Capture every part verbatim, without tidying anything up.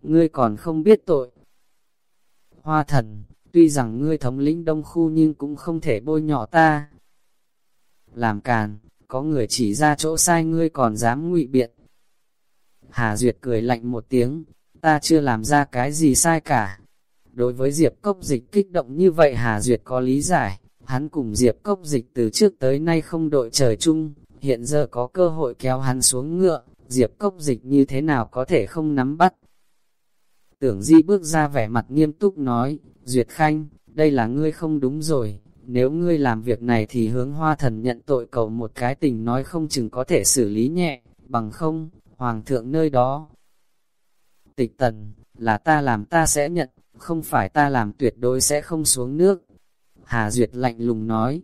ngươi còn không biết tội. Hoa thần, tuy rằng ngươi thống lĩnh đông khu nhưng cũng không thể bôi nhọ ta. Làm càn, có người chỉ ra chỗ sai ngươi còn dám ngụy biện. Hà Duyệt cười lạnh một tiếng, ta chưa làm ra cái gì sai cả. Đối với Diệp Cốc Dịch kích động như vậy Hà Duyệt có lý giải, hắn cùng Diệp Cốc Dịch từ trước tới nay không đội trời chung, hiện giờ có cơ hội kéo hắn xuống ngựa, Diệp Cốc Dịch như thế nào có thể không nắm bắt. Tưởng Di bước ra vẻ mặt nghiêm túc nói, Duyệt Khanh, đây là ngươi không đúng rồi, nếu ngươi làm việc này thì hướng Hoa Thần nhận tội cầu một cái tình nói không chừng có thể xử lý nhẹ, bằng không, Hoàng thượng nơi đó. Tịch Tần, là ta làm ta sẽ nhận, không phải ta làm tuyệt đối sẽ không xuống nước. Hà Duyệt lạnh lùng nói.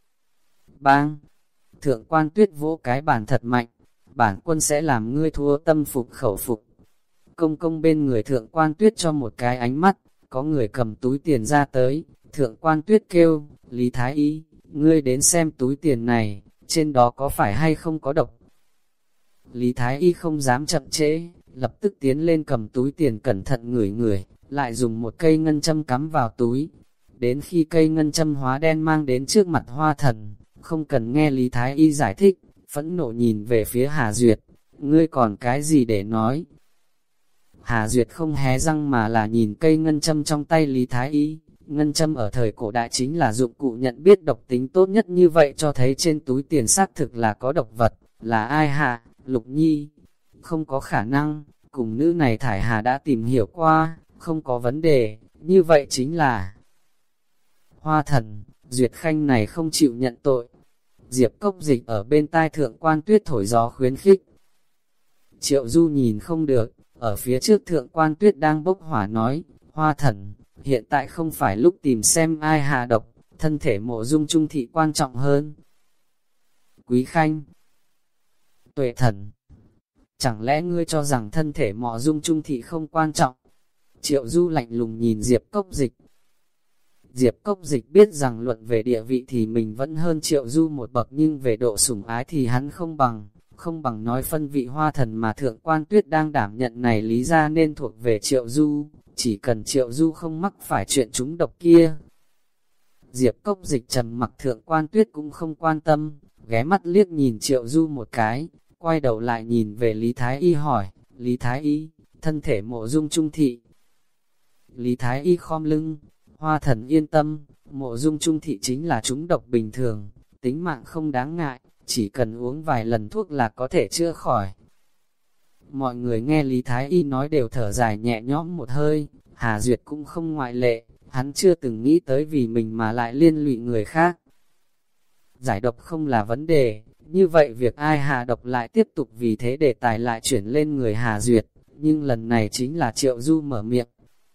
Bang! Thượng quan Tuyết vỗ cái bàn thật mạnh, bản quân sẽ làm ngươi thua tâm phục khẩu phục. Công công bên người Thượng quan Tuyết cho một cái ánh mắt, có người cầm túi tiền ra tới, Thượng quan Tuyết kêu, Lý Thái Y, ngươi đến xem túi tiền này, trên đó có phải hay không có độc. Lý Thái Y không dám chậm trễ, lập tức tiến lên cầm túi tiền cẩn thận ngửi ngửi, lại dùng một cây ngân châm cắm vào túi. Đến khi cây ngân châm hóa đen mang đến trước mặt Hoa Thần, không cần nghe Lý Thái Y giải thích, phẫn nộ nhìn về phía Hà Duyệt, ngươi còn cái gì để nói? Hà Duyệt không hé răng mà là nhìn cây ngân châm trong tay Lý Thái Y, ngân châm ở thời cổ đại chính là dụng cụ nhận biết độc tính tốt nhất như vậy cho thấy trên túi tiền xác thực là có độc vật, là ai hạ, Lục Nhi? Không có khả năng, cùng nữ này Thải Hà đã tìm hiểu qua, không có vấn đề, như vậy chính là Hoa Thần, Duyệt Khanh này không chịu nhận tội. Diệp Cốc Dịch ở bên tai Thượng quan Tuyết thổi gió khuyến khích. Triệu Du nhìn không được, ở phía trước Thượng quan Tuyết đang bốc hỏa nói, Hoa Thần, hiện tại không phải lúc tìm xem ai hạ độc, thân thể Mộ Dung Trung Thị quan trọng hơn. Quý Khanh, Tuệ Thần, chẳng lẽ ngươi cho rằng thân thể Mộ Dung Trung Thị không quan trọng? Triệu Du lạnh lùng nhìn Diệp Cốc Dịch. Diệp Cốc Dịch biết rằng luận về địa vị thì mình vẫn hơn Triệu Du một bậc, nhưng về độ sủng ái thì hắn không bằng, không bằng nói phân vị Hoa Thần mà Thượng quan Tuyết đang đảm nhận này lý ra nên thuộc về Triệu Du, chỉ cần Triệu Du không mắc phải chuyện trúng độc kia. Diệp Cốc Dịch trầm mặc, Thượng quan Tuyết cũng không quan tâm, ghé mắt liếc nhìn Triệu Du một cái, quay đầu lại nhìn về Lý Thái Y hỏi, Lý Thái Y, thân thể Mộ Dung Trung Thị. Lý Thái Y khom lưng, Hoa Thần yên tâm, Mộ Dung Trung Thị chính là trúng độc bình thường, tính mạng không đáng ngại, chỉ cần uống vài lần thuốc là có thể chữa khỏi. Mọi người nghe Lý Thái Y nói đều thở dài nhẹ nhõm một hơi, Hà Duyệt cũng không ngoại lệ, hắn chưa từng nghĩ tới vì mình mà lại liên lụy người khác. Giải độc không là vấn đề, như vậy việc ai hạ độc lại tiếp tục vì thế đề tài lại chuyển lên người Hà Duyệt, nhưng lần này chính là Triệu Du mở miệng.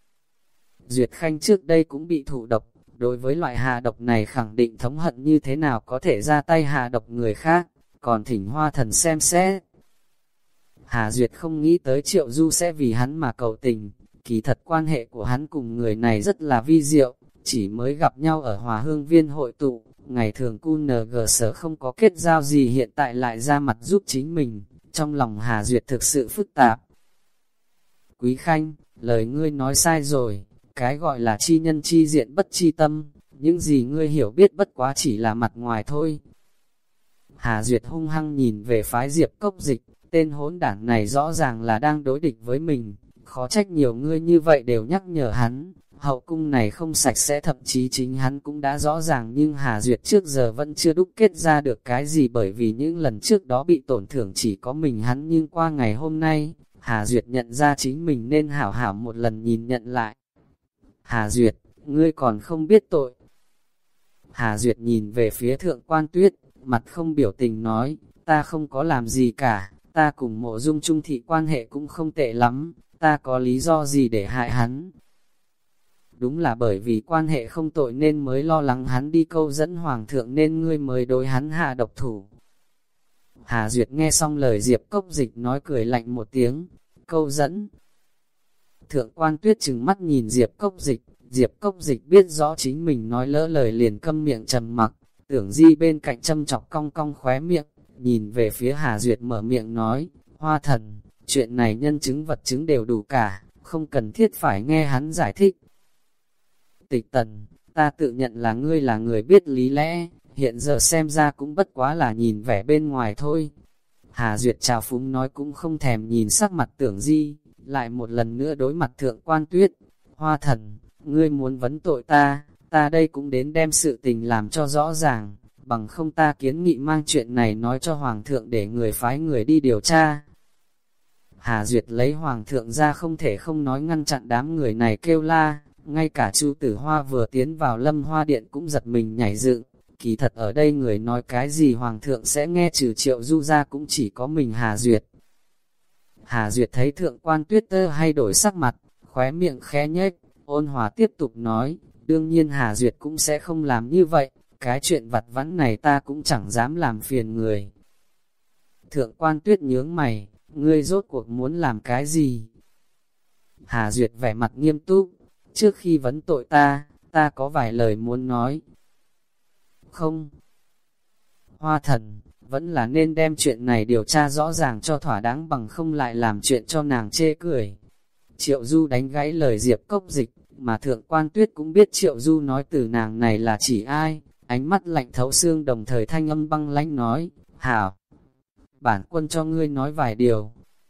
Duyệt Khanh trước đây cũng bị thụ độc, đối với loại hạ độc này khẳng định thống hận như thế nào có thể ra tay hạ độc người khác, còn thỉnh Hoa Thần xem xét. Hà Duyệt không nghĩ tới Triệu Du sẽ vì hắn mà cầu tình, kỳ thật quan hệ của hắn cùng người này rất là vi diệu, chỉ mới gặp nhau ở Hòa Hương Viên hội tụ, ngày thường cu nờ gờ sở không có kết giao gì hiện tại lại ra mặt giúp chính mình, trong lòng Hà Duyệt thực sự phức tạp. Quý Khanh, lời ngươi nói sai rồi, cái gọi là chi nhân chi diện bất chi tâm, những gì ngươi hiểu biết bất quá chỉ là mặt ngoài thôi. Hà Duyệt hung hăng nhìn về phái Diệp Cốc Dịch, tên hỗn đản này rõ ràng là đang đối địch với mình, khó trách nhiều ngươi như vậy đều nhắc nhở hắn, hậu cung này không sạch sẽ, thậm chí chính hắn cũng đã rõ ràng, nhưng Hà Duyệt trước giờ vẫn chưa đúc kết ra được cái gì, bởi vì những lần trước đó bị tổn thương chỉ có mình hắn, nhưng qua ngày hôm nay, Hà Duyệt nhận ra chính mình nên hảo hảo một lần nhìn nhận lại. Hà Duyệt, ngươi còn không biết tội. Hà Duyệt nhìn về phía Thượng quan Tuyết, mặt không biểu tình nói, ta không có làm gì cả, ta cùng Mộ Dung Trung Thị quan hệ cũng không tệ lắm, ta có lý do gì để hại hắn. Đúng là bởi vì quan hệ không tội nên mới lo lắng hắn đi câu dẫn Hoàng thượng nên ngươi mới đối hắn hạ độc thủ. Hà Duyệt nghe xong lời Diệp Cốc Dịch nói cười lạnh một tiếng, câu dẫn. Thượng quan Tuyết trừng mắt nhìn Diệp Cốc Dịch, Diệp Cốc Dịch biết rõ chính mình nói lỡ lời liền câm miệng trầm mặc, Tưởng Di bên cạnh châm chọc cong cong khóe miệng, nhìn về phía Hà Duyệt mở miệng nói, Hoa Thần, chuyện này nhân chứng vật chứng đều đủ cả, không cần thiết phải nghe hắn giải thích. Tịch Tần, ta tự nhận là ngươi là người biết lý lẽ, hiện giờ xem ra cũng bất quá là nhìn vẻ bên ngoài thôi. Hà Duyệt trào phúng nói cũng không thèm nhìn sắc mặt Tưởng Di, lại một lần nữa đối mặt Thượng Quan Tuyết. Hoa Thần, ngươi muốn vấn tội ta, ta đây cũng đến đem sự tình làm cho rõ ràng, bằng không ta kiến nghị mang chuyện này nói cho Hoàng thượng để người phái người đi điều tra. Hà Duyệt lấy Hoàng thượng ra không thể không nói ngăn chặn đám người này kêu la, ngay cả Chu Tử Hoa vừa tiến vào Lâm Hoa Điện cũng giật mình nhảy dựng. Kỳ thật ở đây người nói cái gì Hoàng thượng sẽ nghe, trừ Triệu Du ra cũng chỉ có mình Hà Duyệt. Hà Duyệt thấy Thượng Quan Tuyết tơ hay đổi sắc mặt, khóe miệng khẽ nhếch, ôn hòa tiếp tục nói, đương nhiên Hà Duyệt cũng sẽ không làm như vậy, cái chuyện vặt vãnh này ta cũng chẳng dám làm phiền người. Thượng Quan Tuyết nhướng mày, ngươi rốt cuộc muốn làm cái gì? Hà Duyệt vẻ mặt nghiêm túc, trước khi vấn tội ta, ta có vài lời muốn nói. Không. Hoa Thần, vẫn là nên đem chuyện này điều tra rõ ràng cho thỏa đáng, bằng không lại làm chuyện cho nàng chê cười. Triệu Du đánh gãy lời Diệp Cốc Dịch, mà Thượng Quan Tuyết cũng biết Triệu Du nói từ nàng này là chỉ ai, ánh mắt lạnh thấu xương đồng thời thanh âm băng lãnh nói, hảo, bản quân cho ngươi nói vài điều.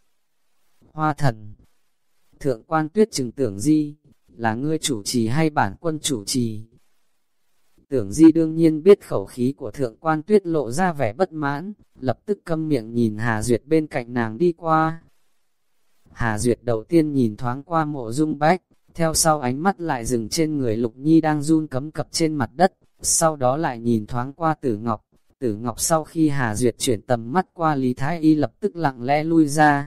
Hoa Thần, Thượng Quan Tuyết trừng Tưởng Di, là ngươi chủ trì hay bản quân chủ trì? Tưởng Di đương nhiên biết khẩu khí của Thượng Quan Tuyết lộ ra vẻ bất mãn, lập tức câm miệng nhìn Hà Duyệt bên cạnh nàng đi qua. Hà Duyệt đầu tiên nhìn thoáng qua Mộ Dung Bách, theo sau ánh mắt lại dừng trên người Lục Nhi đang run cấm cập trên mặt đất, sau đó lại nhìn thoáng qua Tử Ngọc. Tử Ngọc sau khi Hà Duyệt chuyển tầm mắt qua Lý Thái Y lập tức lặng lẽ lui ra.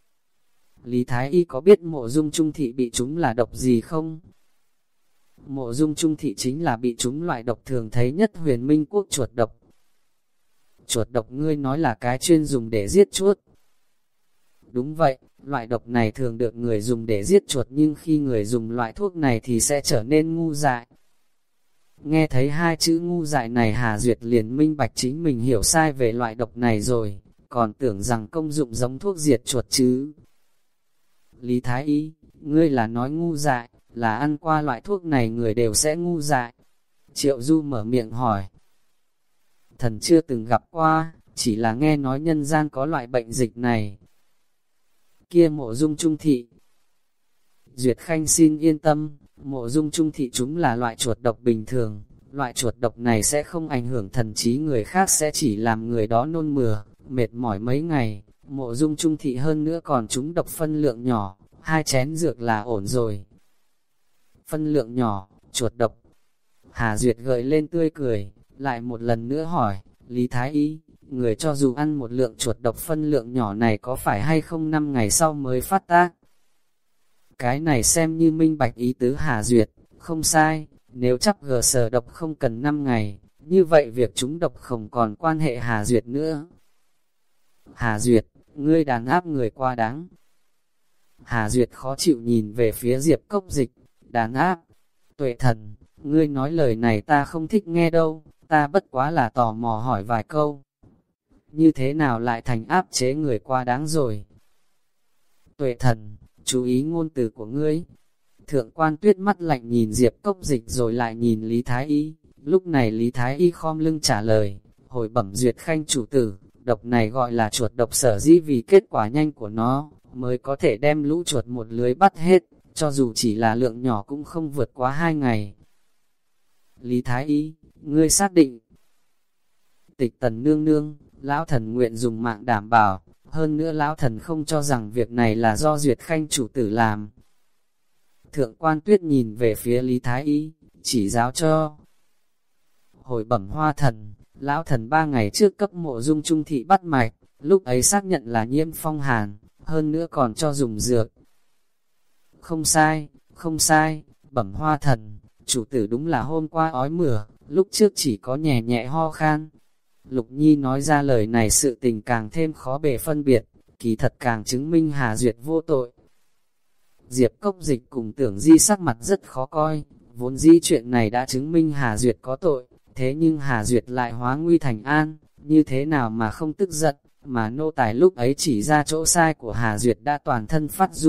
Lý Thái Y có biết Mộ Dung Trung Thị bị trúng là độc gì không? Mộ Dung Trung Thị chính là bị trúng loại độc thường thấy nhất Huyền Minh Quốc chuột độc. Chuột độc ngươi nói là cái chuyên dùng để giết chuột. Đúng vậy, loại độc này thường được người dùng để giết chuột, nhưng khi người dùng loại thuốc này thì sẽ trở nên ngu dại. Nghe thấy hai chữ ngu dại này Hà Duyệt liền minh bạch chính mình hiểu sai về loại độc này rồi, còn tưởng rằng công dụng giống thuốc diệt chuột chứ. Lý Thái Y, ngươi là nói ngu dại, là ăn qua loại thuốc này người đều sẽ ngu dại. Triệu Du mở miệng hỏi. Thần chưa từng gặp qua, chỉ là nghe nói nhân gian có loại bệnh dịch này. Kia Mộ Dung Trung Thị. Duyệt Khanh xin yên tâm, Mộ Dung Trung Thị chúng là loại chuột độc bình thường, loại chuột độc này sẽ không ảnh hưởng thần trí người khác, sẽ chỉ làm người đó nôn mửa, mệt mỏi mấy ngày. Mộ Dung Trung Thị hơn nữa còn chúng độc phân lượng nhỏ, hai chén dược là ổn rồi. Phân lượng nhỏ, chuột độc. Hà Duyệt gợi lên tươi cười, lại một lần nữa hỏi, Lý Thái Y, người cho dù ăn một lượng chuột độc phân lượng nhỏ này có phải hay không năm ngày sau mới phát tác? Cái này xem như minh bạch ý tứ Hà Duyệt, không sai, nếu chắc gờ sờ độc không cần năm ngày, như vậy việc chúng độc không còn quan hệ Hà Duyệt nữa. Hà Duyệt, ngươi đàn áp người quá đáng. Hà Duyệt khó chịu nhìn về phía Diệp Cốc Dịch, đàn áp. Tuệ Thần, ngươi nói lời này ta không thích nghe đâu, ta bất quá là tò mò hỏi vài câu. Như thế nào lại thành áp chế người quá đáng rồi? Tuệ Thần, chú ý ngôn từ của ngươi. Thượng Quan Tuyết mắt lạnh nhìn Diệp Cốc Dịch rồi lại nhìn Lý Thái Y. Lúc này Lý Thái Y khom lưng trả lời, hồi bẩm Duyệt Khanh chủ tử, độc này gọi là chuột độc, sở dĩ vì kết quả nhanh của nó, mới có thể đem lũ chuột một lưới bắt hết, cho dù chỉ là lượng nhỏ cũng không vượt quá hai ngày. Lý Thái Y, ngươi xác định. Tịch Tần nương nương, lão thần nguyện dùng mạng đảm bảo, hơn nữa lão thần không cho rằng việc này là do Duyệt Khanh chủ tử làm. Thượng Quan Tuyết nhìn về phía Lý Thái Y, chỉ giáo cho. Hồi bẩm Hoa Thần, lão thần ba ngày trước cấp Mộ Dung Trung Thị bắt mạch, lúc ấy xác nhận là nhiễm phong hàn, hơn nữa còn cho dùng dược. Không sai, không sai, bẩm Hoa Thần, chủ tử đúng là hôm qua ói mửa, lúc trước chỉ có nhẹ nhẹ ho khan. Lục Nhi nói ra lời này sự tình càng thêm khó bề phân biệt, kỳ thật càng chứng minh Hà Duyệt vô tội. Diệp Cốc Dịch cùng Tưởng Di sắc mặt rất khó coi, vốn dĩ chuyện này đã chứng minh Hà Duyệt có tội, thế nhưng Hà Duyệt lại hóa nguy thành an, như thế nào mà không tức giận, mà nô tài lúc ấy chỉ ra chỗ sai của Hà Duyệt đã toàn thân phát run,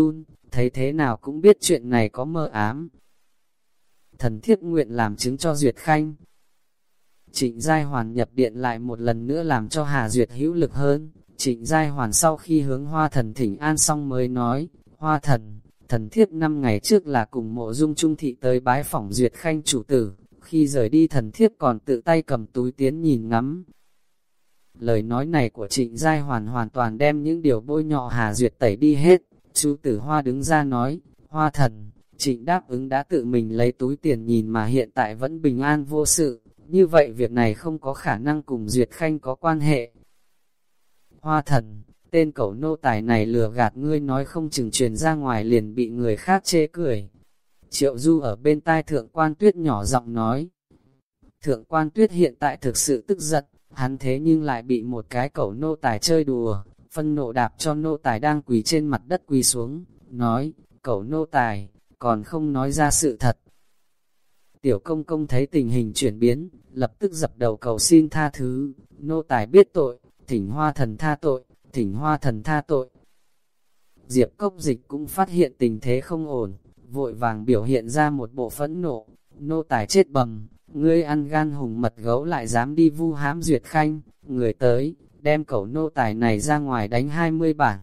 thấy thế nào cũng biết chuyện này có mờ ám. Thần thiếp nguyện làm chứng cho Duyệt Khanh. Trịnh Giai Hoàn nhập điện lại một lần nữa làm cho Hà Duyệt hữu lực hơn. Trịnh Giai Hoàn sau khi hướng Hoa Thần thỉnh an xong mới nói, Hoa Thần, thần thiếp năm ngày trước là cùng Mộ Dung Trung Thị tới bái phỏng Duyệt Khanh chủ tử, khi rời đi thần thiếp còn tự tay cầm túi tiến nhìn ngắm. Lời nói này của Trịnh Giai Hoàn hoàn toàn đem những điều bôi nhọ Hà Duyệt tẩy đi hết. Chu Tử Hoa đứng ra nói, Hoa Thần, Trịnh đáp ứng đã tự mình lấy túi tiền nhìn mà hiện tại vẫn bình an vô sự, như vậy việc này không có khả năng cùng Duyệt Khanh có quan hệ. Hoa Thần, tên cẩu nô tài này lừa gạt ngươi nói không chừng truyền ra ngoài liền bị người khác chê cười. Triệu Du ở bên tai Thượng Quan Tuyết nhỏ giọng nói. Thượng Quan Tuyết hiện tại thực sự tức giận, hắn thế nhưng lại bị một cái cẩu nô tài chơi đùa, phân nộ đạp cho nô tài đang quỳ trên mặt đất quỳ xuống, nói, cẩu nô tài, còn không nói ra sự thật. Tiểu công công thấy tình hình chuyển biến, lập tức dập đầu cầu xin tha thứ, nô tài biết tội, thỉnh Hoa Thần tha tội, thỉnh Hoa Thần tha tội. Diệp Cốc Dịch cũng phát hiện tình thế không ổn, vội vàng biểu hiện ra một bộ phẫn nộ, nô tài chết bầm, ngươi ăn gan hùng mật gấu lại dám đi vu hãm Duyệt Khanh, người tới, đem cẩu nô tài này ra ngoài đánh hai mươi bản.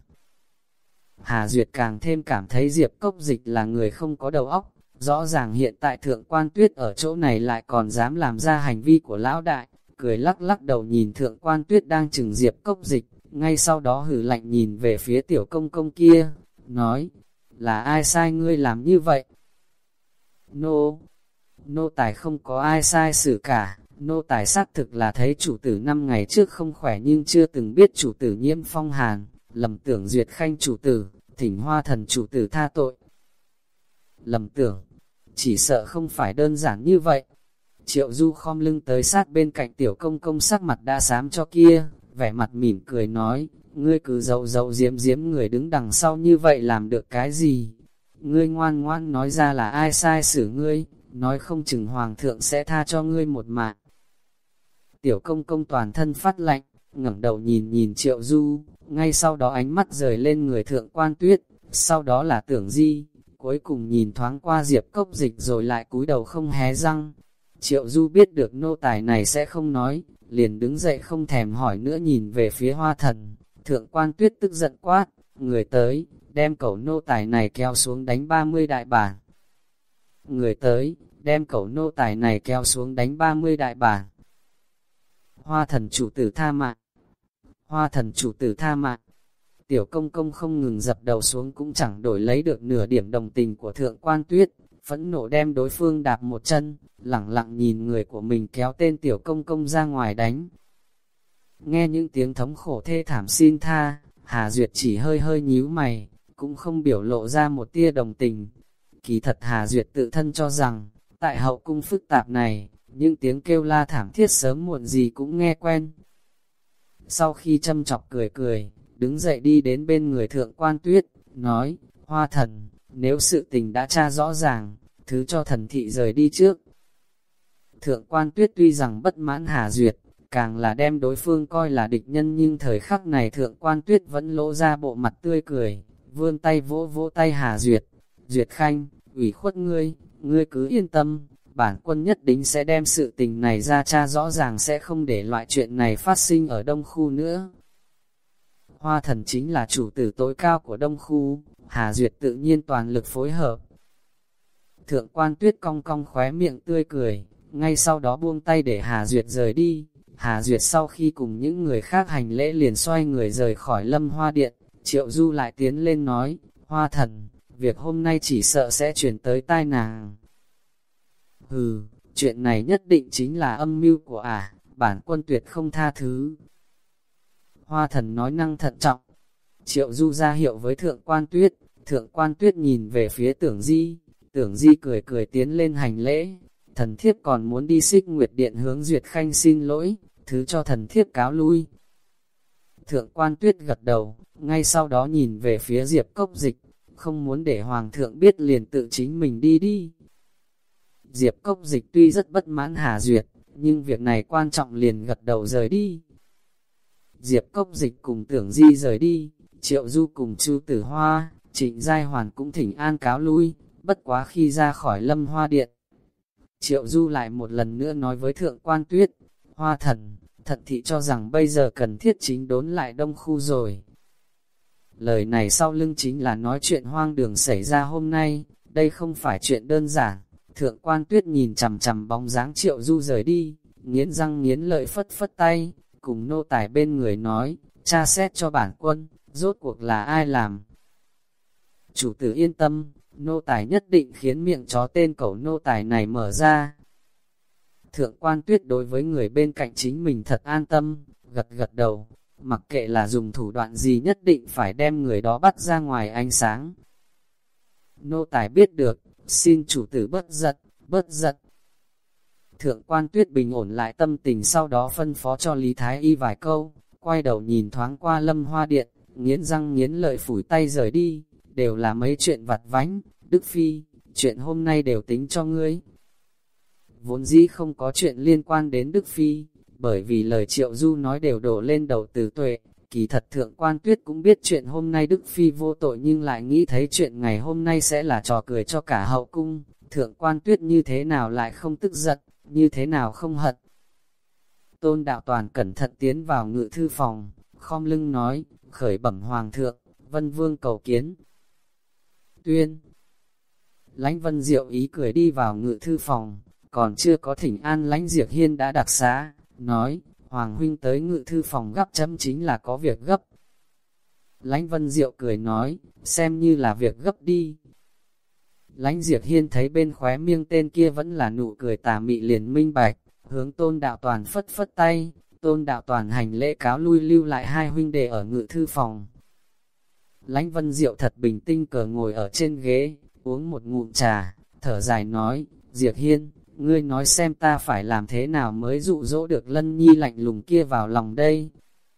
Hà Duyệt càng thêm cảm thấy Diệp Cốc Dịch là người không có đầu óc, rõ ràng hiện tại Thượng Quan Tuyết ở chỗ này lại còn dám làm ra hành vi của lão đại, cười lắc lắc đầu nhìn Thượng Quan Tuyết đang chừng Diệp Cốc Dịch, ngay sau đó hử lạnh nhìn về phía tiểu công công kia, nói, là ai sai ngươi làm như vậy? Nô, nô tài không có ai sai xử cả, nô tài xác thực là thấy chủ tử năm ngày trước không khỏe nhưng chưa từng biết chủ tử nhiễm phong hàn, lầm tưởng Duyệt Khanh chủ tử, thỉnh Hoa Thần chủ tử tha tội. Lầm tưởng, chỉ sợ không phải đơn giản như vậy. Triệu Du khom lưng tới sát bên cạnh tiểu công công sắc mặt đã xám cho kia, vẻ mặt mỉm cười nói, ngươi cứ giấu giấu giếm giếm người đứng đằng sau như vậy làm được cái gì? Ngươi ngoan ngoan nói ra là ai sai xử ngươi, nói không chừng hoàng thượng sẽ tha cho ngươi một mạng. Tiểu công công toàn thân phát lạnh, ngẩng đầu nhìn nhìn Triệu Du, ngay sau đó ánh mắt rời lên người Thượng Quan Tuyết, sau đó là Tưởng Di, cuối cùng nhìn thoáng qua Diệp Cốc Dịch rồi lại cúi đầu không hé răng. Triệu Du biết được nô tài này sẽ không nói, liền đứng dậy không thèm hỏi nữa nhìn về phía Hoa Thần. Thượng Quan Tuyết tức giận quát, người tới, đem cẩu nô tài này kéo xuống đánh ba mươi đại bản. Người tới, đem cẩu nô tài này kéo xuống đánh ba mươi đại bản. Hoa Thần chủ tử tha mạng. Hoa Thần chủ tử tha mạng. Tiểu công công không ngừng dập đầu xuống cũng chẳng đổi lấy được nửa điểm đồng tình của Thượng Quan Tuyết, phẫn nộ đem đối phương đạp một chân, lẳng lặng nhìn người của mình kéo tên tiểu công công ra ngoài đánh. Nghe những tiếng thống khổ thê thảm xin tha, Hà Duyệt chỉ hơi hơi nhíu mày, cũng không biểu lộ ra một tia đồng tình. Kỳ thật Hà Duyệt tự thân cho rằng, tại hậu cung phức tạp này, những tiếng kêu la thảm thiết sớm muộn gì cũng nghe quen. Sau khi châm chọc cười cười, đứng dậy đi đến bên người Thượng Quan Tuyết, nói, Hoa Thần, nếu sự tình đã tra rõ ràng, thứ cho thần thị rời đi trước. Thượng Quan Tuyết tuy rằng bất mãn Hà Duyệt, càng là đem đối phương coi là địch nhân nhưng thời khắc này Thượng Quan Tuyết vẫn lộ ra bộ mặt tươi cười, vươn tay vỗ vỗ tay Hà Duyệt. Duyệt Khanh, ủy khuất ngươi, ngươi cứ yên tâm, bản quân nhất định sẽ đem sự tình này ra tra rõ ràng sẽ không để loại chuyện này phát sinh ở Đông Khu nữa. Hoa Thần chính là chủ tử tối cao của Đông Khu, Hà Duyệt tự nhiên toàn lực phối hợp. Thượng Quan Tuyết cong cong khóe miệng tươi cười, ngay sau đó buông tay để Hà Duyệt rời đi. Hà Duyệt sau khi cùng những người khác hành lễ liền xoay người rời khỏi Lâm Hoa Điện, Triệu Du lại tiến lên nói, Hoa Thần, việc hôm nay chỉ sợ sẽ chuyển tới tai nàng. Hừ, chuyện này nhất định chính là âm mưu của ả, à, bản quân tuyệt không tha thứ. Hoa Thần nói năng thận trọng. Triệu Du ra hiệu với Thượng Quan Tuyết, Thượng Quan Tuyết nhìn về phía Tưởng Di, Tưởng Di cười cười tiến lên hành lễ. Thần thiếp còn muốn đi Xích Nguyệt Điện hướng Duyệt Khanh xin lỗi, thứ cho thần thiếp cáo lui. Thượng Quan Tuyết gật đầu, ngay sau đó nhìn về phía Diệp Cốc Dịch, không muốn để Hoàng thượng biết liền tự chính mình đi đi. Diệp Cốc Dịch tuy rất bất mãn Hà Duyệt, nhưng việc này quan trọng liền gật đầu rời đi. Diệp Cốc Dịch cùng Tưởng Di rời đi, Triệu Du cùng Chu Tử Hoa, Trịnh Giai Hoàn cũng thỉnh an cáo lui, bất quá khi ra khỏi Lâm Hoa Điện. Triệu Du lại một lần nữa nói với Thượng Quan Tuyết, Hoa thần, Thận thị cho rằng bây giờ cần thiết chính đốn lại Đông Khu rồi. Lời này sau lưng chính là nói chuyện hoang đường xảy ra hôm nay, đây không phải chuyện đơn giản. Thượng Quan Tuyết nhìn chằm chằm bóng dáng Triệu Du rời đi, nghiến răng nghiến lợi phất phất tay, cùng nô tài bên người nói, tra xét cho bản quân, rốt cuộc là ai làm. Chủ tử yên tâm, nô tài nhất định khiến miệng chó tên cẩu nô tài này mở ra. Thượng Quan Tuyết đối với người bên cạnh chính mình thật an tâm, gật gật đầu, mặc kệ là dùng thủ đoạn gì nhất định phải đem người đó bắt ra ngoài ánh sáng. Nô tài biết được, xin chủ tử bớt giận, bớt giận. Thượng Quan Tuyết bình ổn lại tâm tình, sau đó phân phó cho Lý Thái Y vài câu, quay đầu nhìn thoáng qua Lâm Hoa Điện, nghiến răng nghiến lợi phủi tay rời đi, đều là mấy chuyện vặt vãnh. Đức Phi, chuyện hôm nay đều tính cho ngươi. Vốn dĩ không có chuyện liên quan đến Đức Phi, bởi vì lời Triệu Du nói đều đổ lên đầu Từ Tuệ. Kỳ thật Thượng Quan Tuyết cũng biết chuyện hôm nay Đức Phi vô tội, nhưng lại nghĩ thấy chuyện ngày hôm nay sẽ là trò cười cho cả hậu cung. Thượng Quan Tuyết như thế nào lại không tức giận, như thế nào không hận. Tôn Đạo Toàn cẩn thận tiến vào ngự thư phòng, khom lưng nói, khởi bẩm Hoàng thượng, Vân Vương cầu kiến. Tuyên. Lãnh Vân Diệu ý cười đi vào ngự thư phòng, còn chưa có thỉnh an Lãnh Diệp Hiên đã đặc xá, nói, Hoàng huynh tới ngự thư phòng gấp chấm chính là có việc gấp. Lãnh Vân Diệu cười nói, xem như là việc gấp đi. Lãnh Diệp Hiên thấy bên khóe miệng tên kia vẫn là nụ cười tà mị liền minh bạch, hướng Tôn Đạo Toàn phất phất tay, Tôn Đạo Toàn hành lễ cáo lui, lưu lại hai huynh đệ ở ngự thư phòng. Lãnh Vân Diệu thật bình tĩnh cờ ngồi ở trên ghế, uống một ngụm trà, thở dài nói, Diệp Hiên, ngươi nói xem ta phải làm thế nào mới dụ dỗ được Lân Nhi lạnh lùng kia vào lòng đây.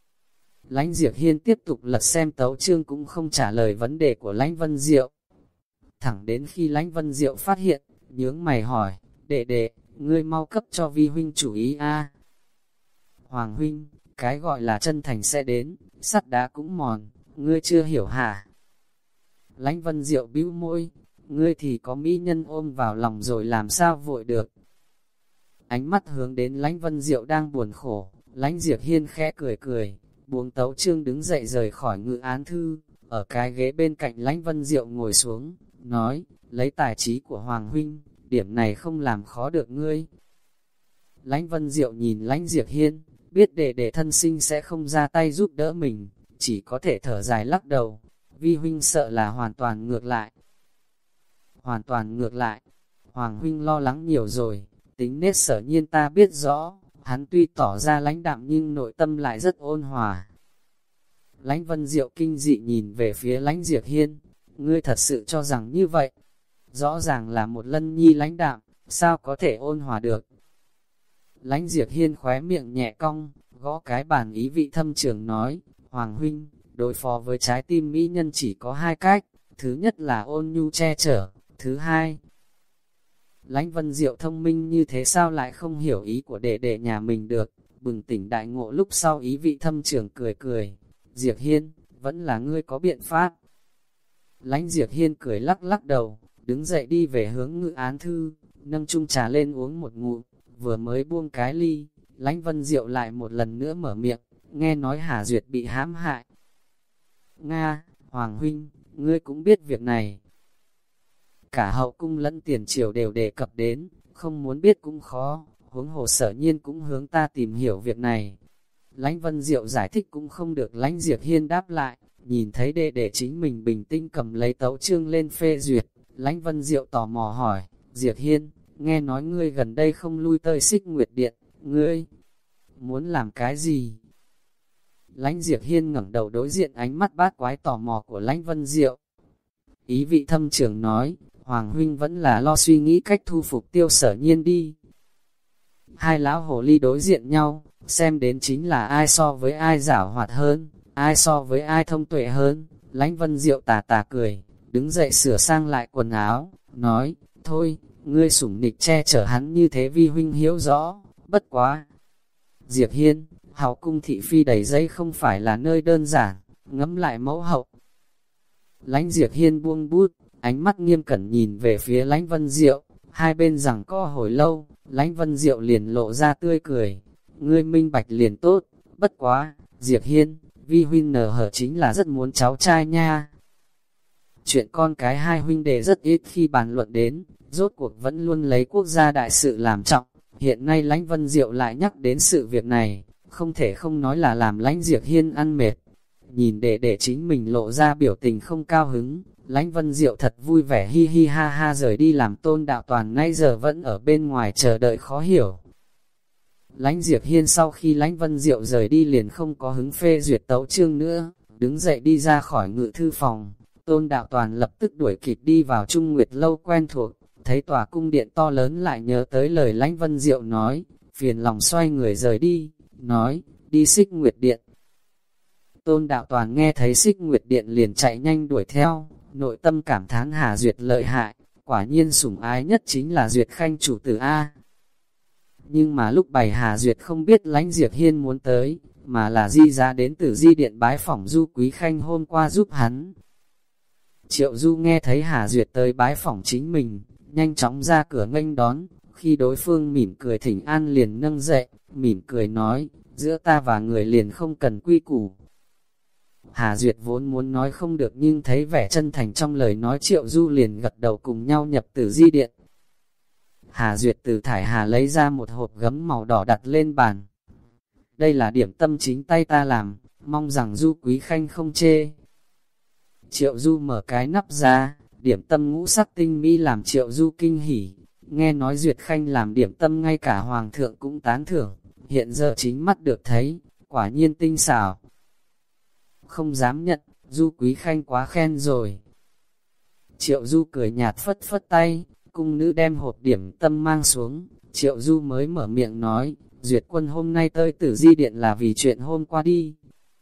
Lãnh Diệp Hiên tiếp tục lật xem tấu chương cũng không trả lời vấn đề của Lãnh Vân Diệu. Thẳng đến khi Lãnh Vân Diệu phát hiện, nhướng mày hỏi, đệ đệ, ngươi mau cấp cho vi huynh chủ ý a. Hoàng huynh, cái gọi là chân thành sẽ đến, sắt đá cũng mòn, ngươi chưa hiểu hả? Lãnh Vân Diệu bĩu môi, ngươi thì có mỹ nhân ôm vào lòng rồi làm sao vội được. Ánh mắt hướng đến Lãnh Vân Diệu đang buồn khổ, Lãnh Diệp Hiên khẽ cười cười, buông tấu chương đứng dậy rời khỏi ngự án thư, ở cái ghế bên cạnh Lãnh Vân Diệu ngồi xuống, nói, lấy tài trí của Hoàng huynh, điểm này không làm khó được ngươi. Lãnh Vân Diệu nhìn Lãnh Diệp Hiên, biết đệ đệ thân sinh sẽ không ra tay giúp đỡ mình, chỉ có thể thở dài lắc đầu, vi huynh sợ là hoàn toàn ngược lại. Hoàn toàn ngược lại, Hoàng huynh lo lắng nhiều rồi, tính nết Sở Nhiên ta biết rõ, hắn tuy tỏ ra lãnh đạm nhưng nội tâm lại rất ôn hòa. Lãnh Vân Diệu kinh dị nhìn về phía Lãnh Diệp Hiên, ngươi thật sự cho rằng như vậy? Rõ ràng là một Lân Nhi lãnh đạm, sao có thể ôn hòa được? Lãnh Diệp Hiên khóe miệng nhẹ cong, gõ cái bàn ý vị thâm trường nói, Hoàng huynh, đối phó với trái tim mỹ nhân chỉ có hai cách, thứ nhất là ôn nhu che chở, thứ hai. Lãnh Vân Diệu thông minh như thế sao lại không hiểu ý của đệ đệ nhà mình được, bừng tỉnh đại ngộ lúc sau ý vị thâm trường cười cười, Diệp Hiên, vẫn là ngươi có biện pháp. Lãnh Diệp Hiên cười lắc lắc đầu, đứng dậy đi về hướng ngự án thư, nâng chung trà lên uống một ngụm, vừa mới buông cái ly, Lãnh Vân Diệu lại một lần nữa mở miệng, nghe nói Hà Duyệt bị hãm hại. Nga, Hoàng huynh, ngươi cũng biết việc này. Cả hậu cung lẫn tiền triều đều đề cập đến, không muốn biết cũng khó, huống hồ Sở Nhiên cũng hướng ta tìm hiểu việc này. Lãnh Vân Diệu giải thích cũng không được Lãnh Diệp Hiên đáp lại, nhìn thấy đệ đệ chính mình bình tĩnh cầm lấy tấu chương lên phê duyệt, Lãnh Vân Diệu tò mò hỏi, Diệp Hiên, nghe nói ngươi gần đây không lui tới Xích Nguyệt Điện, ngươi muốn làm cái gì? Lãnh Diệp Hiên ngẩng đầu đối diện ánh mắt bát quái tò mò của Lãnh Vân Diệu. Ý vị thâm trường nói, Hoàng huynh vẫn là lo suy nghĩ cách thu phục Tiêu Sở Nhiên đi. Hai lão hồ ly đối diện nhau, xem đến chính là ai so với ai giảo hoạt hơn, ai so với ai thông tuệ hơn. Lãnh Vân Diệu tà tà cười, đứng dậy sửa sang lại quần áo, nói, thôi, ngươi sủng nịch che chở hắn như thế vi huynh hiểu rõ, bất quá. Diệp Hiên, hào cung thị phi đầy dây không phải là nơi đơn giản, ngẫm lại mẫu hậu. Lãnh Diệp Hiên buông bút, ánh mắt nghiêm cẩn nhìn về phía Lãnh Vân Diệu, hai bên giằng co hồi lâu, Lãnh Vân Diệu liền lộ ra tươi cười, ngươi minh bạch liền tốt, bất quá, Diệp Hiên, vi huynh nở hở chính là rất muốn cháu trai nha. Chuyện con cái hai huynh đệ rất ít khi bàn luận đến, rốt cuộc vẫn luôn lấy quốc gia đại sự làm trọng, hiện nay Lãnh Vân Diệu lại nhắc đến sự việc này, không thể không nói là làm Lãnh Diệp Hiên ăn mệt. Nhìn đệ đệ chính mình lộ ra biểu tình không cao hứng, Lãnh Vân Diệu thật vui vẻ hi hi ha ha rời đi, làm Tôn Đạo Toàn nay giờ vẫn ở bên ngoài chờ đợi khó hiểu. Lãnh Diệp Hiên sau khi Lãnh Vân Diệu rời đi liền không có hứng phê duyệt tấu chương nữa, đứng dậy đi ra khỏi ngự thư phòng. Tôn Đạo Toàn lập tức đuổi kịp đi vào Trung Nguyệt lâu quen thuộc, thấy tòa cung điện to lớn lại nhớ tới lời Lãnh Vân Diệu nói, phiền lòng xoay người rời đi, nói, đi Xích Nguyệt Điện. Tôn Đạo Toàn nghe thấy Xích Nguyệt Điện liền chạy nhanh đuổi theo, nội tâm cảm thán Hà Duyệt lợi hại, quả nhiên sủng ái nhất chính là Duyệt Khanh chủ tử A. Nhưng mà lúc bày Hà Duyệt không biết Lãnh Diệp Hiên muốn tới, mà là di ra đến từ di điện bái phỏng Du Quý Khanh hôm qua giúp hắn. Triệu Du nghe thấy Hà Duyệt tới bái phỏng chính mình, nhanh chóng ra cửa nghênh đón, khi đối phương mỉm cười thỉnh an liền nâng dậy, mỉm cười nói, giữa ta và người liền không cần quy củ. Hà Duyệt vốn muốn nói không được nhưng thấy vẻ chân thành trong lời nói Triệu Du liền gật đầu cùng nhau nhập từ di điện. Hà Duyệt từ thải hà lấy ra một hộp gấm màu đỏ đặt lên bàn. Đây là điểm tâm chính tay ta làm, mong rằng Du Quý Khanh không chê. Triệu Du mở cái nắp ra, điểm tâm ngũ sắc tinh mỹ làm Triệu Du kinh hỉ. Nghe nói Duyệt Khanh làm điểm tâm ngay cả Hoàng thượng cũng tán thưởng, hiện giờ chính mắt được thấy, quả nhiên tinh xảo. Không dám nhận, Du Quý Khanh quá khen rồi. Triệu Du cười nhạt phất phất tay, cung nữ đem hộp điểm tâm mang xuống, Triệu Du mới mở miệng nói, Duyệt quân hôm nay tới Tử Di Điện là vì chuyện hôm qua đi.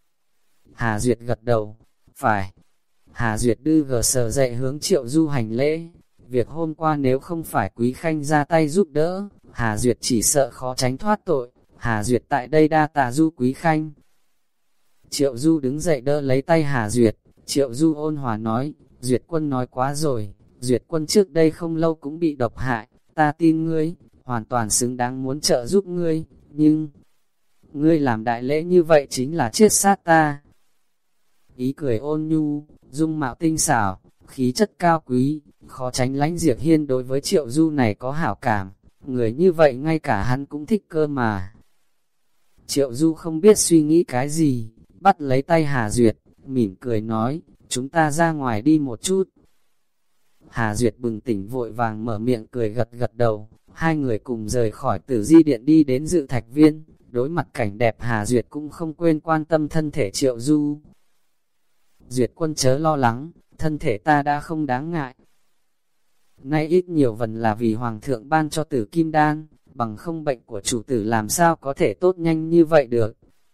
Hà Duyệt gật đầu, phải. Hà Duyệt đưa gờ sờ dậy hướng Triệu Du hành lễ, việc hôm qua nếu không phải Quý Khanh ra tay giúp đỡ, Hà Duyệt chỉ sợ khó tránh thoát tội, Hà Duyệt tại đây đa tạ Du Quý Khanh. Triệu Du đứng dậy đỡ lấy tay Hà Duyệt, Triệu Du ôn hòa nói, Duyệt quân nói quá rồi, Duyệt quân trước đây không lâu cũng bị độc hại, ta tin ngươi, hoàn toàn xứng đáng muốn trợ giúp ngươi, nhưng, ngươi làm đại lễ như vậy chính là chiết sát ta. Ý cười ôn nhu, dung mạo tinh xảo, khí chất cao quý, khó tránh Lãnh Diệp Hiên đối với Triệu Du này có hảo cảm, người như vậy ngay cả hắn cũng thích cơ mà. Triệu Du không biết suy nghĩ cái gì, bắt lấy tay Hà Duyệt, mỉm cười nói, chúng ta ra ngoài đi một chút. Hà Duyệt bừng tỉnh vội vàng mở miệng cười gật gật đầu, hai người cùng rời khỏi Tử Di Điện đi đến Dự Thạch Viên, đối mặt cảnh đẹp Hà Duyệt cũng không quên quan tâm thân thể Triệu Du. Duyệt quân chớ lo lắng, thân thể ta đã không đáng ngại. Nay ít nhiều vần là vì Hoàng thượng ban cho Tử Kim Đan, bằng không bệnh của chủ tử làm sao có thể tốt nhanh như vậy được.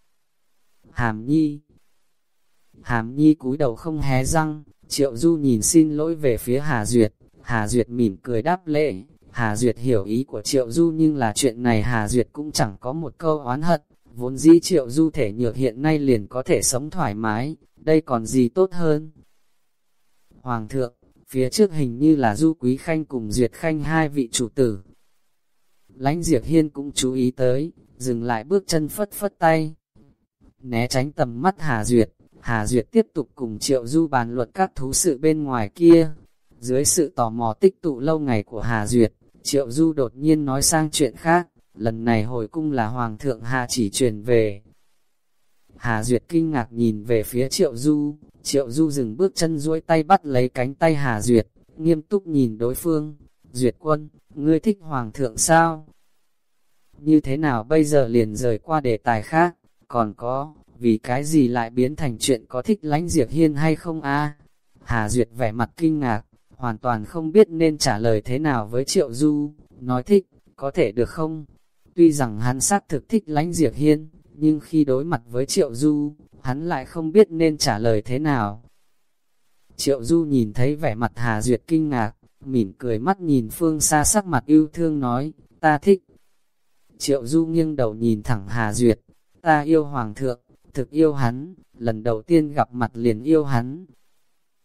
Hàm Nhi Hàm Nhi cúi đầu không hé răng, Triệu Du nhìn xin lỗi về phía Hà Duyệt, Hà Duyệt mỉm cười đáp lễ, Hà Duyệt hiểu ý của Triệu Du nhưng là chuyện này Hà Duyệt cũng chẳng có một câu oán hận, vốn dĩ Triệu Du thể nhược hiện nay liền có thể sống thoải mái, đây còn gì tốt hơn. Hoàng thượng, phía trước hình như là Du Quý Khanh cùng Duyệt Khanh hai vị chủ tử. Lãnh Diệp Hiên cũng chú ý tới, dừng lại bước chân phất phất tay. Né tránh tầm mắt Hà Duyệt, Hà Duyệt tiếp tục cùng Triệu Du bàn luận các thú sự bên ngoài kia. Dưới sự tò mò tích tụ lâu ngày của Hà Duyệt, Triệu Du đột nhiên nói sang chuyện khác, lần này hồi cung là Hoàng thượng hạ chỉ truyền về. Hà Duyệt kinh ngạc nhìn về phía Triệu Du, Triệu Du dừng bước chân duỗi tay bắt lấy cánh tay Hà Duyệt, nghiêm túc nhìn đối phương, Duyệt quân, ngươi thích Hoàng thượng sao? Như thế nào bây giờ liền rời qua đề tài khác, còn có, vì cái gì lại biến thành chuyện có thích Lãnh Diệp Hiên hay không a? Hà Duyệt vẻ mặt kinh ngạc, hoàn toàn không biết nên trả lời thế nào với Triệu Du, nói thích, có thể được không? Tuy rằng hắn xác thực thích Lãnh Diệp Hiên, nhưng khi đối mặt với Triệu Du, hắn lại không biết nên trả lời thế nào. Triệu Du nhìn thấy vẻ mặt Hà Duyệt kinh ngạc, mỉm cười mắt nhìn phương xa sắc mặt yêu thương nói, ta thích. Triệu Du nghiêng đầu nhìn thẳng Hà Duyệt, ta yêu Hoàng thượng, thực yêu hắn, lần đầu tiên gặp mặt liền yêu hắn.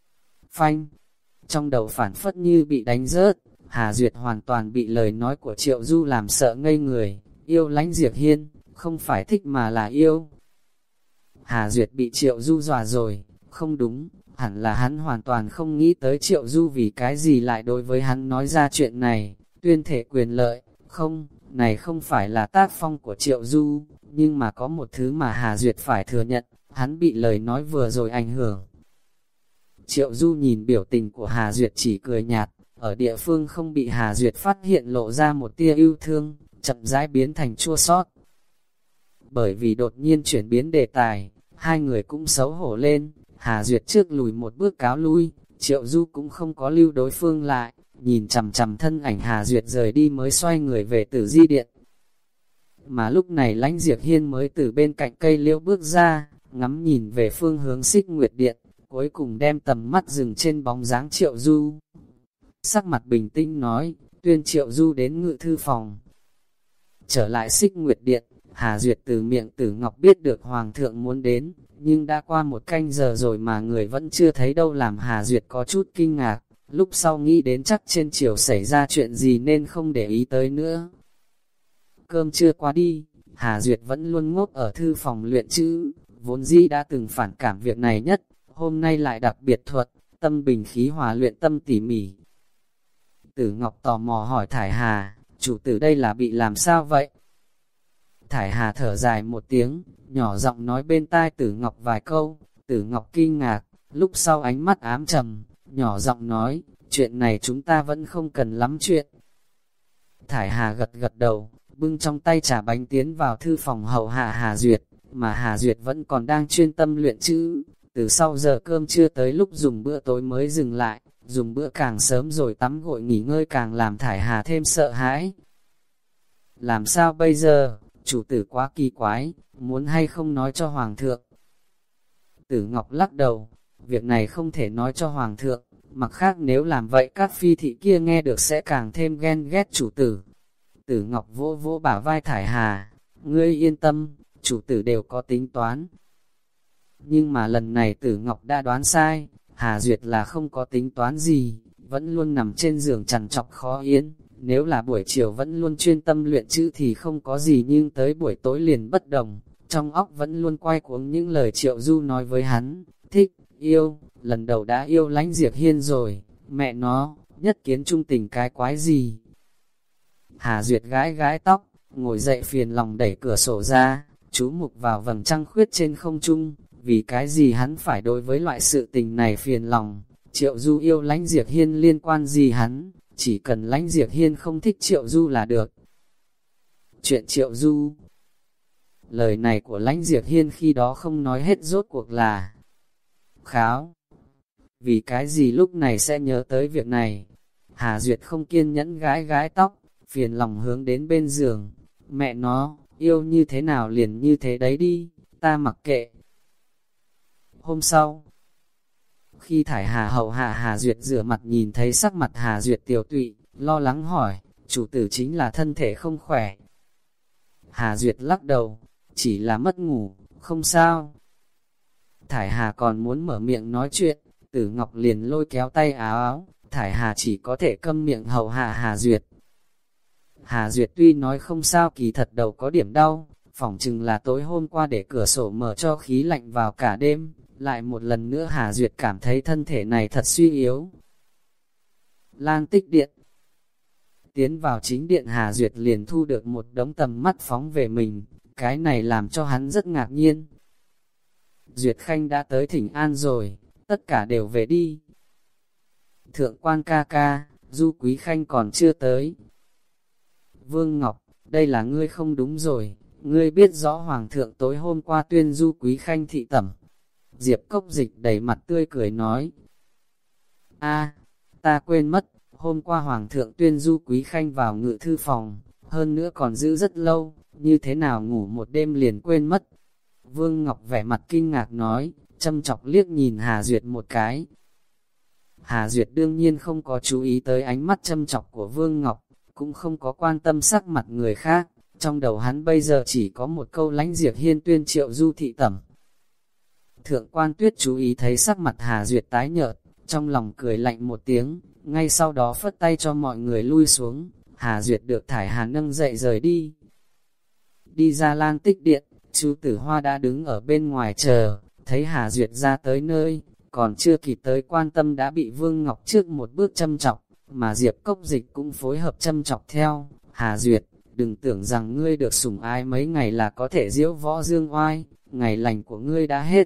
phanh, trong đầu phản phất như bị đánh rớt. Hà Duyệt hoàn toàn bị lời nói của Triệu Du làm sợ ngây người, yêu Lãnh Diệp Hiên, không phải thích mà là yêu. Hà Duyệt bị Triệu Du dọa rồi, không đúng, hẳn là hắn hoàn toàn không nghĩ tới Triệu Du vì cái gì lại đối với hắn nói ra chuyện này, tuyên thể quyền lợi, không, này không phải là tác phong của Triệu Du, nhưng mà có một thứ mà Hà Duyệt phải thừa nhận, hắn bị lời nói vừa rồi ảnh hưởng. Triệu Du nhìn biểu tình của Hà Duyệt chỉ cười nhạt, ở địa phương không bị Hà Duyệt phát hiện lộ ra một tia yêu thương, chậm rãi biến thành chua xót. Bởi vì đột nhiên chuyển biến đề tài, hai người cũng xấu hổ lên, Hà Duyệt trước lùi một bước cáo lui, Triệu Du cũng không có lưu đối phương lại, nhìn chằm chằm thân ảnh Hà Duyệt rời đi mới xoay người về Tử Di Điện. Mà lúc này Lãnh Diệp Hiên mới từ bên cạnh cây liễu bước ra, ngắm nhìn về phương hướng Xích Nguyệt Điện, cuối cùng đem tầm mắt dừng trên bóng dáng Triệu Du. Sắc mặt bình tĩnh nói, tuyên Triệu Du đến ngự thư phòng. Trở lại Xích Nguyệt Điện, Hà Duyệt từ miệng Tử Ngọc biết được Hoàng thượng muốn đến, nhưng đã qua một canh giờ rồi mà người vẫn chưa thấy đâu, làm Hà Duyệt có chút kinh ngạc, lúc sau nghĩ đến chắc trên triều xảy ra chuyện gì nên không để ý tới nữa. Cơm chưa qua đi, Hà Duyệt vẫn luôn ngốc ở thư phòng luyện chữ, vốn dĩ đã từng phản cảm việc này nhất, hôm nay lại đặc biệt thuật, tâm bình khí hòa luyện tâm tỉ mỉ. Tử Ngọc tò mò hỏi Thải Hà, chủ tử đây là bị làm sao vậy? Thải Hà thở dài một tiếng, nhỏ giọng nói bên tai Tử Ngọc vài câu. Tử Ngọc kinh ngạc, lúc sau ánh mắt ám trầm, nhỏ giọng nói, chuyện này chúng ta vẫn không cần lắm chuyện. Thải Hà gật gật đầu, bưng trong tay trà bánh tiến vào thư phòng hầu hạ Hà Duyệt, mà Hà Duyệt vẫn còn đang chuyên tâm luyện chữ. Từ sau giờ cơm trưa tới lúc dùng bữa tối mới dừng lại, dùng bữa càng sớm rồi tắm gội nghỉ ngơi càng làm Thải Hà thêm sợ hãi. Làm sao bây giờ, chủ tử quá kỳ quái, muốn hay không nói cho Hoàng thượng? Tử Ngọc lắc đầu, việc này không thể nói cho Hoàng thượng, mặt khác nếu làm vậy các phi thị kia nghe được sẽ càng thêm ghen ghét chủ tử. Tử Ngọc vỗ vỗ bả vai Thải Hà, ngươi yên tâm, chủ tử đều có tính toán. Nhưng mà lần này Tử Ngọc đã đoán sai, Hà Duyệt là không có tính toán gì, vẫn luôn nằm trên giường trằn trọc khó yên. Nếu là buổi chiều vẫn luôn chuyên tâm luyện chữ thì không có gì, nhưng tới buổi tối liền bất đồng, trong óc vẫn luôn quay cuồng những lời Triệu Du nói với hắn, thích, yêu, lần đầu đã yêu Lãnh Diệp Hiên rồi, mẹ nó, nhất kiến trung tình cái quái gì. Hà Duyệt gãi gãi tóc, ngồi dậy phiền lòng đẩy cửa sổ ra, chú mục vào vầng trăng khuyết trên không trung, vì cái gì hắn phải đối với loại sự tình này phiền lòng, Triệu Du yêu Lãnh Diệp Hiên liên quan gì hắn, chỉ cần Lãnh Diệp Hiên không thích Triệu Du là được. Chuyện Triệu Du, lời này của Lãnh Diệp Hiên khi đó không nói hết rốt cuộc là kháo. Vì cái gì lúc này sẽ nhớ tới việc này? Hà Duyệt không kiên nhẫn gái gái tóc, phiền lòng hướng đến bên giường. Mẹ nó, yêu như thế nào liền như thế đấy đi, ta mặc kệ. Hôm sau, khi Thải Hà hầu hạ Hà Duyệt rửa mặt nhìn thấy sắc mặt Hà Duyệt tiều tụy, lo lắng hỏi, chủ tử chính là thân thể không khỏe. Hà Duyệt lắc đầu, chỉ là mất ngủ, không sao. Thải Hà còn muốn mở miệng nói chuyện, Tử Ngọc liền lôi kéo tay áo áo, Thải Hà chỉ có thể câm miệng hầu hạ Hà Duyệt. Hà Duyệt tuy nói không sao kỳ thật đầu có điểm đau, phỏng chừng là tối hôm qua để cửa sổ mở cho khí lạnh vào cả đêm, lại một lần nữa Hà Duyệt cảm thấy thân thể này thật suy yếu. Lan Tích Điện. Tiến vào chính điện Hà Duyệt liền thu được một đống tầm mắt phóng về mình, cái này làm cho hắn rất ngạc nhiên. Duyệt Khanh đã tới thỉnh an rồi, tất cả đều về đi. Thượng quan ca ca, Du Quý Khanh còn chưa tới. Vương Ngọc, đây là ngươi không đúng rồi, ngươi biết rõ Hoàng thượng tối hôm qua tuyên Du Quý Khanh thị tẩm. Diệp Cốc Dịch đầy mặt tươi cười nói. A, ta quên mất, hôm qua Hoàng thượng tuyên Du Quý Khanh vào ngự thư phòng, hơn nữa còn giữ rất lâu, như thế nào ngủ một đêm liền quên mất. Vương Ngọc vẻ mặt kinh ngạc nói, châm chọc liếc nhìn Hà Duyệt một cái. Hà Duyệt đương nhiên không có chú ý tới ánh mắt châm chọc của Vương Ngọc, cũng không có quan tâm sắc mặt người khác, trong đầu hắn bây giờ chỉ có một câu Lãnh Diệp Hiên tuyên Triệu Du thị tẩm. Thượng quan Tuyết chú ý thấy sắc mặt Hà Duyệt tái nhợt, trong lòng cười lạnh một tiếng, ngay sau đó phất tay cho mọi người lui xuống, Hà Duyệt được Thải Hà nâng dậy rời đi. Đi ra Lan Tích Điện, Chu Tử Hoa đã đứng ở bên ngoài chờ, thấy Hà Duyệt ra tới nơi, còn chưa kịp tới quan tâm đã bị Vương Ngọc trước một bước châm chọc, mà Diệp Cốc Dịch cũng phối hợp châm chọc theo. Hà Duyệt, đừng tưởng rằng ngươi được sủng ái mấy ngày là có thể diễu võ dương oai, ngày lành của ngươi đã hết.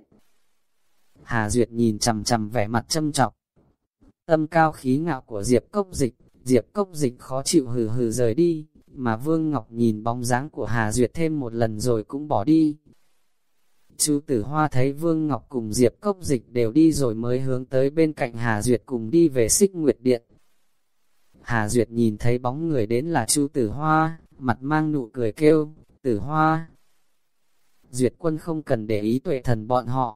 Hà Duyệt nhìn chằm chằm vẻ mặt châm chọc, tâm cao khí ngạo của Diệp Cốc Dịch, Diệp Cốc Dịch khó chịu hừ hừ rời đi, mà Vương Ngọc nhìn bóng dáng của Hà Duyệt thêm một lần rồi cũng bỏ đi. Chu Tử Hoa thấy Vương Ngọc cùng Diệp Cốc Dịch đều đi rồi mới hướng tới bên cạnh Hà Duyệt cùng đi về Xích Nguyệt Điện. Hà Duyệt nhìn thấy bóng người đến là Chu Tử Hoa, mặt mang nụ cười kêu, Tử Hoa. Duyệt quân không cần để ý Tuệ Thần bọn họ.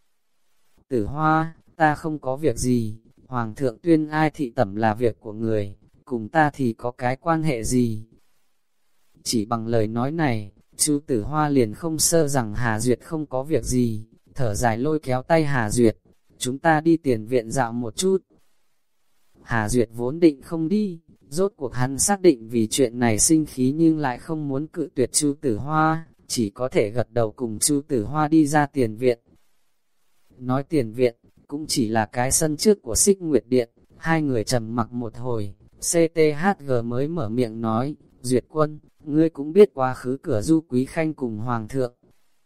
Tử Hoa, ta không có việc gì, Hoàng thượng tuyên ai thị tẩm là việc của người, cùng ta thì có cái quan hệ gì. Chỉ bằng lời nói này, Chu Tử Hoa liền không sơ rằng Hà Duyệt không có việc gì, thở dài lôi kéo tay Hà Duyệt, chúng ta đi tiền viện dạo một chút. Hà Duyệt vốn định không đi, rốt cuộc hắn xác định vì chuyện này sinh khí nhưng lại không muốn cự tuyệt Chu Tử Hoa, chỉ có thể gật đầu cùng Chu Tử Hoa đi ra tiền viện. Nói tiền viện, cũng chỉ là cái sân trước của Xích Nguyệt Điện, hai người trầm mặc một hồi, xê tê hát giê mới mở miệng nói, Duyệt quân, ngươi cũng biết quá khứ cửa Du Quý Khanh cùng Hoàng thượng.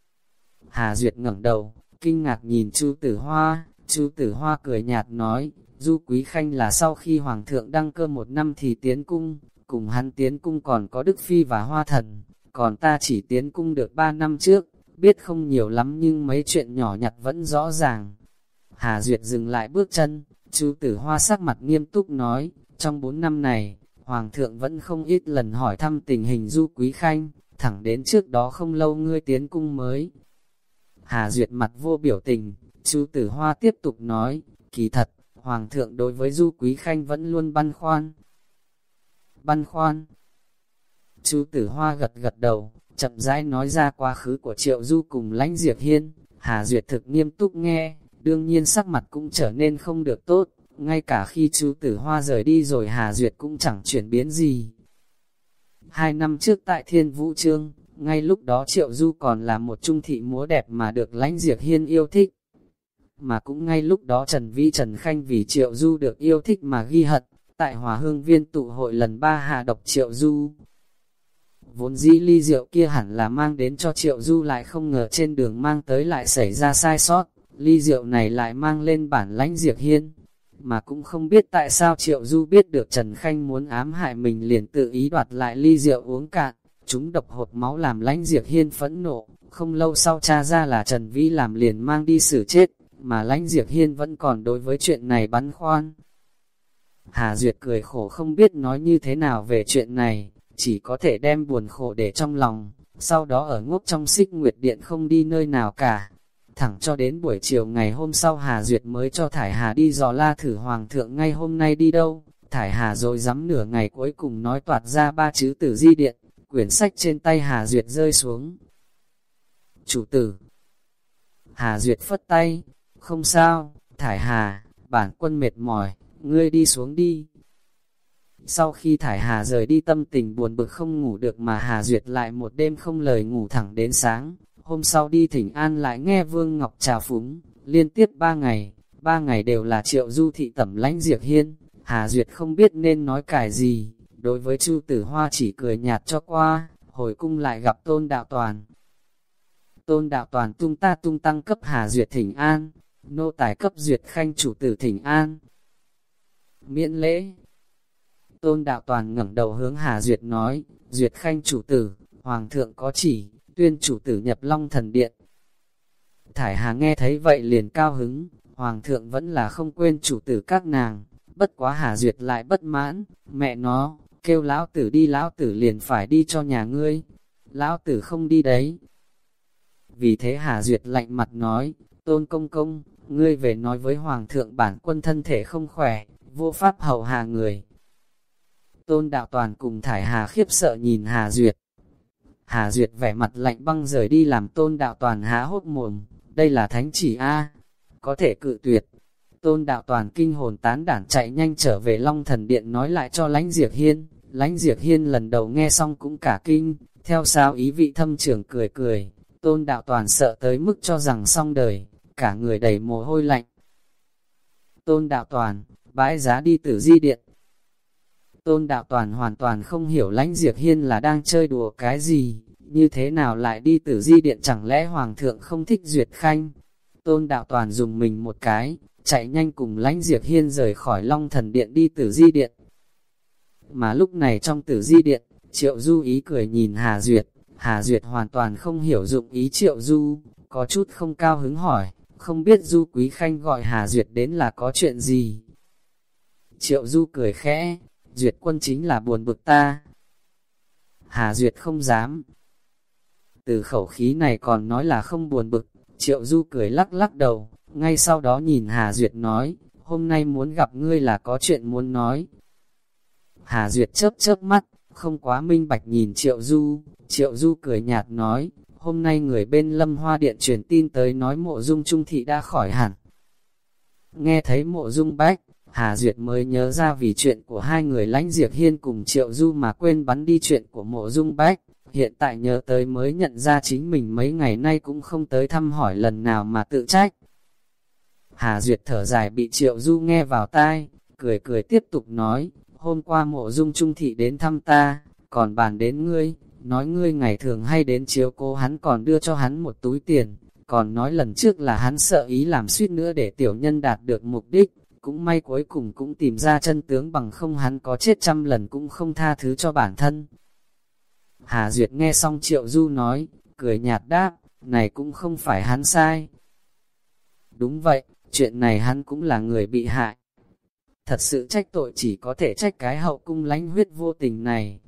Hà Duyệt ngẩng đầu, kinh ngạc nhìn Chu Tử Hoa, Chu Tử Hoa cười nhạt nói, Du Quý Khanh là sau khi Hoàng thượng đăng cơ một năm thì tiến cung, cùng hắn tiến cung còn có Đức Phi và Hoa Thần, còn ta chỉ tiến cung được ba năm trước, biết không nhiều lắm nhưng mấy chuyện nhỏ nhặt vẫn rõ ràng. Hà Duyệt dừng lại bước chân, Chu Tử Hoa sắc mặt nghiêm túc nói, trong bốn năm này, Hoàng thượng vẫn không ít lần hỏi thăm tình hình Du Quý Khanh, thẳng đến trước đó không lâu ngươi tiến cung mới. Hà Duyệt mặt vô biểu tình, Chu Tử Hoa tiếp tục nói, kỳ thật, Hoàng thượng đối với Du Quý Khanh vẫn luôn băn khoăn. Băn khoăn. Chu Tử Hoa gật gật đầu, chậm rãi nói ra quá khứ của Triệu Du cùng Lãnh Diệp Hiên. Hà Duyệt thực nghiêm túc nghe, đương nhiên sắc mặt cũng trở nên không được tốt, ngay cả khi Chu Tử Hoa rời đi rồi Hà Duyệt cũng chẳng chuyển biến gì. Hai năm trước tại Thiên Vũ Chương, ngay lúc đó Triệu Du còn là một trung thị múa đẹp mà được Lãnh Diệp Hiên yêu thích. Mà cũng ngay lúc đó Trần Vi Trần Khanh vì Triệu Du được yêu thích mà ghi hận, tại Hòa Hương Viên tụ hội lần ba hạ độc Triệu Du. Vốn dĩ ly rượu kia hẳn là mang đến cho Triệu Du, lại không ngờ trên đường mang tới lại xảy ra sai sót, ly rượu này lại mang lên bản Lãnh Diệp Hiên. Mà cũng không biết tại sao Triệu Du biết được Trần Khanh muốn ám hại mình liền tự ý đoạt lại ly rượu uống cạn, chúng độc hột máu làm Lãnh Diệp Hiên phẫn nộ, không lâu sau tra ra là Trần Vĩ làm liền mang đi xử chết, mà Lãnh Diệp Hiên vẫn còn đối với chuyện này băn khoăn. Hà Duyệt cười khổ không biết nói như thế nào về chuyện này, chỉ có thể đem buồn khổ để trong lòng, sau đó ở ngốc trong Xích Nguyệt Điện không đi nơi nào cả. Thẳng cho đến buổi chiều ngày hôm sau Hà Duyệt mới cho Thải Hà đi dò la thử Hoàng thượng ngay hôm nay đi đâu. Thải Hà rồi dám nửa ngày cuối cùng nói toạt ra ba chữ Tử Di Điện, quyển sách trên tay Hà Duyệt rơi xuống. Chủ tử. Hà Duyệt phất tay, không sao, Thải Hà, bản quân mệt mỏi, ngươi đi xuống đi. Sau khi Thải Hà rời đi tâm tình buồn bực không ngủ được mà Hà Duyệt lại một đêm không lời ngủ thẳng đến sáng. Hôm sau đi Thỉnh An lại nghe Vương Ngọc trào phúng, liên tiếp ba ngày, ba ngày đều là Triệu Du thị tẩm Lãnh Diệp Hiên. Hà Duyệt không biết nên nói cải gì, đối với Chu Tử Hoa chỉ cười nhạt cho qua, hồi cung lại gặp Tôn Đạo Toàn. Tôn Đạo Toàn tung ta tung tăng cấp Hà Duyệt Thỉnh An, nô tài cấp Duyệt Khanh chủ tử Thỉnh An. Miễn lễ. Tôn Đạo Toàn ngẩng đầu hướng Hà Duyệt nói, Duyệt Khanh chủ tử, Hoàng thượng có chỉ, tuyên chủ tử nhập Long Thần Điện. Thải Hà nghe thấy vậy liền cao hứng, Hoàng thượng vẫn là không quên chủ tử các nàng, bất quá Hà Duyệt lại bất mãn, mẹ nó, kêu lão tử đi lão tử liền phải đi cho nhà ngươi, lão tử không đi đấy. Vì thế Hà Duyệt lạnh mặt nói, Tôn công công, ngươi về nói với Hoàng thượng bản quân thân thể không khỏe, vô pháp hầu hạ người. Tôn Đạo Toàn cùng Thải Hà khiếp sợ nhìn Hà Duyệt. Hà Duyệt vẻ mặt lạnh băng rời đi làm Tôn Đạo Toàn há hốt mồm, đây là thánh chỉ A, có thể cự tuyệt. Tôn Đạo Toàn kinh hồn tán đản chạy nhanh trở về Long Thần Điện nói lại cho Lãnh Diệp Hiên. Lãnh Diệp Hiên lần đầu nghe xong cũng cả kinh, theo sao ý vị thâm trưởng cười cười. Tôn Đạo Toàn sợ tới mức cho rằng xong đời, cả người đầy mồ hôi lạnh. Tôn Đạo Toàn, bãi giá đi Tử Di Điện. Tôn Đạo Toàn hoàn toàn không hiểu Lãnh Diệp Hiên là đang chơi đùa cái gì, như thế nào lại đi Tử Di Điện, chẳng lẽ Hoàng thượng không thích Duyệt Khanh. Tôn Đạo Toàn dùng mình một cái, chạy nhanh cùng Lãnh Diệp Hiên rời khỏi Long Thần Điện đi Tử Di Điện. Mà lúc này trong Tử Di Điện, Triệu Du ý cười nhìn Hà Duyệt, Hà Duyệt hoàn toàn không hiểu dụng ý Triệu Du, có chút không cao hứng hỏi, không biết Du Quý Khanh gọi Hà Duyệt đến là có chuyện gì. Triệu Du cười khẽ, Duyệt quân chính là buồn bực ta. Hà Duyệt không dám. Từ khẩu khí này còn nói là không buồn bực, Triệu Du cười lắc lắc đầu, ngay sau đó nhìn Hà Duyệt nói, hôm nay muốn gặp ngươi là có chuyện muốn nói. Hà Duyệt chớp chớp mắt, không quá minh bạch nhìn Triệu Du, Triệu Du cười nhạt nói, hôm nay người bên Lâm Hoa Điện truyền tin tới nói Mộ Dung Trung Thị đã khỏi hẳn. Nghe thấy Mộ Dung Bách, Hà Duyệt mới nhớ ra vì chuyện của hai người Lãnh Diệp Hiên cùng Triệu Du mà quên bắn đi chuyện của Mộ Dung Bách, hiện tại nhớ tới mới nhận ra chính mình mấy ngày nay cũng không tới thăm hỏi lần nào mà tự trách. Hà Duyệt thở dài bị Triệu Du nghe vào tai, cười cười tiếp tục nói, hôm qua Mộ Dung Trung Thị đến thăm ta, còn bàn đến ngươi, nói ngươi ngày thường hay đến chiếu cố hắn, còn đưa cho hắn một túi tiền, còn nói lần trước là hắn sợ ý làm suýt nữa để tiểu nhân đạt được mục đích, cũng may cuối cùng cũng tìm ra chân tướng, bằng không hắn có chết trăm lần cũng không tha thứ cho bản thân. Hà Duyệt nghe xong Triệu Du nói, cười nhạt đáp, này cũng không phải hắn sai. Đúng vậy, chuyện này hắn cũng là người bị hại. Thật sự trách tội chỉ có thể trách cái hậu cung Lãnh Huyết vô tình này.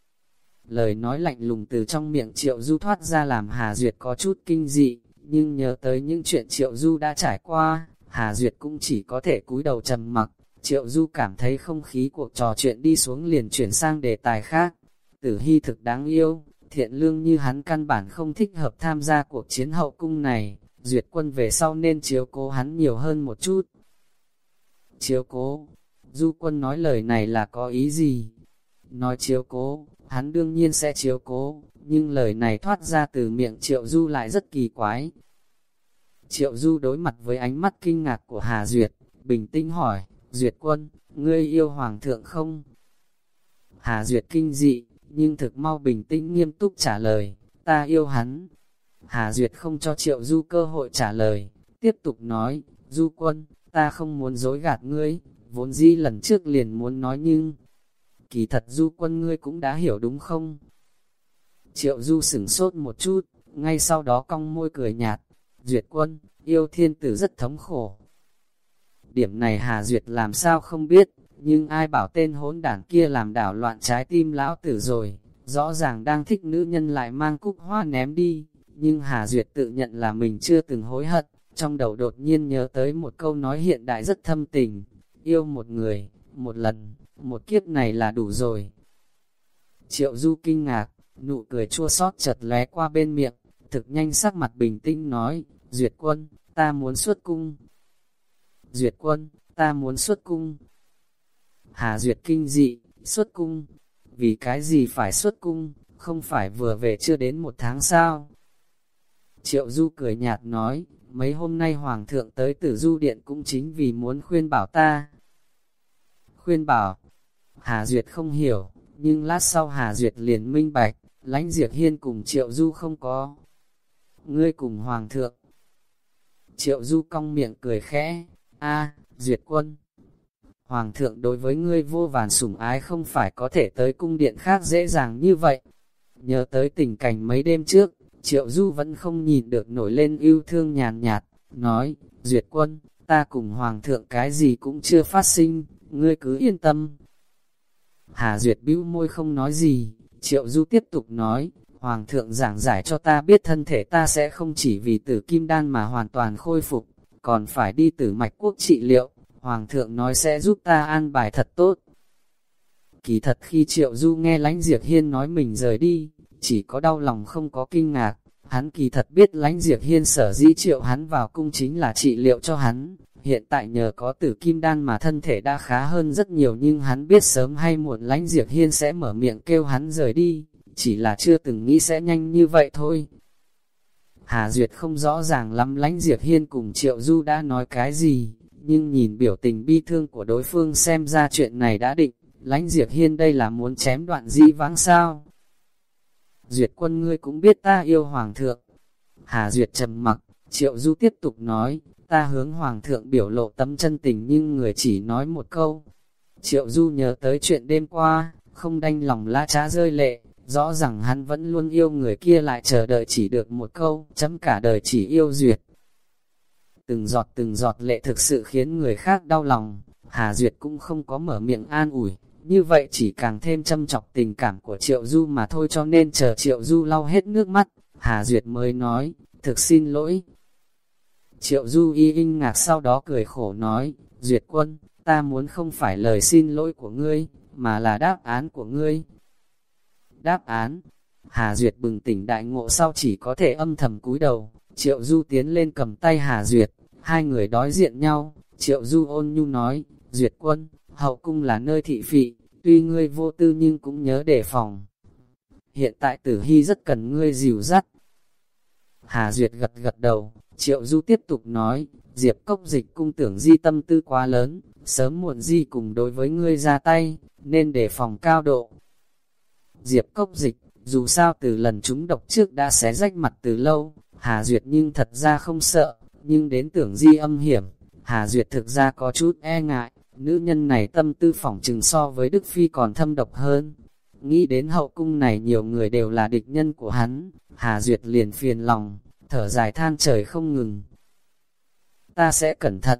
Lời nói lạnh lùng từ trong miệng Triệu Du thoát ra làm Hà Duyệt có chút kinh dị, nhưng nhớ tới những chuyện Triệu Du đã trải qua, Hà Duyệt cũng chỉ có thể cúi đầu trầm mặc. Triệu Du cảm thấy không khí cuộc trò chuyện đi xuống liền chuyển sang đề tài khác. Tử Hy thực đáng yêu, thiện lương như hắn căn bản không thích hợp tham gia cuộc chiến hậu cung này, Duyệt quân về sau nên chiếu cố hắn nhiều hơn một chút. Chiếu cố, Du quân nói lời này là có ý gì? Nói chiếu cố, hắn đương nhiên sẽ chiếu cố, nhưng lời này thoát ra từ miệng Triệu Du lại rất kỳ quái. Triệu Du đối mặt với ánh mắt kinh ngạc của Hà Duyệt, bình tĩnh hỏi, Duyệt quân, ngươi yêu Hoàng thượng không? Hà Duyệt kinh dị, nhưng thực mau bình tĩnh nghiêm túc trả lời, ta yêu hắn. Hà Duyệt không cho Triệu Du cơ hội trả lời, tiếp tục nói, Du quân, ta không muốn dối gạt ngươi, vốn dĩ lần trước liền muốn nói nhưng, kỳ thật Du quân ngươi cũng đã hiểu đúng không? Triệu Du sửng sốt một chút, ngay sau đó cong môi cười nhạt, Duyệt quân, yêu thiên tử rất thống khổ. Điểm này Hà Duyệt làm sao không biết, nhưng ai bảo tên hỗn đản kia làm đảo loạn trái tim lão tử rồi, rõ ràng đang thích nữ nhân lại mang cúc hoa ném đi, nhưng Hà Duyệt tự nhận là mình chưa từng hối hận, trong đầu đột nhiên nhớ tới một câu nói hiện đại rất thâm tình, yêu một người, một lần, một kiếp này là đủ rồi. Triệu Du kinh ngạc, nụ cười chua xót chợt lóe qua bên miệng, thực nhanh sắc mặt bình tĩnh nói, Duyệt quân, ta muốn xuất cung. Duyệt quân, ta muốn xuất cung. Hà Duyệt kinh dị, xuất cung, vì cái gì phải xuất cung, không phải vừa về chưa đến một tháng sao? Triệu Du cười nhạt nói, mấy hôm nay Hoàng thượng tới Tử Du Điện cũng chính vì muốn khuyên bảo ta. Khuyên bảo, Hà Duyệt không hiểu, nhưng lát sau Hà Duyệt liền minh bạch, Lãnh Diệp Hiên cùng Triệu Du không có. Ngươi cùng Hoàng thượng. Triệu Du cong miệng cười khẽ, a Duyệt quân. Hoàng thượng đối với ngươi vô vàn sủng ái, không phải có thể tới cung điện khác dễ dàng như vậy. Nhớ tới tình cảnh mấy đêm trước, Triệu Du vẫn không nhìn được nổi lên yêu thương nhàn nhạt, nói, Duyệt quân, ta cùng Hoàng thượng cái gì cũng chưa phát sinh, ngươi cứ yên tâm. Hà Duyệt bĩu môi không nói gì, Triệu Du tiếp tục nói, Hoàng thượng giảng giải cho ta biết thân thể ta sẽ không chỉ vì tử kim đan mà hoàn toàn khôi phục, còn phải đi tử mạch quốc trị liệu, Hoàng thượng nói sẽ giúp ta an bài thật tốt. Kỳ thật khi Triệu Du nghe Lãnh Diệp Hiên nói mình rời đi, chỉ có đau lòng không có kinh ngạc, hắn kỳ thật biết Lãnh Diệp Hiên sở dĩ triệu hắn vào cung chính là trị liệu cho hắn, Hiện tại nhờ có tử kim đan mà thân thể đã khá hơn rất nhiều, nhưng hắn biết sớm hay muộn Lãnh Diệp Hiên sẽ mở miệng kêu hắn rời đi, chỉ là chưa từng nghĩ sẽ nhanh như vậy thôi. Hà Duyệt không rõ ràng lắm Lãnh Diệp Hiên cùng Triệu Du đã nói cái gì, nhưng nhìn biểu tình bi thương của đối phương xem ra chuyện này đã định. Lãnh Diệp Hiên đây là muốn chém đoạn dĩ vãng sao? Duyệt quân ngươi cũng biết ta yêu Hoàng thượng. Hà Duyệt trầm mặc, Triệu Du tiếp tục nói, ta hướng Hoàng thượng biểu lộ tấm chân tình nhưng người chỉ nói một câu. Triệu Du nhớ tới chuyện đêm qua, không đành lòng la trá rơi lệ, rõ ràng hắn vẫn luôn yêu người kia lại chờ đợi chỉ được một câu, chấm cả đời chỉ yêu Duyệt. Từng giọt từng giọt lệ thực sự khiến người khác đau lòng, Hà Duyệt cũng không có mở miệng an ủi, như vậy chỉ càng thêm châm chọc tình cảm của Triệu Du mà thôi, cho nên chờ Triệu Du lau hết nước mắt, Hà Duyệt mới nói, thực xin lỗi. Triệu Du y inh ngạc sau đó cười khổ nói, Duyệt quân, ta muốn không phải lời xin lỗi của ngươi, mà là đáp án của ngươi. Đáp án? Hà Duyệt bừng tỉnh đại ngộ sau chỉ có thể âm thầm cúi đầu. Triệu Du tiến lên cầm tay Hà Duyệt, hai người đối diện nhau. Triệu Du ôn nhu nói, Duyệt quân, hậu cung là nơi thị phị, tuy ngươi vô tư nhưng cũng nhớ đề phòng. Hiện tại Tử Hy rất cần ngươi dìu dắt. Hà Duyệt gật gật đầu. Triệu Du tiếp tục nói, Diệp Cốc Dịch cung tưởng Di tâm tư quá lớn, sớm muộn Di cùng đối với ngươi ra tay, nên đề phòng cao độ. Diệp Cốc Dịch, dù sao từ lần chúng độc trước đã xé rách mặt từ lâu, Hà Duyệt nhưng thật ra không sợ, nhưng đến tưởng Di âm hiểm, Hà Duyệt thực ra có chút e ngại, nữ nhân này tâm tư phỏng chừng so với Đức Phi còn thâm độc hơn. Nghĩ đến hậu cung này nhiều người đều là địch nhân của hắn, Hà Duyệt liền phiền lòng, thở dài than trời không ngừng. Ta sẽ cẩn thận.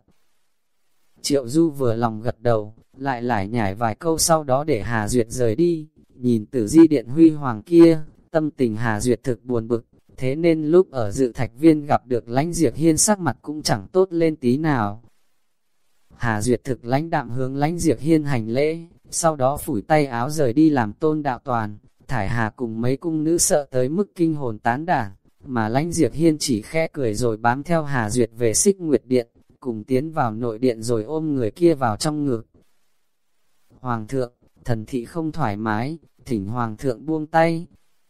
Triệu Du vừa lòng gật đầu, lại lải nhải vài câu sau đó để Hà Duyệt rời đi. Nhìn Tử Di điện huy hoàng kia, tâm tình Hà Duyệt thực buồn bực, thế nên lúc ở Dự Thạch Viên gặp được Lãnh Diệp Hiên sắc mặt cũng chẳng tốt lên tí nào. Hà Duyệt thực lãnh đạm hướng Lãnh Diệp Hiên hành lễ, sau đó phủi tay áo rời đi làm tôn đạo toàn. Thải Hà cùng mấy cung nữ sợ tới mức kinh hồn tán đảng, mà Lãnh Diệp Hiên chỉ khẽ cười rồi bám theo Hà Duyệt về Xích Nguyệt Điện, cùng tiến vào nội điện rồi ôm người kia vào trong ngực. Hoàng thượng, thần thị không thoải mái, thỉnh Hoàng thượng buông tay.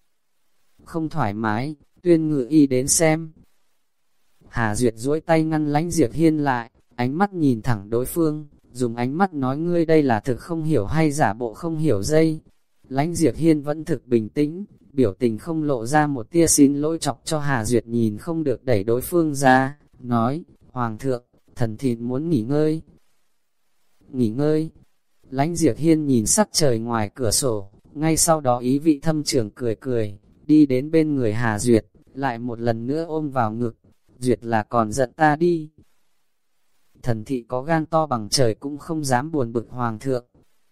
Không thoải mái, tuyên ngự y đến xem. Hà Duyệt duỗi tay ngăn Lãnh Diệp Hiên lại, ánh mắt nhìn thẳng đối phương, dùng ánh mắt nói ngươi đây là thực không hiểu hay giả bộ không hiểu dây. Lãnh Diệp Hiên vẫn thực bình tĩnh, biểu tình không lộ ra một tia xin lỗi chọc cho Hà Duyệt nhìn không được đẩy đối phương ra, nói, Hoàng thượng, thần thịt muốn nghỉ ngơi. Nghỉ ngơi. Lãnh Diệp Hiên nhìn sắc trời ngoài cửa sổ, ngay sau đó ý vị thâm trường cười cười, đi đến bên người Hà Duyệt, lại một lần nữa ôm vào ngực, Duyệt là còn giận ta đi. Thần thị có gan to bằng trời cũng không dám buồn bực Hoàng thượng.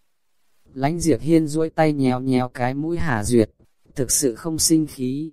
Lãnh Diệp Hiên duỗi tay nhéo nhéo cái mũi Hà Duyệt, thực sự không sinh khí.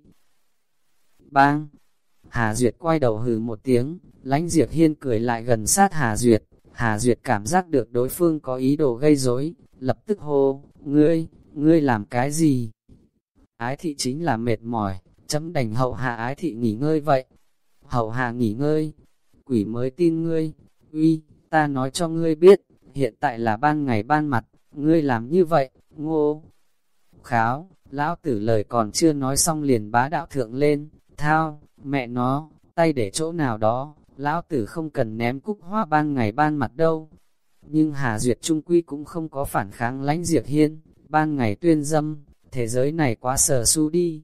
Bang! Hà Duyệt quay đầu hừ một tiếng, Lãnh Diệp Hiên cười lại gần sát Hà Duyệt. Hà Duyệt cảm giác được đối phương có ý đồ gây rối, lập tức hô, ngươi, ngươi làm cái gì? Ái thị chính là mệt mỏi, chấm đành hậu hạ ái thị nghỉ ngơi vậy. Hậu hạ nghỉ ngơi, quỷ mới tin ngươi, uy, ta nói cho ngươi biết, hiện tại là ban ngày ban mặt, ngươi làm như vậy, ngô. Kháo, lão tử lời còn chưa nói xong liền bá đạo thượng lên, thao, mẹ nó, tay để chỗ nào đó, lão tử không cần ném cúc hoa ban ngày ban mặt đâu. Nhưng Hà Duyệt trung quy cũng không có phản kháng Lãnh Diệp Hiên, ban ngày tuyên dâm, thế giới này quá sờ su đi.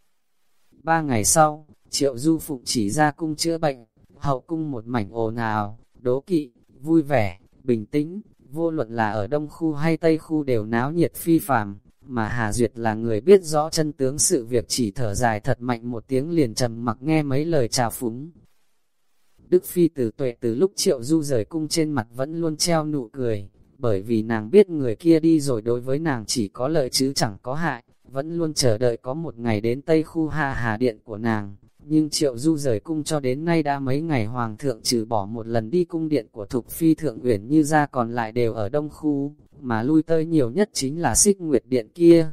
Ba ngày sau, Triệu Du Phụng chỉ ra cung chữa bệnh, hậu cung một mảnh ồn ào, đố kỵ, vui vẻ, bình tĩnh, vô luận là ở Đông Khu hay Tây Khu đều náo nhiệt phi phàm, mà Hà Duyệt là người biết rõ chân tướng sự việc chỉ thở dài thật mạnh một tiếng liền trầm mặc nghe mấy lời chào phúng. Đức Phi Tử Tuệ từ lúc Triệu Du rời cung trên mặt vẫn luôn treo nụ cười, bởi vì nàng biết người kia đi rồi đối với nàng chỉ có lợi chứ chẳng có hại, vẫn luôn chờ đợi có một ngày đến Tây Khu Hà Hà Điện của nàng. Nhưng Triệu Du rời cung cho đến nay đã mấy ngày Hoàng thượng trừ bỏ một lần đi cung điện của Thục Phi Thượng Uyển Như ra còn lại đều ở Đông Khu, mà lui tới nhiều nhất chính là Xích Nguyệt Điện kia.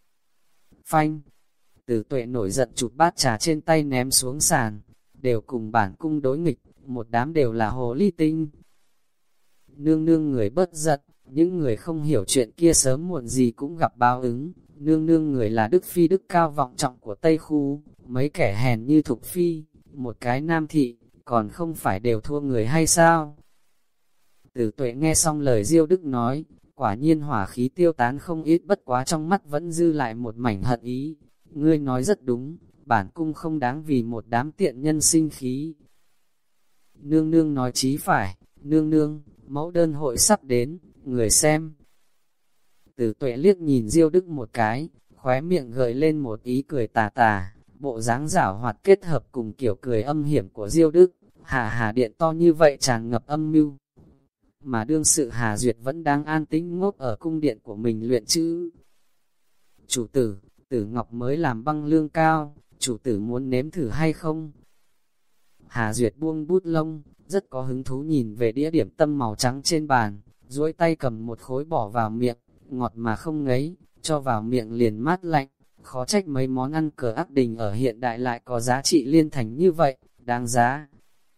Phanh! Tử Tuệ nổi giận chụp bát trà trên tay ném xuống sàn, đều cùng bản cung đối nghịch, một đám đều là hồ ly tinh. Nương nương người bất giận, những người không hiểu chuyện kia sớm muộn gì cũng gặp báo ứng. Nương nương người là đức phi đức cao vọng trọng của Tây Khu, mấy kẻ hèn như Thục Phi, một cái nam thị, còn không phải đều thua người hay sao? Tử Tuệ nghe xong lời Diêu Đức nói, quả nhiên hỏa khí tiêu tán không ít, bất quá trong mắt vẫn dư lại một mảnh hận ý. Ngươi nói rất đúng, bản cung không đáng vì một đám tiện nhân sinh khí. Nương nương nói chí phải, nương nương, mẫu đơn hội sắp đến, người xem. Tử Tuệ liếc nhìn Diêu Đức một cái, khóe miệng gợi lên một ý cười tà tà, bộ dáng giảo hoạt kết hợp cùng kiểu cười âm hiểm của Diêu Đức. Hà Hà điện to như vậy tràn ngập âm mưu, mà đương sự Hà Duyệt vẫn đang an tĩnh ngốc ở cung điện của mình luyện chữ. Chủ tử, Tử Ngọc mới làm băng lương cao, chủ tử muốn nếm thử hay không? Hà Duyệt buông bút lông, rất có hứng thú nhìn về đĩa điểm tâm màu trắng trên bàn, duỗi tay cầm một khối bỏ vào miệng, ngọt mà không ngấy, cho vào miệng liền mát lạnh. Khó trách mấy món ăn cờ ác đình ở hiện đại lại có giá trị liên thành như vậy, đáng giá.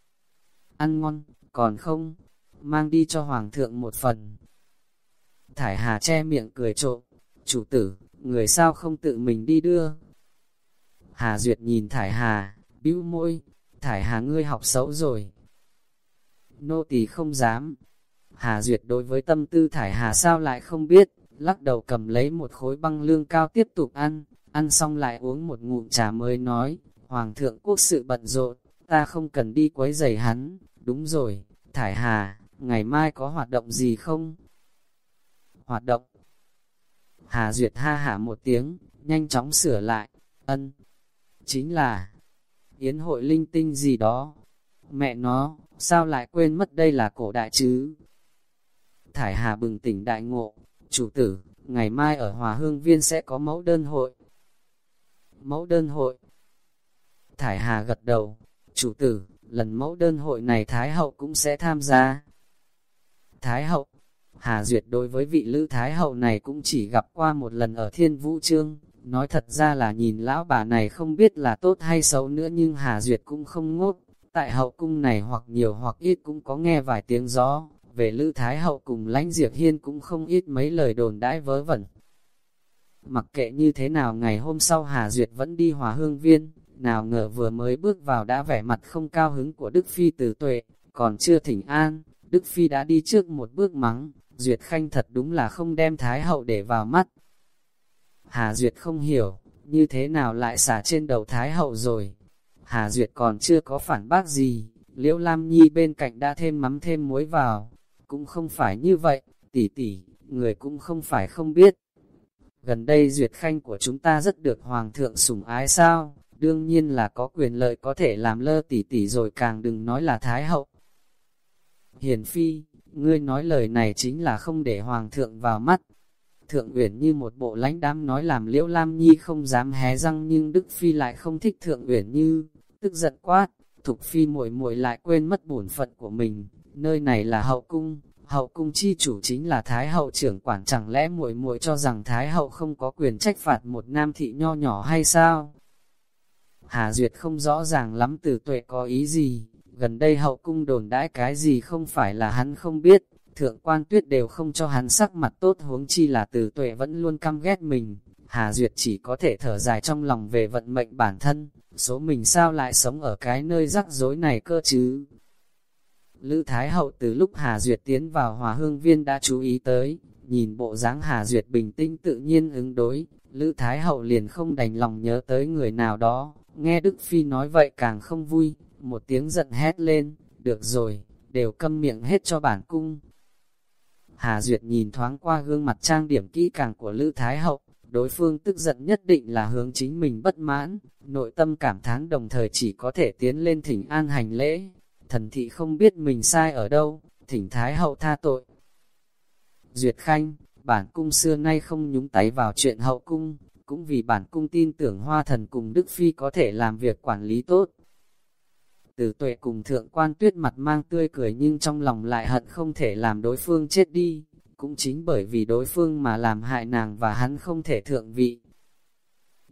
Ăn ngon, còn không, mang đi cho hoàng thượng một phần. Thải Hà che miệng cười trộm, chủ tử, người sao không tự mình đi đưa? Hà Duyệt nhìn Thải Hà, bĩu môi, Thải Hà ngươi học xấu rồi. Nô tỳ không dám. Hà Duyệt đối với tâm tư Thải Hà sao lại không biết, lắc đầu cầm lấy một khối băng lương cao tiếp tục ăn, ăn xong lại uống một ngụm trà mới nói, hoàng thượng quốc sự bận rộn, ta không cần đi quấy rầy hắn. Đúng rồi, Thải Hà, ngày mai có hoạt động gì không? Hoạt động? Hà Duyệt ha hả một tiếng, nhanh chóng sửa lại, ân, chính là yến hội linh tinh gì đó. Mẹ nó, sao lại quên mất đây là cổ đại chứ? Thải Hà bừng tỉnh đại ngộ, chủ tử, ngày mai ở Hòa Hương Viên sẽ có mẫu đơn hội. Mẫu đơn hội? Thải Hà gật đầu, chủ tử, lần mẫu đơn hội này Thái Hậu cũng sẽ tham gia. Thái Hậu? Hà Duyệt đối với vị Lữ Thái Hậu này cũng chỉ gặp qua một lần ở Thiên Vũ Chương, nói thật ra là nhìn lão bà này không biết là tốt hay xấu nữa, nhưng Hà Duyệt cũng không ngốc, tại hậu cung này hoặc nhiều hoặc ít cũng có nghe vài tiếng gió, về Lữ Thái Hậu cùng Lãnh Diệp Hiên cũng không ít mấy lời đồn đãi vớ vẩn. Mặc kệ như thế nào, ngày hôm sau Hà Duyệt vẫn đi Hòa Hương Viên, nào ngờ vừa mới bước vào đã vẻ mặt không cao hứng của Đức Phi Tử Tuệ, còn chưa thỉnh an, Đức Phi đã đi trước một bước mắng, Duyệt Khanh thật đúng là không đem Thái Hậu để vào mắt. Hà Duyệt không hiểu, như thế nào lại xả trên đầu Thái Hậu rồi. Hà Duyệt còn chưa có phản bác gì, Liễu Lam Nhi bên cạnh đã thêm mắm thêm muối vào. Cũng không phải như vậy, tỷ tỷ, người cũng không phải không biết. Gần đây Duyệt Khanh của chúng ta rất được Hoàng thượng sủng ái sao, đương nhiên là có quyền lợi có thể làm lơ tỷ tỷ rồi, càng đừng nói là Thái Hậu. Hiền Phi, ngươi nói lời này chính là không để Hoàng thượng vào mắt. Thượng Uyển Như một bộ lãnh đám nói làm Liễu Lam Nhi không dám hé răng, nhưng Đức Phi lại không thích Thượng Uyển Như, tức giận quát, Thục Phi muội muội lại quên mất bổn phận của mình, nơi này là hậu cung, hậu cung chi chủ chính là Thái Hậu trưởng quản, chẳng lẽ muội muội cho rằng Thái Hậu không có quyền trách phạt một nam thị nho nhỏ hay sao? Hà Duyệt không rõ ràng lắm Tử Tuệ có ý gì, gần đây hậu cung đồn đãi cái gì không phải là hắn không biết, Thượng Quan Tuyết đều không cho hắn sắc mặt tốt, huống chi là Tử Tuệ vẫn luôn căm ghét mình. Hà Duyệt chỉ có thể thở dài trong lòng về vận mệnh bản thân, số mình sao lại sống ở cái nơi rắc rối này cơ chứ. Lữ Thái Hậu từ lúc Hà Duyệt tiến vào Hòa Hương Viên đã chú ý tới, nhìn bộ dáng Hà Duyệt bình tĩnh tự nhiên ứng đối, Lữ Thái Hậu liền không đành lòng nhớ tới người nào đó, nghe Đức Phi nói vậy càng không vui, một tiếng giận hét lên, được rồi, đều câm miệng hết cho bản cung. Hà Duyệt nhìn thoáng qua gương mặt trang điểm kỹ càng của Lữ Thái Hậu, đối phương tức giận nhất định là hướng chính mình bất mãn, nội tâm cảm thán đồng thời chỉ có thể tiến lên thỉnh an hành lễ. Thần thị không biết mình sai ở đâu, thỉnh Thái Hậu tha tội. Duyệt Khanh, bản cung xưa nay không nhúng tay vào chuyện hậu cung, cũng vì bản cung tin tưởng Hoa Thần cùng Đức Phi có thể làm việc quản lý tốt. Tử Tuệ cùng Thượng Quan Tuyết mặt mang tươi cười nhưng trong lòng lại hận không thể làm đối phương chết đi, cũng chính bởi vì đối phương mà làm hại nàng và hắn không thể thượng vị.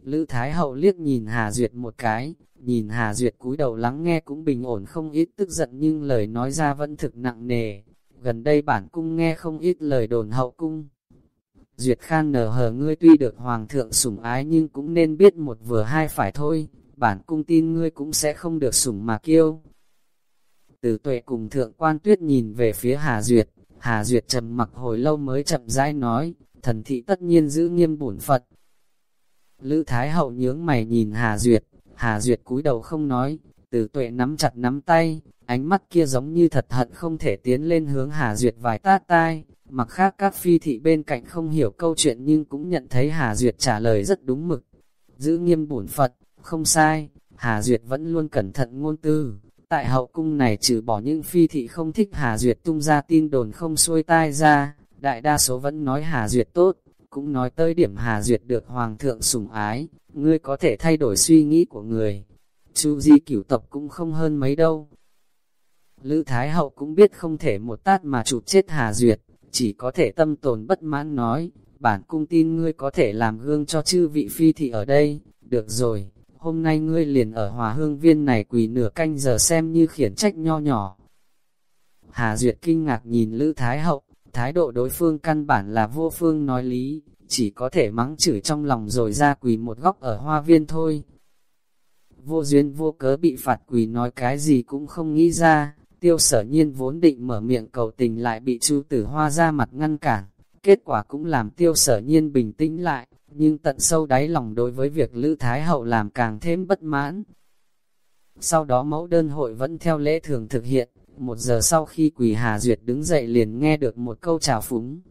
Lữ Thái Hậu liếc nhìn Hà Duyệt một cái, nhìn Hà Duyệt cúi đầu lắng nghe cũng bình ổn không ít tức giận nhưng lời nói ra vẫn thực nặng nề. Gần đây bản cung nghe không ít lời đồn hậu cung. Duyệt Khan nở hờ ngươi tuy được hoàng thượng sủng ái nhưng cũng nên biết một vừa hai phải thôi, bản cung tin ngươi cũng sẽ không được sủng mà kiêu. Từ Tuệ cùng thượng quan tuyết nhìn về phía Hà Duyệt, Hà Duyệt trầm mặc hồi lâu mới chậm rãi nói, thần thị tất nhiên giữ nghiêm bổn phận. Lữ Thái Hậu nhướng mày nhìn Hà Duyệt, Hà Duyệt cúi đầu không nói, Từ Tuệ nắm chặt nắm tay, ánh mắt kia giống như thật hận không thể tiến lên hướng Hà Duyệt vài tát tai. Mặc khác các phi thị bên cạnh không hiểu câu chuyện nhưng cũng nhận thấy Hà Duyệt trả lời rất đúng mực. Giữ nghiêm bổn phận, không sai, Hà Duyệt vẫn luôn cẩn thận ngôn tư. Tại hậu cung này trừ bỏ những phi thị không thích Hà Duyệt tung ra tin đồn không xuôi tai ra, đại đa số vẫn nói Hà Duyệt tốt, cũng nói tới điểm Hà Duyệt được hoàng thượng sủng ái, ngươi có thể thay đổi suy nghĩ của người. Chu Di cửu tộc cũng không hơn mấy đâu. Lữ Thái Hậu cũng biết không thể một tát mà chụp chết Hà Duyệt, chỉ có thể tâm tồn bất mãn nói, bản cung tin ngươi có thể làm gương cho chư vị phi thị ở đây, được rồi, hôm nay ngươi liền ở Hòa Hương Viên này quỳ nửa canh giờ xem như khiển trách nho nhỏ. Hà Duyệt kinh ngạc nhìn Lữ Thái Hậu, thái độ đối phương căn bản là vô phương nói lý, chỉ có thể mắng chửi trong lòng rồi ra quỳ một góc ở hoa viên thôi. Vô duyên vô cớ bị phạt quỳ nói cái gì cũng không nghĩ ra. Tiêu Sở Nhiên vốn định mở miệng cầu tình lại bị Chu Tử Hoa ra mặt ngăn cản, kết quả cũng làm Tiêu Sở Nhiên bình tĩnh lại, nhưng tận sâu đáy lòng đối với việc Lữ Thái Hậu làm càng thêm bất mãn. Sau đó mẫu đơn hội vẫn theo lễ thường thực hiện, một giờ sau khi quỳ Hà Duyệt đứng dậy liền nghe được một câu chào phúng.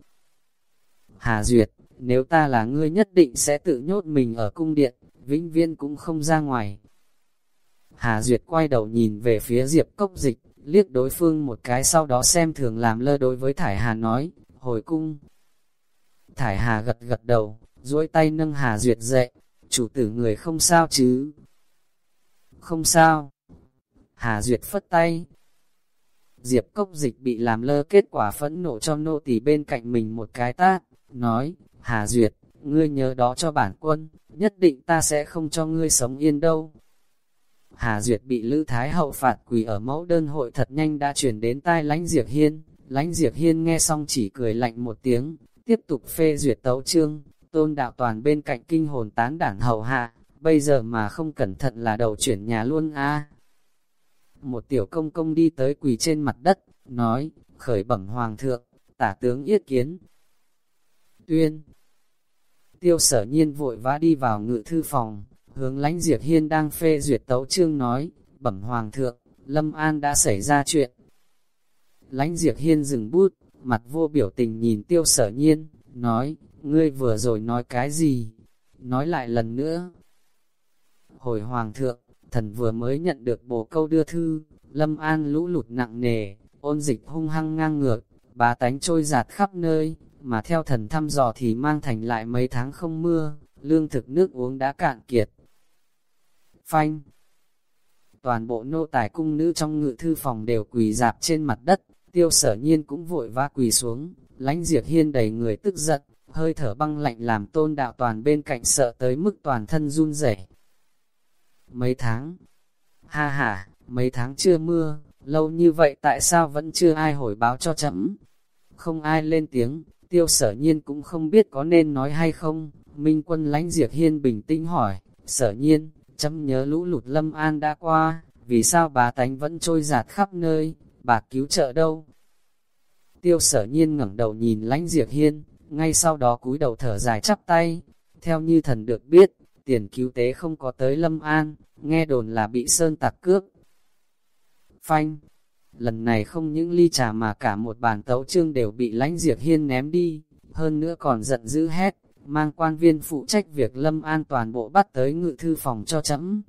Hà Duyệt, nếu ta là ngươi nhất định sẽ tự nhốt mình ở cung điện, vĩnh viễn cũng không ra ngoài. Hà Duyệt quay đầu nhìn về phía Diệp Cốc Dịch, liếc đối phương một cái sau đó xem thường làm lơ đối với Thải Hà nói, hồi cung. Thải Hà gật gật đầu, duỗi tay nâng Hà Duyệt dậy, chủ tử người không sao chứ? Không sao. Hà Duyệt phất tay. Diệp Cốc Dịch bị làm lơ kết quả phẫn nộ cho nô tỳ bên cạnh mình một cái tát, nói, Hà Duyệt, ngươi nhớ đó cho bản quân, nhất định ta sẽ không cho ngươi sống yên đâu. Hà Duyệt bị Lữ Thái Hậu phạt quỳ ở mẫu đơn hội thật nhanh đã chuyển đến tai Lãnh Diệp Hiên. Lãnh Diệp Hiên nghe xong chỉ cười lạnh một tiếng, tiếp tục phê duyệt tấu chương. Tôn Đạo Toàn bên cạnh kinh hồn tán đảng hầu hạ, bây giờ mà không cẩn thận là đầu chuyển nhà luôn a. Một tiểu công công đi tới quỳ trên mặt đất, nói, khởi bẩm hoàng thượng, tả tướng yết kiến. Tuyên. Tiêu Sở Nhiên vội vã đi vào ngự thư phòng, hướng Lãnh Diệp Hiên đang phê duyệt tấu chương nói, bẩm hoàng thượng, Lâm An đã xảy ra chuyện. Lãnh Diệp Hiên dừng bút, mặt vô biểu tình nhìn Tiêu Sở Nhiên, nói, ngươi vừa rồi nói cái gì? Nói lại lần nữa. Hồi hoàng thượng, thần vừa mới nhận được bổ câu đưa thư, Lâm An lũ lụt nặng nề, ôn dịch hung hăng ngang ngược, bá tánh trôi giạt khắp nơi, mà theo thần thăm dò thì mang thành lại mấy tháng không mưa, lương thực nước uống đã cạn kiệt. Phanh. Toàn bộ nô tài cung nữ trong ngự thư phòng đều quỳ dạp trên mặt đất, Tiêu Sở Nhiên cũng vội vã quỳ xuống, Lãnh Diệp Hiên đầy người tức giận, hơi thở băng lạnh làm Tôn Đạo Toàn bên cạnh sợ tới mức toàn thân run rẩy. Mấy tháng? Ha ha, mấy tháng chưa mưa, lâu như vậy tại sao vẫn chưa ai hồi báo cho trẫm? Không ai lên tiếng, Tiêu Sở Nhiên cũng không biết có nên nói hay không. Minh Quân Lãnh Diệp Hiên bình tĩnh hỏi, Sở Nhiên, trẫm nhớ lũ lụt Lâm An đã qua, vì sao bá tánh vẫn trôi giạt khắp nơi, bạc cứu trợ đâu? Tiêu Sở Nhiên ngẩng đầu nhìn Lãnh Diệp Hiên, ngay sau đó cúi đầu thở dài chắp tay. Theo như thần được biết, tiền cứu tế không có tới Lâm An, nghe đồn là bị sơn tặc cướp. Phanh, lần này không những ly trà mà cả một bàn tấu chương đều bị Lãnh Diệp Hiên ném đi, hơn nữa còn giận dữ hét, mang quan viên phụ trách việc Lâm An toàn bộ bắt tới ngự thư phòng cho trẫm.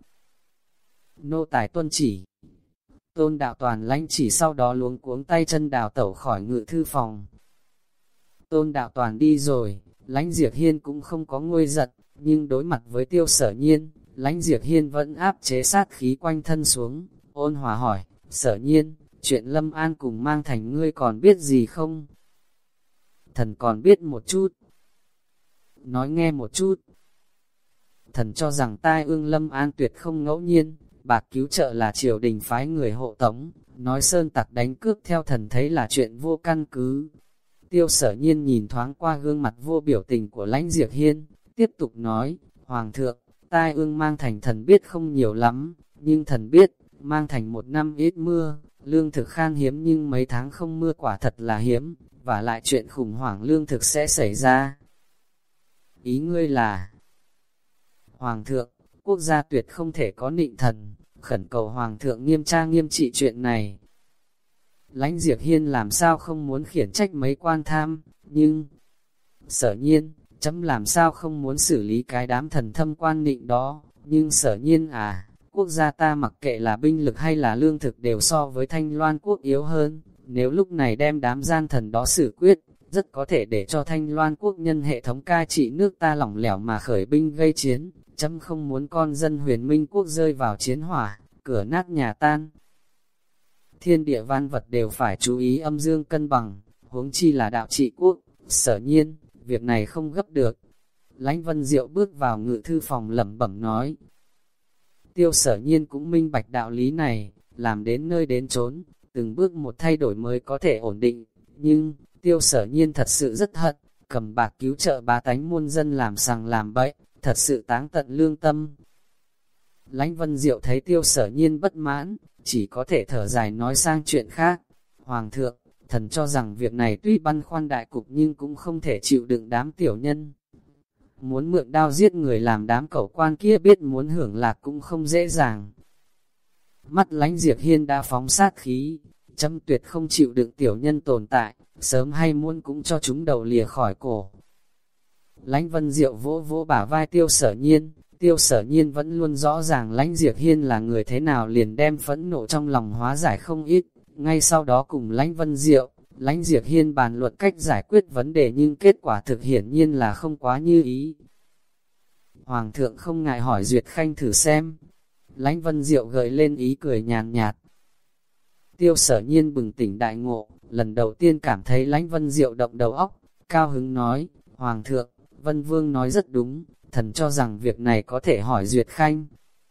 Nô tài tuân chỉ. Tôn Đạo Toàn lãnh chỉ sau đó luống cuống tay chân đào tẩu khỏi ngự thư phòng. Tôn Đạo Toàn đi rồi, Lãnh Diệp Hiên cũng không có nguôi giận, nhưng đối mặt với Tiêu Sở Nhiên, Lãnh Diệp Hiên vẫn áp chế sát khí quanh thân xuống, ôn hòa hỏi, Sở Nhiên, chuyện Lâm An cùng mang thành ngươi còn biết gì không? Thần còn biết một chút. Nói nghe một chút. thần cho rằng tai ương Lâm An tuyệt không ngẫu nhiên, bạc cứu trợ là triều đình phái người hộ tống, nói sơn tặc đánh cướp theo thần thấy là chuyện vô căn cứ. Tiêu Sở Nhiên nhìn thoáng qua gương mặt vô biểu tình của Lãnh Diệp Hiên, tiếp tục nói, Hoàng thượng, tai ương Mang Thành thần biết không nhiều lắm, nhưng thần biết, Mang Thành một năm ít mưa, lương thực khan hiếm nhưng mấy tháng không mưa quả thật là hiếm, và lại chuyện khủng hoảng lương thực sẽ xảy ra. Ý ngươi là, Hoàng thượng, quốc gia tuyệt không thể có nịnh thần, khẩn cầu Hoàng thượng nghiêm tra nghiêm trị chuyện này. Lãnh Diệp Hiên làm sao không muốn khiển trách mấy quan tham, nhưng Sở Nhiên, chấm làm sao không muốn xử lý cái đám thần thâm quan nịnh đó, nhưng Sở Nhiên à, quốc gia ta mặc kệ là binh lực hay là lương thực đều so với Thanh Loan quốc yếu hơn, nếu lúc này đem đám gian thần đó xử quyết, rất có thể để cho Thanh Loan quốc nhân hệ thống cai trị nước ta lỏng lẻo mà khởi binh gây chiến, chấm không muốn con dân Huyền Minh quốc rơi vào chiến hỏa, cửa nát nhà tan. Thiên địa văn vật đều phải chú ý âm dương cân bằng, huống chi là đạo trị quốc. Sở Nhiên, việc này không gấp được. Lãnh Vân Diệu bước vào ngự thư phòng lẩm bẩm nói. Tiêu Sở Nhiên cũng minh bạch đạo lý này, làm đến nơi đến chốn, từng bước một thay đổi mới có thể ổn định, nhưng Tiêu Sở Nhiên thật sự rất hận, cầm bạc cứu trợ bá tánh muôn dân làm sằng làm bậy, thật sự táng tận lương tâm. Lãnh Vân Diệu thấy Tiêu Sở Nhiên bất mãn, chỉ có thể thở dài nói sang chuyện khác. Hoàng thượng, thần cho rằng việc này tuy băn khoăn đại cục nhưng cũng không thể chịu đựng đám tiểu nhân. Muốn mượn đao giết người làm đám cẩu quan kia biết muốn hưởng lạc cũng không dễ dàng. Mắt Lãnh Diệp Hiên đã phóng sát khí, chấm tuyệt không chịu đựng tiểu nhân tồn tại, sớm hay muộn cũng cho chúng đầu lìa khỏi cổ. Lãnh Vân Diệu vỗ vỗ bả vai Tiêu Sở Nhiên, Tiêu Sở Nhiên vẫn luôn rõ ràng Lãnh Diệp Hiên là người thế nào liền đem phẫn nộ trong lòng hóa giải không ít, ngay sau đó cùng Lãnh Vân Diệu, Lãnh Diệp Hiên bàn luận cách giải quyết vấn đề nhưng kết quả thực hiển nhiên là không quá như ý. Hoàng thượng không ngại hỏi Duyệt Khanh thử xem. Lãnh Vân Diệu gợi lên ý cười nhàn nhạt. Tiêu Sở Nhiên bừng tỉnh đại ngộ, lần đầu tiên cảm thấy Lãnh Vân Diệu động đầu óc, cao hứng nói, Hoàng thượng, Vân Vương nói rất đúng, thần cho rằng việc này có thể hỏi Duyệt Khanh.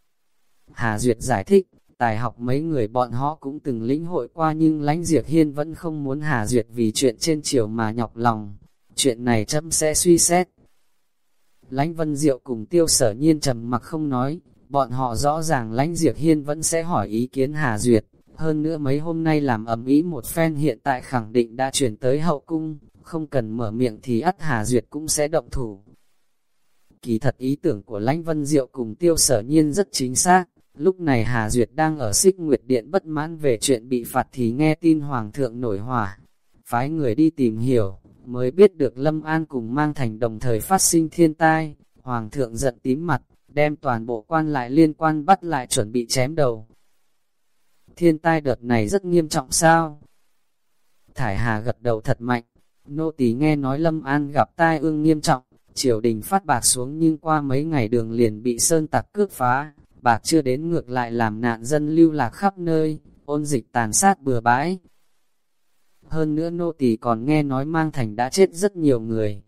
Hà Duyệt giải thích, tài học mấy người bọn họ cũng từng lĩnh hội qua nhưng Lãnh Diệp Hiên vẫn không muốn Hà Duyệt vì chuyện trên triều mà nhọc lòng, chuyện này chấm sẽ suy xét. Lãnh Vân Diệu cùng Tiêu Sở Nhiên trầm mặc không nói, bọn họ rõ ràng Lãnh Diệp Hiên vẫn sẽ hỏi ý kiến Hà Duyệt, hơn nữa mấy hôm nay làm ầm ĩ một phen hiện tại khẳng định đã chuyển tới hậu cung, không cần mở miệng thì ắt Hà Duyệt cũng sẽ động thủ. Kỳ thật ý tưởng của Lãnh Vân Diệu cùng Tiêu Sở Nhiên rất chính xác, lúc này Hà Duyệt đang ở Xích Nguyệt Điện bất mãn về chuyện bị phạt thì nghe tin Hoàng thượng nổi hỏa, phái người đi tìm hiểu, mới biết được Lâm An cùng Mang Thành đồng thời phát sinh thiên tai, Hoàng thượng giận tím mặt, đem toàn bộ quan lại liên quan bắt lại chuẩn bị chém đầu. Thiên tai đợt này rất nghiêm trọng sao? Thải Hà gật đầu thật mạnh, nô tỳ nghe nói Lâm An gặp tai ương nghiêm trọng, triều đình phát bạc xuống nhưng qua mấy ngày đường liền bị sơn tặc cướp phá, bạc chưa đến ngược lại làm nạn dân lưu lạc khắp nơi, ôn dịch tàn sát bừa bãi. Hơn nữa nô tỳ còn nghe nói Mang Thành đã chết rất nhiều người.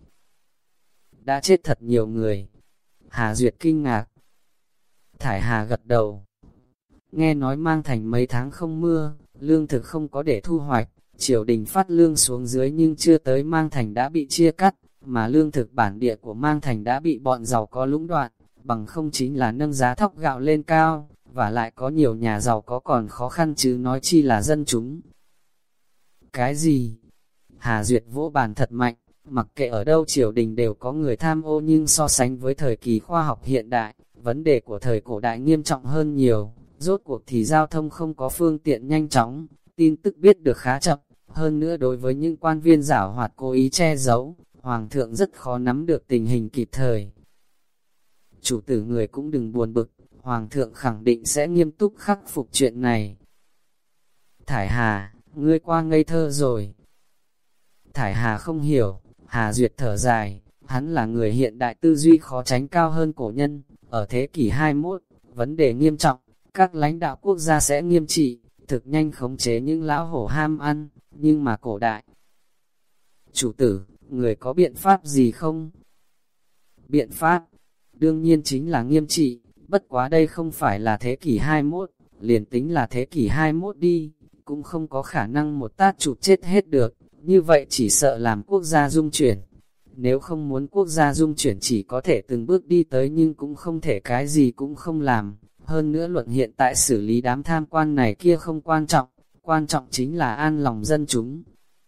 Đã chết thật nhiều người. Hà Duyệt kinh ngạc. Thải Hà gật đầu. Nghe nói Mang Thành mấy tháng không mưa, lương thực không có để thu hoạch, triều đình phát lương xuống dưới nhưng chưa tới Mang Thành đã bị chia cắt, mà lương thực bản địa của Mang Thành đã bị bọn giàu có lũng đoạn, bằng không chính là nâng giá thóc gạo lên cao, và lại có nhiều nhà giàu có còn khó khăn chứ nói chi là dân chúng. Cái gì? Hà Duyệt vỗ bàn thật mạnh, mặc kệ ở đâu triều đình đều có người tham ô nhưng so sánh với thời kỳ khoa học hiện đại, vấn đề của thời cổ đại nghiêm trọng hơn nhiều, rốt cuộc thì giao thông không có phương tiện nhanh chóng, tin tức biết được khá chậm, hơn nữa đối với những quan viên giảo hoạt cố ý che giấu, Hoàng thượng rất khó nắm được tình hình kịp thời. Chủ tử người cũng đừng buồn bực, Hoàng thượng khẳng định sẽ nghiêm túc khắc phục chuyện này. Thải Hà, ngươi qua ngây thơ rồi. Thải Hà không hiểu, Hà Duyệt thở dài, hắn là người hiện đại tư duy khó tránh cao hơn cổ nhân, ở thế kỷ hai mươi mốt, vấn đề nghiêm trọng, các lãnh đạo quốc gia sẽ nghiêm trị, thực nhanh khống chế những lão hổ ham ăn, nhưng mà cổ đại. Chủ tử, người có biện pháp gì không? Biện pháp? đương nhiên chính là nghiêm trị, bất quá đây không phải là thế kỷ hai mươi mốt, liền tính là thế kỷ hai mươi mốt đi, cũng không có khả năng một tát chụp chết hết được, như vậy chỉ sợ làm quốc gia dung chuyển. Nếu không muốn quốc gia dung chuyển chỉ có thể từng bước đi tới nhưng cũng không thể cái gì cũng không làm. Hơn nữa luận hiện tại xử lý đám tham quan này kia không quan trọng, quan trọng chính là an lòng dân chúng.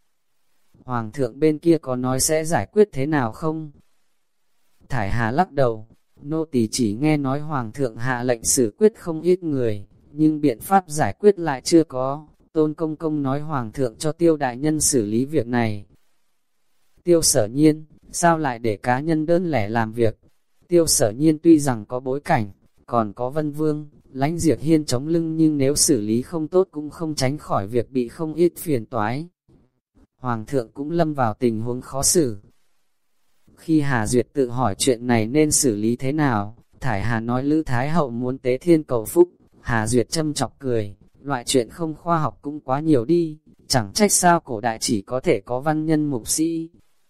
Hoàng thượng bên kia có nói sẽ giải quyết thế nào không? Thải Hà lắc đầu, nô tỳ chỉ nghe nói Hoàng thượng hạ lệnh xử quyết không ít người, nhưng biện pháp giải quyết lại chưa có. Tôn Công Công nói Hoàng thượng cho Tiêu đại nhân xử lý việc này. Tiêu Sở Nhiên, sao lại để cá nhân đơn lẻ làm việc? Tiêu Sở Nhiên tuy rằng có bối cảnh, còn có Vân Vương, Lãnh Diệp Hiên chống lưng nhưng nếu xử lý không tốt cũng không tránh khỏi việc bị không ít phiền toái. Hoàng thượng cũng lâm vào tình huống khó xử. Khi Hà Duyệt tự hỏi chuyện này nên xử lý thế nào, Thải Hà nói Lữ Thái Hậu muốn tế thiên cầu phúc, Hà Duyệt châm chọc cười, loại chuyện không khoa học cũng quá nhiều đi, chẳng trách sao cổ đại chỉ có thể có văn nhân mục sĩ.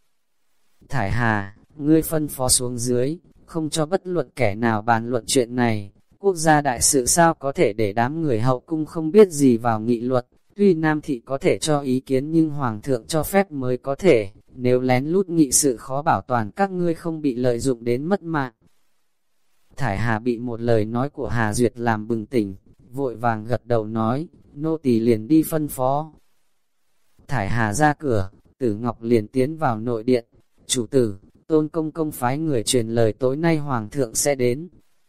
Thải Hà, ngươi phân phó xuống dưới, không cho bất luận kẻ nào bàn luận chuyện này, quốc gia đại sự sao có thể để đám người hậu cung không biết gì vào nghị luật, tuy Nam thị có thể cho ý kiến nhưng Hoàng thượng cho phép mới có thể, nếu lén lút nghị sự khó bảo toàn các ngươi không bị lợi dụng đến mất mạng. Thải Hà bị một lời nói của Hà Duyệt làm bừng tỉnh, vội vàng gật đầu nói, nô tỳ liền đi phân phó. Thải Hà ra cửa, Tử Ngọc liền tiến vào nội điện, chủ tử, Tôn Công Công phái người truyền lời tối nay Hoàng thượng sẽ đến.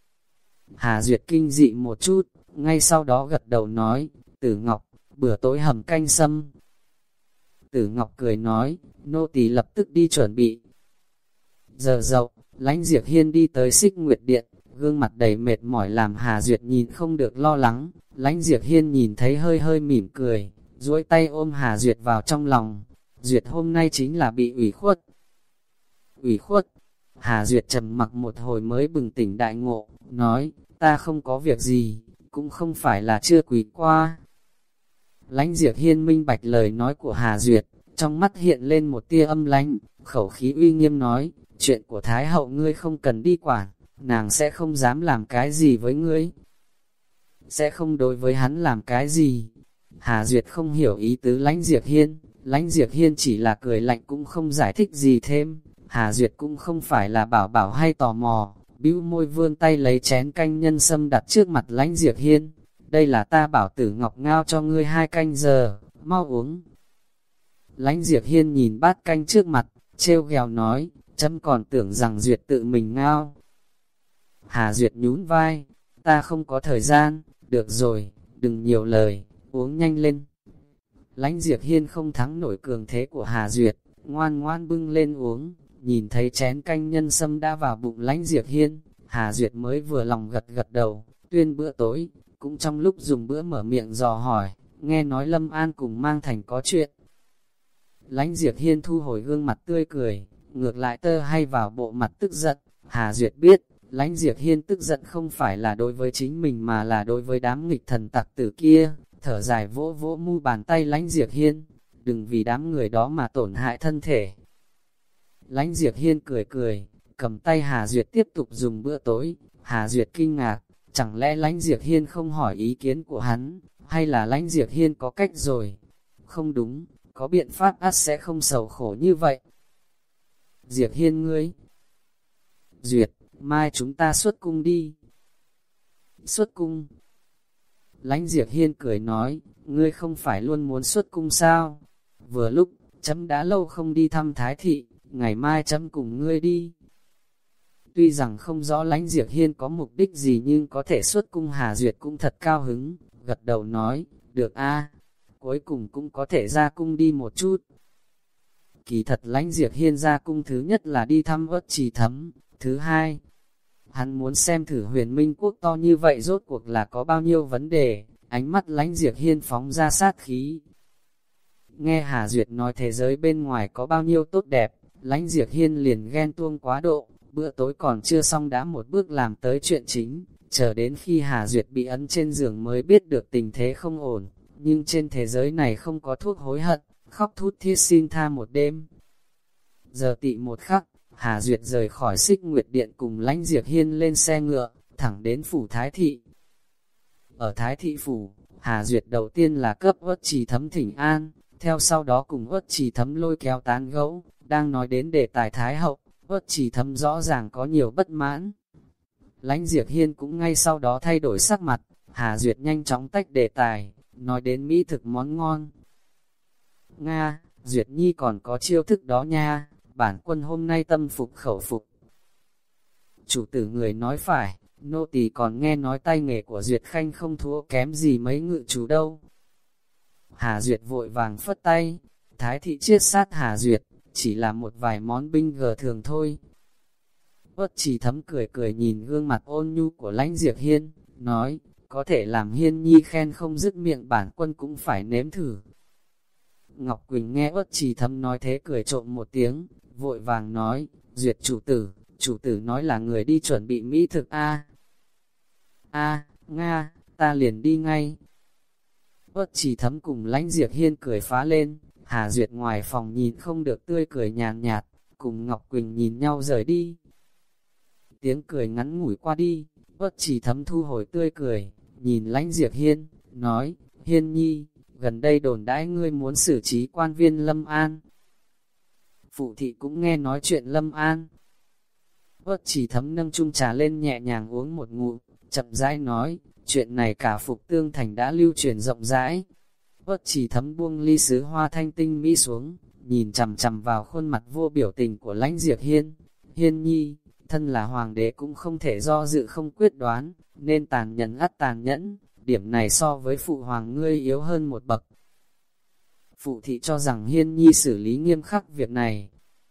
Hà Duyệt kinh dị một chút, ngay sau đó gật đầu nói, Tử Ngọc, bữa tối hầm canh sâm. Tử Ngọc cười nói, nô tỳ lập tức đi chuẩn bị. Giờ dậu, Lãnh Diệp Hiên đi tới Xích Nguyệt Điện, gương mặt đầy mệt mỏi làm Hà Duyệt nhìn không được lo lắng. Lãnh Diệp Hiên nhìn thấy hơi hơi mỉm cười, duỗi tay ôm Hà Duyệt vào trong lòng. Duyệt hôm nay chính là bị ủy khuất. Ủy khuất, Hà Duyệt trầm mặc một hồi mới bừng tỉnh đại ngộ, nói, ta không có việc gì, cũng không phải là chưa quỳ qua. Lãnh Diệp Hiên minh bạch lời nói của Hà Duyệt, trong mắt hiện lên một tia âm lãnh, khẩu khí uy nghiêm nói, chuyện của Thái hậu ngươi không cần đi quản, nàng sẽ không dám làm cái gì với ngươi. Sẽ không đối với hắn làm cái gì. Hà Duyệt không hiểu ý tứ Lãnh Diệp Hiên, Lãnh Diệp Hiên chỉ là cười lạnh cũng không giải thích gì thêm. Hà Duyệt cũng không phải là bảo bảo hay tò mò, bĩu môi vươn tay lấy chén canh nhân sâm đặt trước mặt Lãnh Diệp Hiên. Đây là ta bảo Tử Ngọc ngao cho ngươi hai canh giờ, mau uống. Lãnh Diệp Hiên nhìn bát canh trước mặt, trêu ghẹo nói, chấm còn tưởng rằng Duyệt tự mình ngao. Hà Duyệt nhún vai, ta không có thời gian, được rồi, đừng nhiều lời, uống nhanh lên. Lãnh Diệp Hiên không thắng nổi cường thế của Hà Duyệt, ngoan ngoan bưng lên uống, nhìn thấy chén canh nhân sâm đã vào bụng Lãnh Diệp Hiên, Hà Duyệt mới vừa lòng gật gật đầu, tuyên bữa tối, cũng trong lúc dùng bữa mở miệng dò hỏi, nghe nói Lâm An cùng Mang Thành có chuyện. Lãnh Diệp Hiên thu hồi gương mặt tươi cười, ngược lại tơ hay vào bộ mặt tức giận. Hà Duyệt biết, Lãnh Diệp Hiên tức giận không phải là đối với chính mình mà là đối với đám nghịch thần tặc tử kia, thở dài vỗ vỗ mu bàn tay Lãnh Diệp Hiên, đừng vì đám người đó mà tổn hại thân thể. Lãnh Diệp Hiên cười cười, cầm tay Hà Duyệt tiếp tục dùng bữa tối. Hà Duyệt kinh ngạc, chẳng lẽ Lãnh Diệp Hiên không hỏi ý kiến của hắn, hay là Lãnh Diệp Hiên có cách rồi? Không đúng, có biện pháp ắt sẽ không sầu khổ như vậy. Diệp Hiên ngươi. Duyệt, mai chúng ta xuất cung đi. Xuất cung. Lãnh Diệp Hiên cười nói, ngươi không phải luôn muốn xuất cung sao? Vừa lúc, chấm đã lâu không đi thăm Thái thị, ngày mai chấm cùng ngươi đi. Tuy rằng không rõ Lãnh Diệp Hiên có mục đích gì nhưng có thể xuất cung Hà Duyệt cũng thật cao hứng, gật đầu nói, được a, cuối cùng cũng có thể ra cung đi một chút. Kỳ thật Lãnh Diệp Hiên ra cung thứ nhất là đi thăm Uất Trì Thấm, thứ hai, hắn muốn xem thử Huyền Minh Quốc to như vậy rốt cuộc là có bao nhiêu vấn đề, ánh mắt Lãnh Diệp Hiên phóng ra sát khí. Nghe Hà Duyệt nói thế giới bên ngoài có bao nhiêu tốt đẹp, Lãnh Diệp Hiên liền ghen tuông quá độ, bữa tối còn chưa xong đã một bước làm tới chuyện chính, chờ đến khi Hà Duyệt bị ấn trên giường mới biết được tình thế không ổn, nhưng trên thế giới này không có thuốc hối hận, khóc thút thiết xin tha một đêm. Giờ tị một khắc, Hà Duyệt rời khỏi Xích Nguyệt Điện cùng Lãnh Diệp Hiên lên xe ngựa, thẳng đến phủ Thái Thị. Ở Thái Thị phủ, Hà Duyệt đầu tiên là cấp Uất Trì Thấm thỉnh an, theo sau đó cùng Uất Trì Thấm lôi kéo tán gẫu, đang nói đến đề tài Thái Hậu, Uất Trì Thấm rõ ràng có nhiều bất mãn. Lãnh Diệp Hiên cũng ngay sau đó thay đổi sắc mặt, Hà Duyệt nhanh chóng tách đề tài, nói đến mỹ thực món ngon. Nga, Duyệt Nhi còn có chiêu thức đó nha, bản quân hôm nay tâm phục khẩu phục. Chủ tử người nói phải, nô tỳ còn nghe nói tay nghề của Duyệt Khanh không thua kém gì mấy ngự chủ đâu. Hà Duyệt vội vàng phất tay, Thái Thị chiết sát Hà Duyệt, chỉ là một vài món binh gờ thường thôi. Uất Trì Thấm cười cười nhìn gương mặt ôn nhu của Lãnh Diệp Hiên, nói, có thể làm Hiên Nhi khen không dứt miệng bản quân cũng phải nếm thử. Ngọc Quỳnh nghe Uất Trì Thấm nói thế cười trộm một tiếng, vội vàng nói, Duyệt chủ tử, chủ tử nói là người đi chuẩn bị mỹ thực a. A, Nga, ta liền đi ngay. Uất Trì Thấm cùng Lãnh Diệp Hiên cười phá lên, Hà Duyệt ngoài phòng nhìn không được tươi cười nhàn nhạt, cùng Ngọc Quỳnh nhìn nhau rời đi. Tiếng cười ngắn ngủi qua đi, Uất Trì Thấm thu hồi tươi cười, nhìn Lãnh Diệp Hiên, nói, Hiên Nhi, gần đây đồn đãi ngươi muốn xử trí quan viên Lâm An. Phụ thị cũng nghe nói chuyện Lâm An. Uất Trì Thấm nâng chung trà lên nhẹ nhàng uống một ngụm, chậm rãi nói, chuyện này cả Phục Tương Thành đã lưu truyền rộng rãi. Uất Trì Thấm buông ly sứ hoa thanh tinh mỹ xuống, nhìn chằm chằm vào khuôn mặt vô biểu tình của Lãnh Diệp Hiên. Hiên Nhi, thân là hoàng đế cũng không thể do dự không quyết đoán, nên tàn nhẫn ắt tàn nhẫn, điểm này so với phụ hoàng ngươi yếu hơn một bậc. Phụ thị cho rằng Hiên Nhi xử lý nghiêm khắc việc này.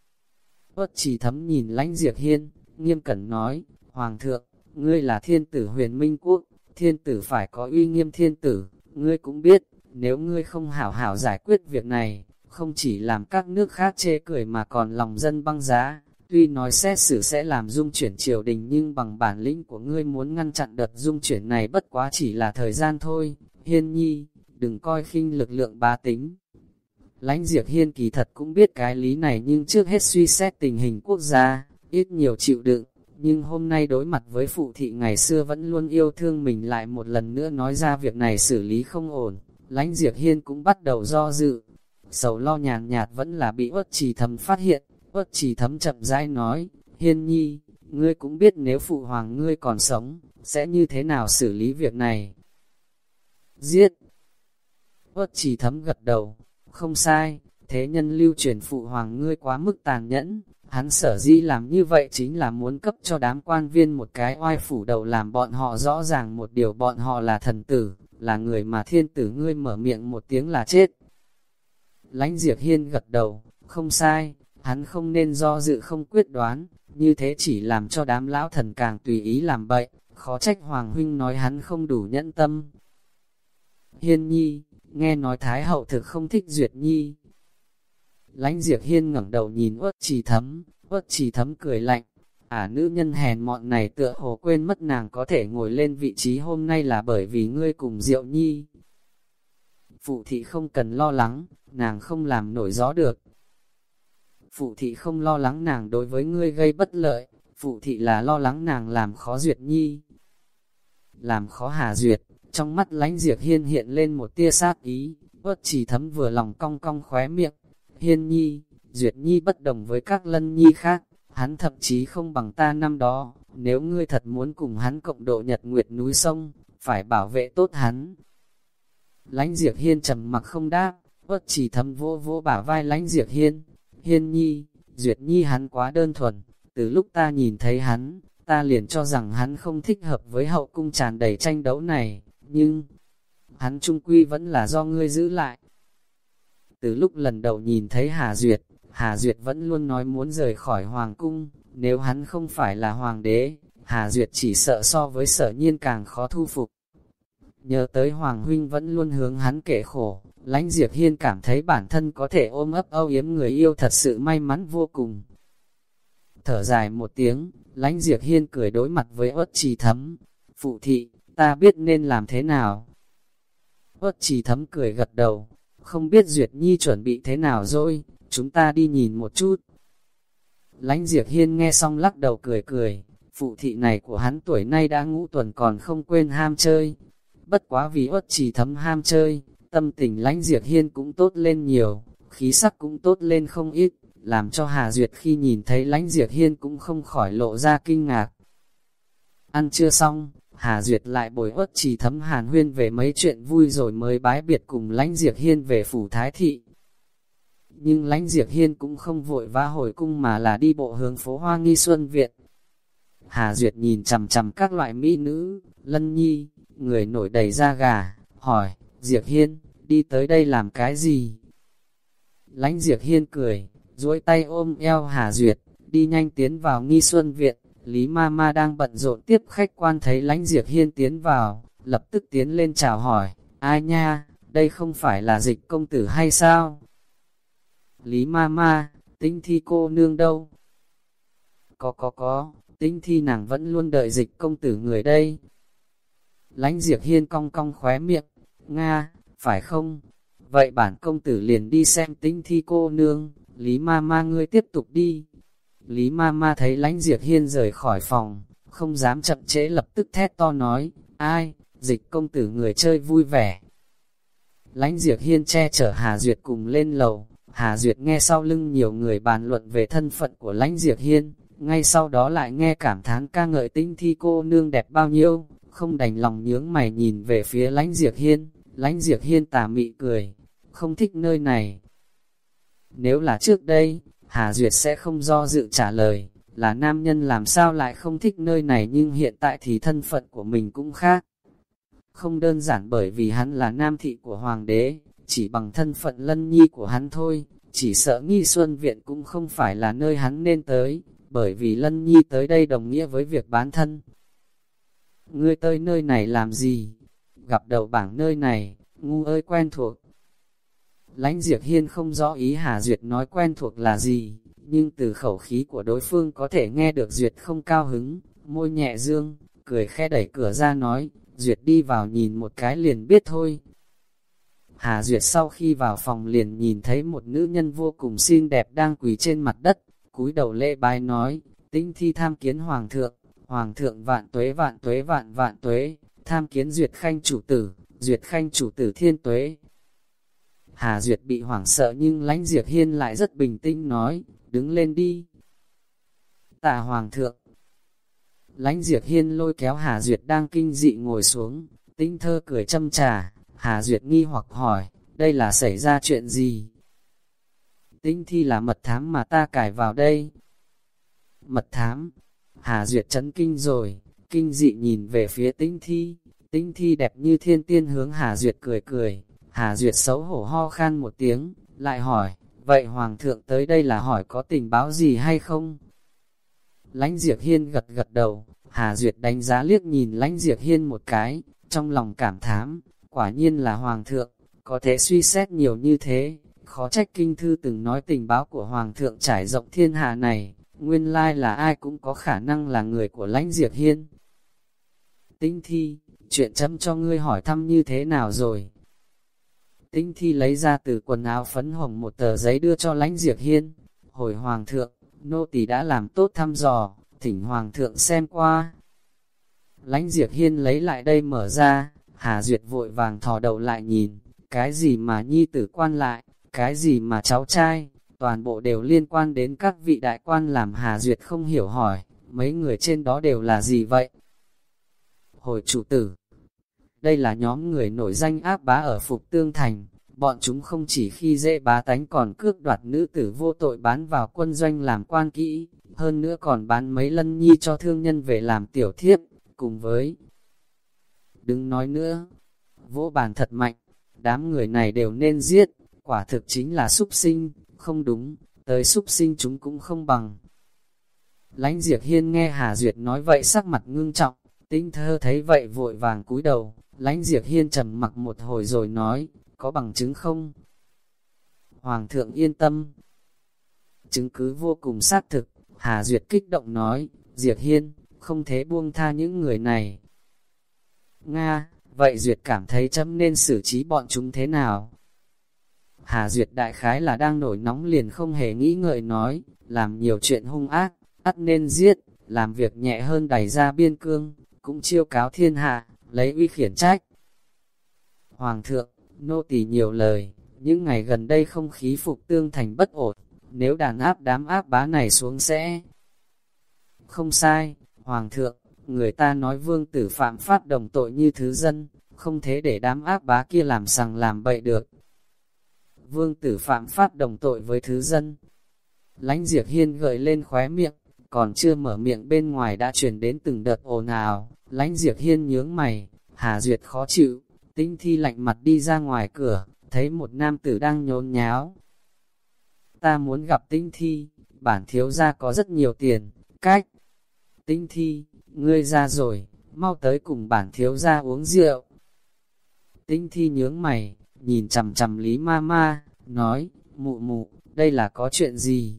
Uất Trì Thấm nhìn Lãnh Diệp Hiên, nghiêm cẩn nói, Hoàng thượng, ngươi là thiên tử Huyền Minh Quốc, thiên tử phải có uy nghiêm thiên tử, ngươi cũng biết, nếu ngươi không hảo hảo giải quyết việc này, không chỉ làm các nước khác chê cười mà còn lòng dân băng giá. Tuy nói xét xử sẽ làm dung chuyển triều đình nhưng bằng bản lĩnh của ngươi muốn ngăn chặn đợt dung chuyển này bất quá chỉ là thời gian thôi. Hiên Nhi, đừng coi khinh lực lượng bá tính. Lãnh Diệp Hiên kỳ thật cũng biết cái lý này nhưng trước hết suy xét tình hình quốc gia, ít nhiều chịu đựng. Nhưng hôm nay đối mặt với phụ thị ngày xưa vẫn luôn yêu thương mình lại một lần nữa nói ra việc này xử lý không ổn. Lãnh Diệp Hiên cũng bắt đầu do dự. Sầu lo nhàn nhạt vẫn là bị Uất Trì Thấm phát hiện. Uất Trì Thấm chậm rãi nói, Hiên Nhi, ngươi cũng biết nếu phụ hoàng ngươi còn sống, sẽ như thế nào xử lý việc này. Giết! Uất Trì Thấm gật đầu, không sai, thế nhân lưu truyền phụ hoàng ngươi quá mức tàn nhẫn, hắn sở dĩ làm như vậy chính là muốn cấp cho đám quan viên một cái oai phủ đầu làm bọn họ rõ ràng một điều bọn họ là thần tử, là người mà thiên tử ngươi mở miệng một tiếng là chết. Lãnh Diệp Hiên gật đầu, không sai. Hắn không nên do dự không quyết đoán, như thế chỉ làm cho đám lão thần càng tùy ý làm bậy, khó trách Hoàng huynh nói hắn không đủ nhẫn tâm. Hiên Nhi, nghe nói Thái hậu thực không thích Duyệt Nhi. Lãnh Diệp Hiên ngẩng đầu nhìn Uất Trì Thấm, Uất Trì Thấm cười lạnh, à nữ nhân hèn mọn này tựa hồ quên mất nàng có thể ngồi lên vị trí hôm nay là bởi vì ngươi cùng Diệu Nhi. Phụ thị không cần lo lắng, nàng không làm nổi gió được. Phụ thị không lo lắng nàng đối với ngươi gây bất lợi, phụ thị là lo lắng nàng làm khó Duyệt Nhi. Làm khó Hà Duyệt, trong mắt Lãnh Diệp Hiên hiện lên một tia sát ý, Uất Trì Thấm vừa lòng cong cong khóe miệng. Hiên Nhi, Duyệt Nhi bất đồng với các lân nhi khác, hắn thậm chí không bằng ta năm đó, nếu ngươi thật muốn cùng hắn cộng độ nhật nguyệt núi sông, phải bảo vệ tốt hắn. Lãnh Diệp Hiên trầm mặc không đáp, Uất Trì Thấm vỗ vỗ bả vai Lãnh Diệp Hiên. Hiên Nhi, Duyệt Nhi hắn quá đơn thuần, từ lúc ta nhìn thấy hắn, ta liền cho rằng hắn không thích hợp với hậu cung tràn đầy tranh đấu này, nhưng, hắn trung quy vẫn là do ngươi giữ lại. Từ lúc lần đầu nhìn thấy Hà Duyệt, Hà Duyệt vẫn luôn nói muốn rời khỏi hoàng cung, nếu hắn không phải là hoàng đế, Hà Duyệt chỉ sợ so với Sở Nhiên càng khó thu phục. Nhớ tới Hoàng huynh vẫn luôn hướng hắn kể khổ, Lãnh Diệp Hiên cảm thấy bản thân có thể ôm ấp âu yếm người yêu thật sự may mắn vô cùng. Thở dài một tiếng, Lãnh Diệp Hiên cười đối mặt với Uất Trì Thấm. Phụ thị, ta biết nên làm thế nào. Uất Trì Thấm cười gật đầu, không biết Duyệt Nhi chuẩn bị thế nào rồi, chúng ta đi nhìn một chút. Lãnh Diệp Hiên nghe xong lắc đầu cười cười, phụ thị này của hắn tuổi nay đã ngũ tuần còn không quên ham chơi. Bất quá vì Uất Trì Thấm ham chơi, tâm tình Lãnh Diệp Hiên cũng tốt lên nhiều, khí sắc cũng tốt lên không ít, làm cho Hà Duyệt khi nhìn thấy Lãnh Diệp Hiên cũng không khỏi lộ ra kinh ngạc. Ăn trưa xong, Hà Duyệt lại bồi Uất Trì Thấm hàn huyên về mấy chuyện vui rồi mới bái biệt cùng Lãnh Diệp Hiên về phủ Thái Thị. Nhưng Lãnh Diệp Hiên cũng không vội vã hồi cung mà là đi bộ hướng phố Hoa Nghi Xuân Viện. Hà Duyệt nhìn chằm chằm các loại mỹ nữ, Lân Nhi, người nổi đầy da gà, hỏi, Diệp Hiên, đi tới đây làm cái gì? Lãnh Diệp Hiên cười, duỗi tay ôm eo Hà Duyệt, đi nhanh tiến vào Nghi Xuân Viện. Lý ma ma đang bận rộn tiếp khách quan thấy Lãnh Diệp Hiên tiến vào, lập tức tiến lên chào hỏi, ai nha, đây không phải là Dịch công tử hay sao? Lý ma ma, Tinh Thi cô nương đâu? Có có có, Tinh Thi nàng vẫn luôn đợi Dịch công tử người đây. Lãnh Diệp Hiên cong cong khóe miệng, Nga, phải không? Vậy bản công tử liền đi xem Tinh Thi cô nương, Lý ma ma ngươi tiếp tục đi. Lý ma ma thấy Lãnh Diệp Hiên rời khỏi phòng, không dám chậm trễ lập tức thét to nói, ai, Dịch công tử người chơi vui vẻ. Lãnh Diệp Hiên che chở Hà Duyệt cùng lên lầu, Hà Duyệt nghe sau lưng nhiều người bàn luận về thân phận của Lãnh Diệp Hiên, ngay sau đó lại nghe cảm thán ca ngợi Tinh Thi cô nương đẹp bao nhiêu, không đành lòng nhướng mày nhìn về phía Lãnh Diệp Hiên. Lãnh Diệp Hiên tà mị cười, không thích nơi này. Nếu là trước đây, Hà Duyệt sẽ không do dự trả lời, là nam nhân làm sao lại không thích nơi này, nhưng hiện tại thì thân phận của mình cũng khác. Không đơn giản bởi vì hắn là nam thị của hoàng đế, chỉ bằng thân phận Lân Nhi của hắn thôi, chỉ sợ Nghi Xuân Viện cũng không phải là nơi hắn nên tới, bởi vì Lân Nhi tới đây đồng nghĩa với việc bán thân. Ngươi tới nơi này làm gì? Gặp đầu bảng nơi này, ngu ơi quen thuộc. Lãnh Diệp Hiên không rõ ý Hà Duyệt nói quen thuộc là gì, nhưng từ khẩu khí của đối phương có thể nghe được Duyệt không cao hứng, môi nhẹ dương, cười khẽ đẩy cửa ra nói, Duyệt đi vào nhìn một cái liền biết thôi. Hà Duyệt sau khi vào phòng liền nhìn thấy một nữ nhân vô cùng xinh đẹp đang quỳ trên mặt đất, cúi đầu lễ bái nói, Tinh Thi tham kiến Hoàng thượng, Hoàng thượng vạn tuế vạn tuế vạn vạn tuế, tham kiến Duyệt Khanh chủ tử, Duyệt Khanh chủ tử thiên tuế. Hà Duyệt bị hoảng sợ nhưng Lãnh Diệp Hiên lại rất bình tĩnh nói, đứng lên đi. Tạ Hoàng thượng. Lãnh Diệp Hiên lôi kéo Hà Duyệt đang kinh dị ngồi xuống, Tinh Thơ cười châm trà. Hà Duyệt nghi hoặc hỏi, đây là xảy ra chuyện gì? Tinh Thi là mật thám mà ta cài vào đây. Mật thám? Hà Duyệt chấn kinh rồi, kinh dị nhìn về phía Tinh Thi. Tinh Thi đẹp như thiên tiên hướng Hà Duyệt cười cười. Hà Duyệt xấu hổ ho khan một tiếng, lại hỏi, vậy Hoàng thượng tới đây là hỏi có tình báo gì hay không? Lãnh Diệp Hiên gật gật đầu, Hà Duyệt đánh giá liếc nhìn Lãnh Diệp Hiên một cái, trong lòng cảm thán, quả nhiên là Hoàng thượng, có thể suy xét nhiều như thế, khó trách kinh thư từng nói tình báo của Hoàng thượng trải rộng thiên hạ này, nguyên lai là ai cũng có khả năng là người của Lãnh Diệp Hiên. Tinh Thi, chuyện chấm cho ngươi hỏi thăm như thế nào rồi? Tinh Thi lấy ra từ quần áo phấn hồng một tờ giấy đưa cho Lãnh Diệp Hiên, hồi Hoàng thượng, nô tỳ đã làm tốt thăm dò, thỉnh Hoàng thượng xem qua. Lãnh Diệp Hiên lấy lại đây mở ra, Hà Duyệt vội vàng thò đầu lại nhìn, cái gì mà nhi tử quan lại, cái gì mà cháu trai, toàn bộ đều liên quan đến các vị đại quan, làm Hà Duyệt không hiểu hỏi, mấy người trên đó đều là gì vậy? Hồi chủ tử, đây là nhóm người nổi danh ác bá ở Phục Tương Thành, bọn chúng không chỉ khi dễ bá tánh còn cướp đoạt nữ tử vô tội bán vào quân doanh làm quan kỹ, hơn nữa còn bán mấy Lân Nhi cho thương nhân về làm tiểu thiếp, cùng với... Đừng nói nữa, vỗ bàn thật mạnh, đám người này đều nên giết, quả thực chính là súc sinh, không đúng, tới súc sinh chúng cũng không bằng. Lãnh Diệp Hiên nghe Hà Duyệt nói vậy sắc mặt ngưng trọng, Tinh Thơ thấy vậy vội vàng cúi đầu, Lãnh Diệp Hiên trầm mặc một hồi rồi nói, có bằng chứng không? Hoàng thượng yên tâm. Chứng cứ vô cùng xác thực, Hà Duyệt kích động nói, Diệp Hiên, không thể buông tha những người này. Nga, vậy Duyệt cảm thấy chấm nên xử trí bọn chúng thế nào? Hà Duyệt đại khái là đang nổi nóng liền không hề nghĩ ngợi nói, làm nhiều chuyện hung ác, ắt nên giết, làm việc nhẹ hơn đẩy ra biên cương, cũng chiêu cáo thiên hạ, lấy uy khiển trách. Hoàng thượng, nô tỳ nhiều lời, những ngày gần đây không khí Phục Tương thành bất ổn, nếu đàn áp đám áp bá này xuống sẽ... Không sai, Hoàng thượng, người ta nói vương tử phạm pháp đồng tội như thứ dân, không thế để đám áp bá kia làm sằng làm bậy được. Vương tử phạm pháp đồng tội với thứ dân. Lãnh Diệp Hiên gợi lên khóe miệng, còn chưa mở miệng bên ngoài đã truyền đến từng đợt ồn ào. Lãnh Diệp Hiên nhướng mày, Hà Duyệt khó chịu, Tinh Thi lạnh mặt đi ra ngoài cửa, thấy một nam tử đang nhốn nháo. Ta muốn gặp Tinh Thi, bản thiếu gia có rất nhiều tiền, cách. Tinh Thi, ngươi ra rồi, mau tới cùng bản thiếu gia uống rượu. Tinh Thi nhướng mày, nhìn chằm chằm Lý Ma Ma, nói, mụ mụ, đây là có chuyện gì?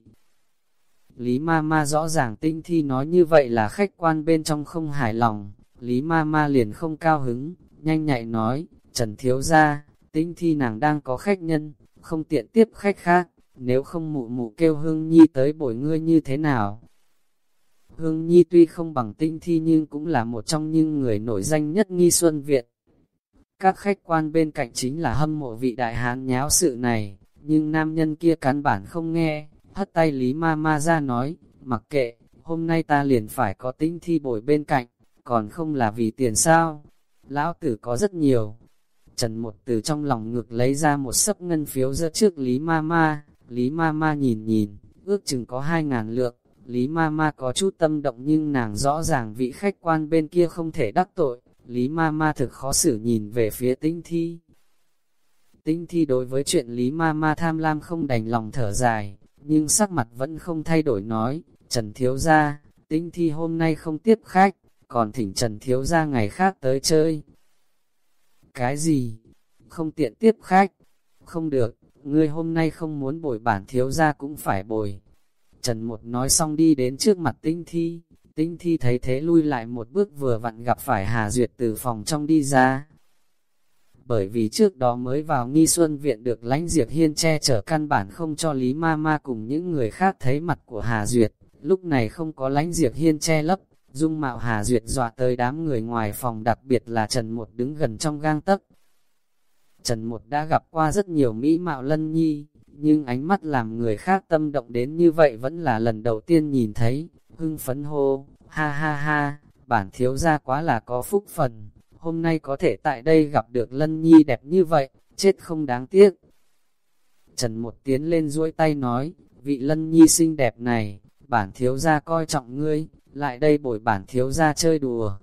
Lý Ma Ma rõ ràng Tinh Thi nói như vậy là khách quan bên trong không hài lòng, Lý Ma Ma liền không cao hứng, nhanh nhạy nói, Trần thiếu gia, Tinh Thi nàng đang có khách nhân, không tiện tiếp khách khác, nếu không mụ mụ kêu Hương Nhi tới bồi ngươi như thế nào? Hương Nhi tuy không bằng Tinh Thi nhưng cũng là một trong những người nổi danh nhất Nghi Xuân Viện. Các khách quan bên cạnh chính là hâm mộ vị đại hán nháo sự này, nhưng nam nhân kia căn bản không nghe, hất tay Lý Ma Ma ra nói, mặc kệ, hôm nay ta liền phải có Tinh Thi bồi bên cạnh, còn không là vì tiền sao? Lão tử có rất nhiều. Trần Một từ trong lòng ngực lấy ra một sấp ngân phiếu giơ trước Lý Ma Ma, Lý Ma Ma nhìn nhìn, ước chừng có hai ngàn lượng. Lý Ma Ma có chút tâm động nhưng nàng rõ ràng vị khách quan bên kia không thể đắc tội, Lý Ma Ma thực khó xử nhìn về phía Tinh Thi. Tinh Thi đối với chuyện Lý Ma Ma tham lam không đành lòng thở dài, nhưng sắc mặt vẫn không thay đổi nói, Trần thiếu gia, Tinh Thi hôm nay không tiếp khách, còn thỉnh Trần thiếu gia ngày khác tới chơi. Cái gì? Không tiện tiếp khách? Không được, ngươi hôm nay không muốn bồi bản thiếu gia cũng phải bồi. Trần Một nói xong đi đến trước mặt Tinh Thi, Tinh Thi thấy thế lui lại một bước vừa vặn gặp phải Hà Duyệt từ phòng trong đi ra. Bởi vì trước đó mới vào Nghi Xuân Viện được Lãnh Diệp Hiên che chở căn bản không cho Lý Ma Ma cùng những người khác thấy mặt của Hà Duyệt, lúc này không có Lãnh Diệp Hiên che lấp, dung mạo Hà Duyệt dọa tới đám người ngoài phòng đặc biệt là Trần Một đứng gần trong gang tấc. Trần Một đã gặp qua rất nhiều mỹ mạo lân nhi, nhưng ánh mắt làm người khác tâm động đến như vậy vẫn là lần đầu tiên nhìn thấy, hưng phấn hô, ha ha ha, bản thiếu gia quá là có phúc phần, hôm nay có thể tại đây gặp được lân nhi đẹp như vậy, chết không đáng tiếc. Trần Một tiến lên duỗi tay nói, vị lân nhi xinh đẹp này, bản thiếu gia coi trọng ngươi, lại đây bồi bản thiếu gia chơi đùa.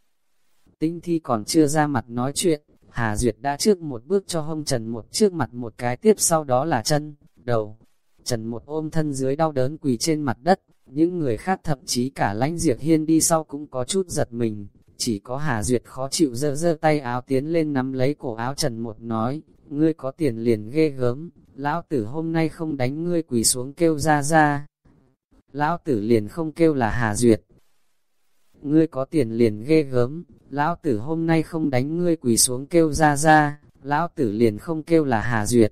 Tinh Thi còn chưa ra mặt nói chuyện, Hà Duyệt đã trước một bước cho hông Trần Một trước mặt một cái tiếp sau đó là chân, đầu. Trần Một ôm thân dưới đau đớn quỳ trên mặt đất, những người khác thậm chí cả Lãnh Diệp Hiên đi sau cũng có chút giật mình, chỉ có Hà Duyệt khó chịu giơ giơ tay áo tiến lên nắm lấy cổ áo Trần Một nói, ngươi có tiền liền ghê gớm, lão tử hôm nay không đánh ngươi quỳ xuống kêu ra ra. Lão tử liền không kêu là Hà Duyệt. Ngươi có tiền liền ghê gớm, lão tử hôm nay không đánh ngươi quỳ xuống kêu ra ra, lão tử liền không kêu là Hà Duyệt.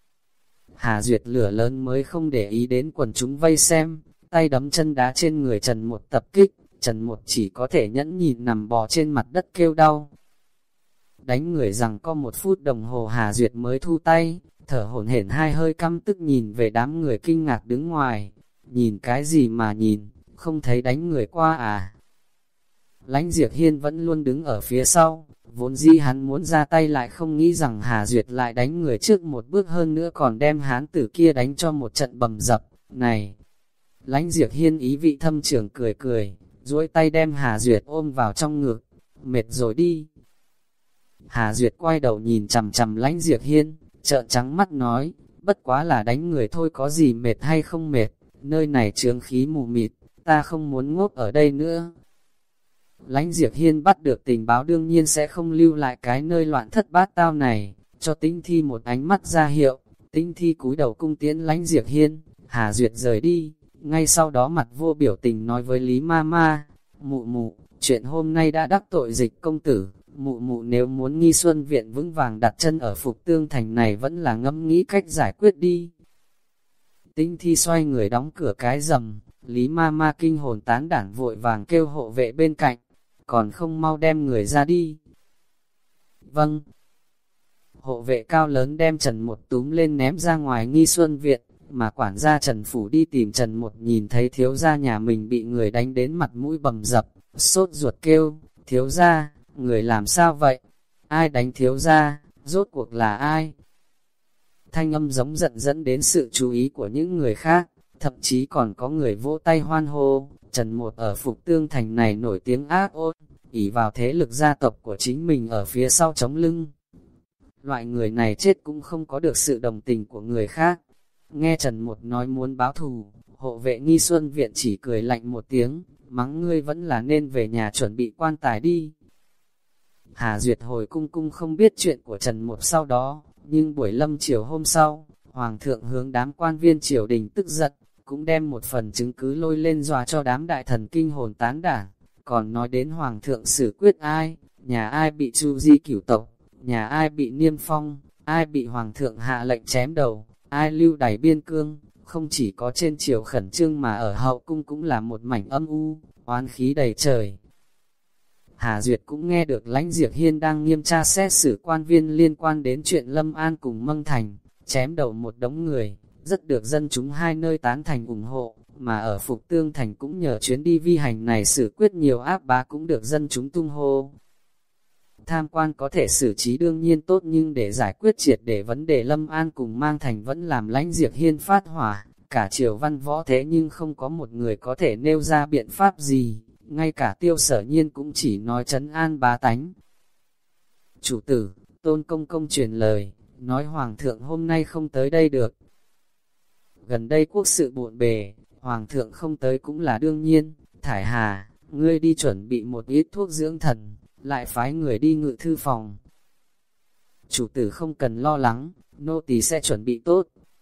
Hà Duyệt lửa lớn mới không để ý đến quần chúng vây xem, tay đấm chân đá trên người Trần Một tập kích, Trần Một chỉ có thể nhẫn nhìn nằm bò trên mặt đất kêu đau. Đánh người rằng có một phút đồng hồ Hà Duyệt mới thu tay, thở hổn hển hai hơi căm tức nhìn về đám người kinh ngạc đứng ngoài, nhìn cái gì mà nhìn, không thấy đánh người qua à. Lãnh Diệp Hiên vẫn luôn đứng ở phía sau, vốn dĩ hắn muốn ra tay lại không nghĩ rằng Hà Duyệt lại đánh người trước một bước hơn nữa còn đem hán tử kia đánh cho một trận bầm dập, này. Lãnh Diệp Hiên ý vị thâm trưởng cười cười, duỗi tay đem Hà Duyệt ôm vào trong ngực, mệt rồi đi. Hà Duyệt quay đầu nhìn chằm chằm Lãnh Diệp Hiên, trợn trắng mắt nói, bất quá là đánh người thôi có gì mệt hay không mệt, nơi này chướng khí mù mịt, ta không muốn ngốc ở đây nữa. Lãnh Diệp Hiên bắt được tình báo đương nhiên sẽ không lưu lại cái nơi loạn thất bát tao này, cho Tinh Thi một ánh mắt ra hiệu, Tinh Thi cúi đầu cung tiễn Lãnh Diệp Hiên, Hà Duyệt rời đi, ngay sau đó mặt vô biểu tình nói với Lý Ma Ma, mụ mụ, chuyện hôm nay đã đắc tội Dịch công tử, mụ mụ nếu muốn Nghi Xuân Viện vững vàng đặt chân ở Phục Tương Thành này vẫn là ngẫm nghĩ cách giải quyết đi. Tinh Thi xoay người đóng cửa cái rầm, Lý ma ma kinh hồn tán đản vội vàng kêu hộ vệ bên cạnh, còn không mau đem người ra đi. Vâng. Hộ vệ cao lớn đem Trần Một túm lên ném ra ngoài Nghi Xuân Viện, mà quản gia Trần Phủ đi tìm Trần Một nhìn thấy thiếu gia nhà mình bị người đánh đến mặt mũi bầm dập, sốt ruột kêu, thiếu gia, người làm sao vậy? Ai đánh thiếu gia, rốt cuộc là ai? Thanh âm giống giận dẫn đến sự chú ý của những người khác, thậm chí còn có người vỗ tay hoan hô. Trần Một ở Phục Tương Thành này nổi tiếng ác ôn, ỷ vào thế lực gia tộc của chính mình ở phía sau chống lưng. Loại người này chết cũng không có được sự đồng tình của người khác. Nghe Trần Một nói muốn báo thù, hộ vệ Nghi Xuân Viện chỉ cười lạnh một tiếng, mắng ngươi vẫn là nên về nhà chuẩn bị quan tài đi. Hà Duyệt hồi cung cung không biết chuyện của Trần Một sau đó, nhưng buổi lâm chiều hôm sau, Hoàng thượng hướng đám quan viên triều đình tức giận, cũng đem một phần chứng cứ lôi lên dọa cho đám đại thần kinh hồn tán đảng, còn nói đến Hoàng thượng xử quyết ai, nhà ai bị chu di cửu tộc, nhà ai bị niêm phong, ai bị Hoàng thượng hạ lệnh chém đầu, ai lưu đày biên cương, không chỉ có trên triều khẩn trương mà ở hậu cung cũng là một mảnh âm u, oán khí đầy trời. Hà Duyệt cũng nghe được Lãnh Diệp Hiên đang nghiêm tra xét xử quan viên liên quan đến chuyện Lâm An cùng Mâng Thành, chém đầu một đống người, rất được dân chúng hai nơi tán thành ủng hộ, mà ở Phục Tương Thành cũng nhờ chuyến đi vi hành này xử quyết nhiều ác bá cũng được dân chúng tung hô. Tham quan có thể xử trí đương nhiên tốt, nhưng để giải quyết triệt để vấn đề Lâm An cùng Mang Thành vẫn làm Lãnh Diệp Hiên phát hỏa, cả triều văn võ thế nhưng không có một người có thể nêu ra biện pháp gì, ngay cả Tiêu Sở Nhiên cũng chỉ nói trấn an bá tánh. Chủ tử, Tôn Công Công truyền lời, nói Hoàng thượng hôm nay không tới đây được. Gần đây quốc sự bộn bề, Hoàng thượng không tới cũng là đương nhiên. Thải Hà, ngươi đi chuẩn bị một ít thuốc dưỡng thần, lại phái người đi ngự thư phòng. Chủ tử không cần lo lắng, nô tỳ sẽ chuẩn bị tốt.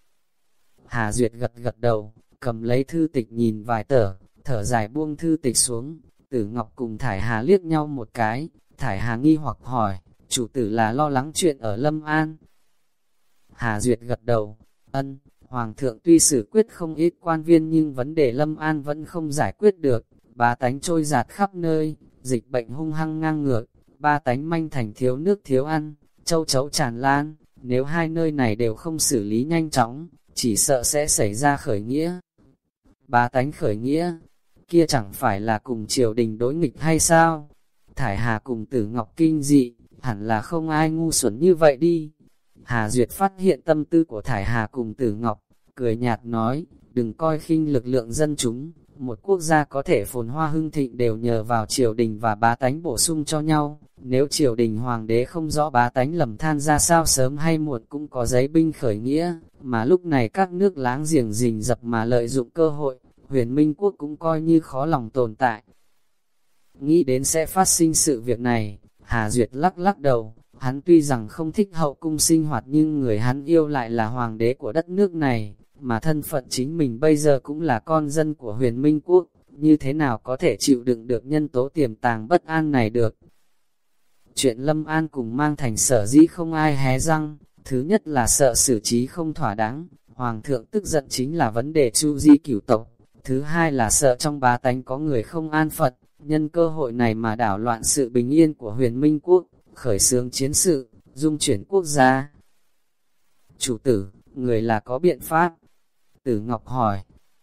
Hà Duyệt gật gật đầu, cầm lấy thư tịch nhìn vài tờ, thở dài buông thư tịch xuống. Tử Ngọc cùng Thải Hà liếc nhau một cái, Thải Hà nghi hoặc hỏi, chủ tử là lo lắng chuyện ở Lâm An. Hà Duyệt gật đầu, ân, Hoàng thượng tuy xử quyết không ít quan viên nhưng vấn đề Lâm An vẫn không giải quyết được, bá tánh trôi giạt khắp nơi, dịch bệnh hung hăng ngang ngược, ba tánh manh thành thiếu nước thiếu ăn, châu chấu tràn lan, nếu hai nơi này đều không xử lý nhanh chóng, chỉ sợ sẽ xảy ra khởi nghĩa. Bá tánh khởi nghĩa, kia chẳng phải là cùng triều đình đối nghịch hay sao? Thải Hà cùng Tử Ngọc kinh dị, hẳn là không ai ngu xuẩn như vậy đi. Hà Duyệt phát hiện tâm tư của Thải Hà cùng Tử Ngọc, cười nhạt nói, đừng coi khinh lực lượng dân chúng, một quốc gia có thể phồn hoa hưng thịnh đều nhờ vào triều đình và bá tánh bổ sung cho nhau. Nếu triều đình hoàng đế không rõ bá tánh lầm than ra sao sớm hay muộn cũng có giấy binh khởi nghĩa, mà lúc này các nước láng giềng rình rập mà lợi dụng cơ hội, Huyền Minh quốc cũng coi như khó lòng tồn tại. Nghĩ đến sẽ phát sinh sự việc này, Hà Duyệt lắc lắc đầu, hắn tuy rằng không thích hậu cung sinh hoạt nhưng người hắn yêu lại là hoàng đế của đất nước này, mà thân phận chính mình bây giờ cũng là con dân của Huyền Minh quốc, như thế nào có thể chịu đựng được nhân tố tiềm tàng bất an này được. Chuyện Lâm An cùng Mang Thành sở dĩ không ai hé răng, thứ nhất là sợ xử trí không thỏa đáng, Hoàng thượng tức giận chính là vấn đề chu di cửu tộc, thứ hai là sợ trong bá tánh có người không an phận, nhân cơ hội này mà đảo loạn sự bình yên của Huyền Minh quốc, khởi xướng chiến sự, dung chuyển quốc gia. Chủ tử, người là có biện pháp? Tử Ngọc hỏi.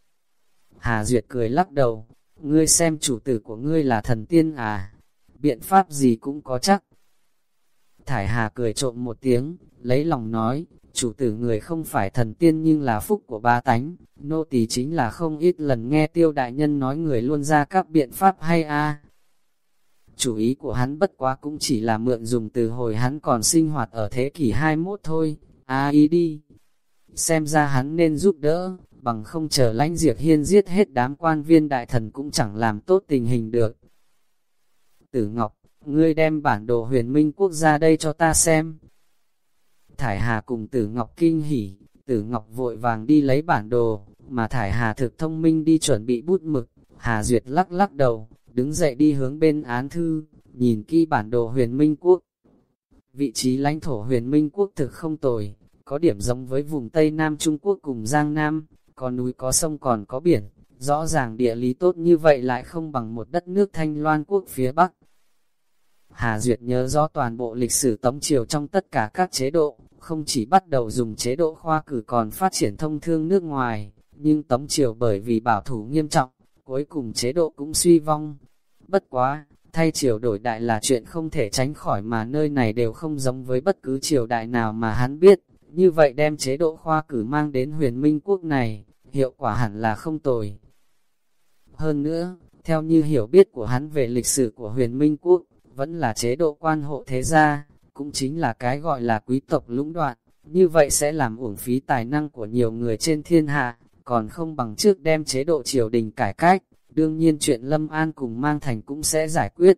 Hà Duyệt cười lắc đầu, ngươi xem chủ tử của ngươi là thần tiên à, biện pháp gì cũng có chắc. Thải Hà cười trộm một tiếng, lấy lòng nói, chủ tử người không phải thần tiên nhưng là phúc của ba tánh, nô tỳ chính là không ít lần nghe Tiêu đại nhân nói người luôn ra các biện pháp hay a. Chủ ý của hắn bất quá cũng chỉ là mượn dùng từ hồi hắn còn sinh hoạt ở thế kỷ hai mươi mốt thôi, a ý đi. Xem ra hắn nên giúp đỡ, bằng không chờ Lãnh Diệp Hiên giết hết đám quan viên đại thần cũng chẳng làm tốt tình hình được. Tử Ngọc, ngươi đem bản đồ Huyền Minh quốc ra đây cho ta xem. Thải Hà cùng Tử Ngọc kinh hỉ, Tử Ngọc vội vàng đi lấy bản đồ, mà Thải Hà thực thông minh đi chuẩn bị bút mực. Hà Duyệt lắc lắc đầu, đứng dậy đi hướng bên án thư, nhìn kỹ bản đồ Huyền Minh quốc. Vị trí lãnh thổ Huyền Minh quốc thực không tồi, có điểm giống với vùng Tây Nam Trung Quốc cùng Giang Nam, có núi có sông còn có biển, rõ ràng địa lý tốt như vậy lại không bằng một đất nước Thanh Loan quốc phía Bắc. Hà Duyệt nhớ rõ toàn bộ lịch sử Tống Triều trong tất cả các chế độ, không chỉ bắt đầu dùng chế độ khoa cử còn phát triển thông thương nước ngoài, nhưng Tống Triều bởi vì bảo thủ nghiêm trọng, cuối cùng chế độ cũng suy vong. Bất quá, thay triều đổi đại là chuyện không thể tránh khỏi mà nơi này đều không giống với bất cứ triều đại nào mà hắn biết, như vậy đem chế độ khoa cử mang đến Huyền Minh quốc này, hiệu quả hẳn là không tồi. Hơn nữa, theo như hiểu biết của hắn về lịch sử của Huyền Minh quốc, vẫn là chế độ quan hộ thế gia, cũng chính là cái gọi là quý tộc lũng đoạn, như vậy sẽ làm uổng phí tài năng của nhiều người trên thiên hạ, còn không bằng trước đem chế độ triều đình cải cách, đương nhiên chuyện Lâm An cùng Mang Thành cũng sẽ giải quyết.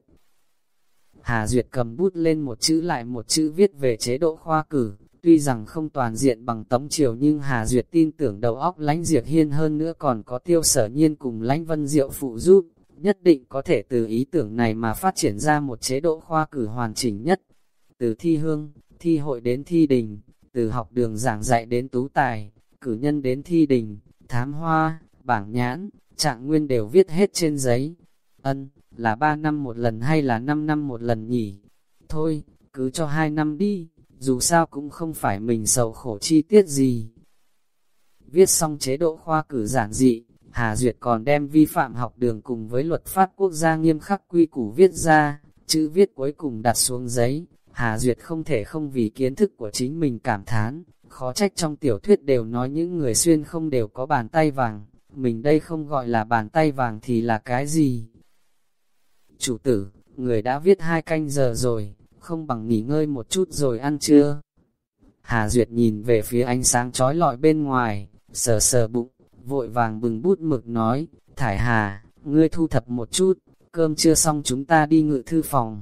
Hà Duyệt cầm bút lên một chữ lại một chữ viết về chế độ khoa cử, tuy rằng không toàn diện bằng Tống Triều nhưng Hà Duyệt tin tưởng đầu óc Lãnh Diệp Hiên hơn nữa còn có Tiêu Sở Nhiên cùng Lãnh Vân Diệu phụ giúp, nhất định có thể từ ý tưởng này mà phát triển ra một chế độ khoa cử hoàn chỉnh nhất. Từ thi hương, thi hội đến thi đình, từ học đường giảng dạy đến tú tài, cử nhân đến thi đình, thám hoa, bảng nhãn, trạng nguyên đều viết hết trên giấy. Ân, là ba năm một lần hay là năm năm một lần nhỉ? Thôi, cứ cho hai năm đi, dù sao cũng không phải mình sầu khổ chi tiết gì. Viết xong chế độ khoa cử giản dị, Hà Duyệt còn đem vi phạm học đường cùng với luật pháp quốc gia nghiêm khắc quy củ viết ra, chữ viết cuối cùng đặt xuống giấy. Hà Duyệt không thể không vì kiến thức của chính mình cảm thán, khó trách trong tiểu thuyết đều nói những người xuyên không đều có bàn tay vàng, mình đây không gọi là bàn tay vàng thì là cái gì? Chủ tử, người đã viết hai canh giờ rồi, không bằng nghỉ ngơi một chút rồi ăn trưa. Hà Duyệt nhìn về phía ánh sáng chói lọi bên ngoài, sờ sờ bụng, vội vàng bừng bút mực nói, Thải Hà, ngươi thu thập một chút, cơm chưa xong chúng ta đi ngự thư phòng.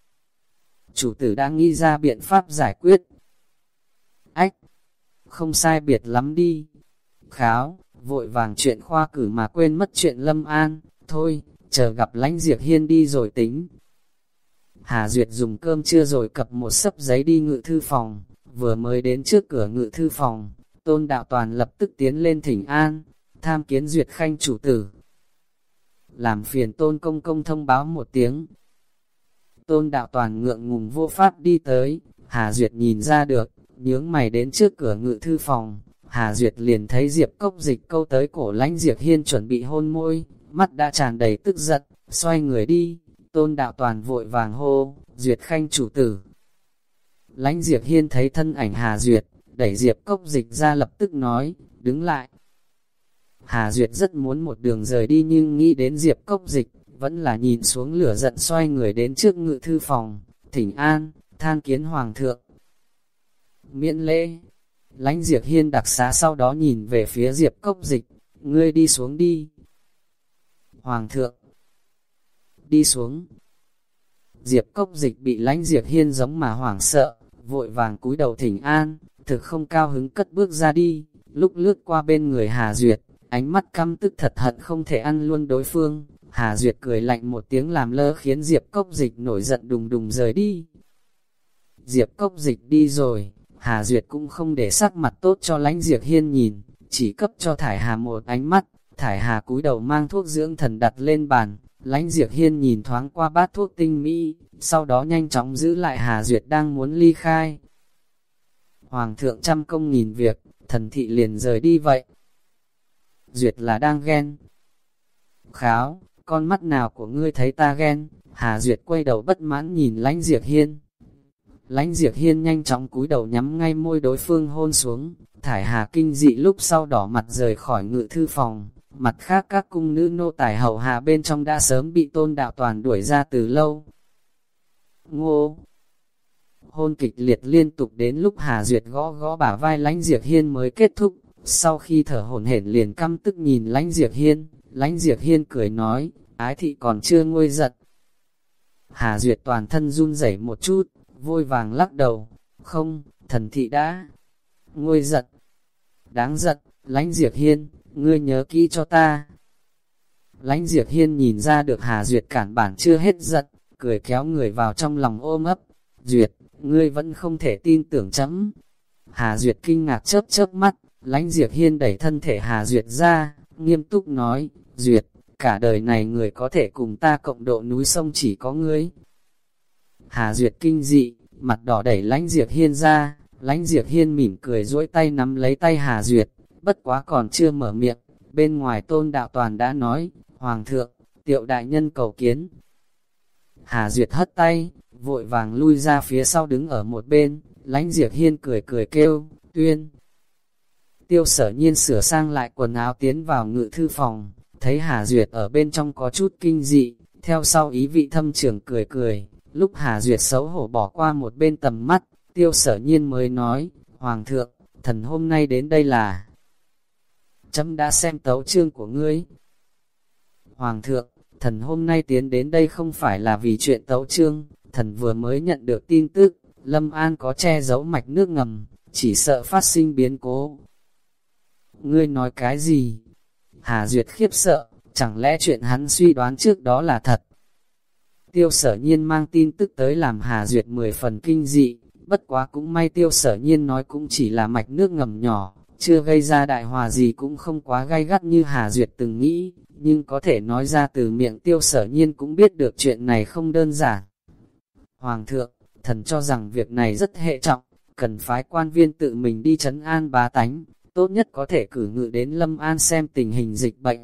Chủ tử đã nghĩ ra biện pháp giải quyết. Ách, không sai biệt lắm đi. Kháo, vội vàng chuyện khoa cử mà quên mất chuyện Lâm An, thôi, chờ gặp Lãnh Diệp Hiên đi rồi tính. Hà Duyệt dùng cơm trưa rồi cập một xấp giấy đi ngự thư phòng, vừa mới đến trước cửa ngự thư phòng, Tôn Đạo Toàn lập tức tiến lên thỉnh an, tham kiến Duyệt Khanh chủ tử. Làm phiền Tôn Công Công thông báo một tiếng. Tôn Đạo Toàn ngượng ngùng vô pháp đi tới, Hà Duyệt nhìn ra được, nhướng mày đến trước cửa ngự thư phòng, Hà Duyệt liền thấy Diệp Cốc Dịch câu tới cổ Lãnh Diệp Hiên chuẩn bị hôn môi, mắt đã tràn đầy tức giận, xoay người đi, Tôn Đạo Toàn vội vàng hô, Duyệt Khanh chủ tử. Lãnh Diệp Hiên thấy thân ảnh Hà Duyệt, đẩy Diệp Cốc Dịch ra lập tức nói, đứng lại. Hà Duyệt rất muốn một đường rời đi nhưng nghĩ đến Diệp Cốc Dịch, vẫn là nhìn xuống lửa giận xoay người đến trước ngự thư phòng, thỉnh an, than kiến hoàng thượng. Miễn lễ, Lãnh Diệp Hiên đặc xá sau đó nhìn về phía Diệp Cốc Dịch, ngươi đi xuống đi. Hoàng thượng, đi xuống. Diệp Cốc Dịch bị Lãnh Diệp Hiên giống mà hoảng sợ, vội vàng cúi đầu thỉnh an, thực không cao hứng cất bước ra đi, lúc lướt qua bên người Hà Duyệt, ánh mắt căm tức thật hận không thể ăn luôn đối phương. Hà Duyệt cười lạnh một tiếng làm lơ khiến Diệp Cốc Dịch nổi giận đùng đùng rời đi. Diệp Cốc Dịch đi rồi, Hà Duyệt cũng không để sắc mặt tốt cho Lãnh Diệp Hiên nhìn, chỉ cấp cho Thải Hà một ánh mắt. Thải Hà cúi đầu mang thuốc dưỡng thần đặt lên bàn, Lãnh Diệp Hiên nhìn thoáng qua bát thuốc tinh mỹ, sau đó nhanh chóng giữ lại Hà Duyệt đang muốn ly khai. Hoàng thượng trăm công nghìn việc, thần thị liền rời đi vậy. Duyệt là đang ghen. Kháo, con mắt nào của ngươi thấy ta ghen? Hà Duyệt quay đầu bất mãn nhìn Lãnh Diệp Hiên. Lãnh Diệp Hiên nhanh chóng cúi đầu nhắm ngay môi đối phương hôn xuống. Thải Hà kinh dị lúc sau đỏ mặt rời khỏi ngự thư phòng. Mặt khác các cung nữ nô tài hậu hạ bên trong đã sớm bị Tôn Đạo Toàn đuổi ra từ lâu. Ngô! Hôn kịch liệt liên tục đến lúc Hà Duyệt gõ gõ bả vai Lãnh Diệp Hiên mới kết thúc. Sau khi thở hổn hển liền căm tức nhìn Lãnh Diệp Hiên, Lãnh Diệp Hiên cười nói, ái thị còn chưa nguôi giận. Hà Duyệt toàn thân run rẩy một chút, vội vàng lắc đầu, không, thần thị đã nguôi giận. Đáng giận, Lãnh Diệp Hiên, ngươi nhớ kỹ cho ta. Lãnh Diệp Hiên nhìn ra được Hà Duyệt cản bản chưa hết giận, cười kéo người vào trong lòng ôm ấp. Duyệt, ngươi vẫn không thể tin tưởng chấm. Hà Duyệt kinh ngạc chớp chớp mắt, Lãnh Diệp Hiên đẩy thân thể Hà Duyệt ra, nghiêm túc nói, Duyệt, cả đời này người có thể cùng ta cộng độ núi sông chỉ có ngươi. Hà Duyệt kinh dị, mặt đỏ đẩy Lãnh Diệp Hiên ra, Lãnh Diệp Hiên mỉm cười duỗi tay nắm lấy tay Hà Duyệt, bất quá còn chưa mở miệng, bên ngoài Tôn Đạo Toàn đã nói, Hoàng thượng, Tiệu đại nhân cầu kiến. Hà Duyệt hất tay, vội vàng lui ra phía sau đứng ở một bên, Lãnh Diệp Hiên cười cười kêu, tuyên. Tiêu Sở Nhiên sửa sang lại quần áo tiến vào ngự thư phòng, thấy Hà Duyệt ở bên trong có chút kinh dị, theo sau ý vị thâm trường cười cười, lúc Hà Duyệt xấu hổ bỏ qua một bên tầm mắt, Tiêu Sở Nhiên mới nói, Hoàng thượng, thần hôm nay đến đây là... Chấm đã xem tấu chương của ngươi. Hoàng thượng, thần hôm nay tiến đến đây không phải là vì chuyện tấu chương, thần vừa mới nhận được tin tức, Lâm An có che giấu mạch nước ngầm, chỉ sợ phát sinh biến cố. Ngươi nói cái gì? Hà Duyệt khiếp sợ, chẳng lẽ chuyện hắn suy đoán trước đó là thật? Tiêu Sở Nhiên mang tin tức tới làm Hà Duyệt mười phần kinh dị, bất quá cũng may Tiêu Sở Nhiên nói cũng chỉ là mạch nước ngầm nhỏ, chưa gây ra đại hòa gì cũng không quá gay gắt như Hà Duyệt từng nghĩ, nhưng có thể nói ra từ miệng Tiêu Sở Nhiên cũng biết được chuyện này không đơn giản. Hoàng thượng, thần cho rằng việc này rất hệ trọng, cần phái quan viên tự mình đi trấn an bá tánh, tốt nhất có thể cử ngự đến Lâm An xem tình hình dịch bệnh.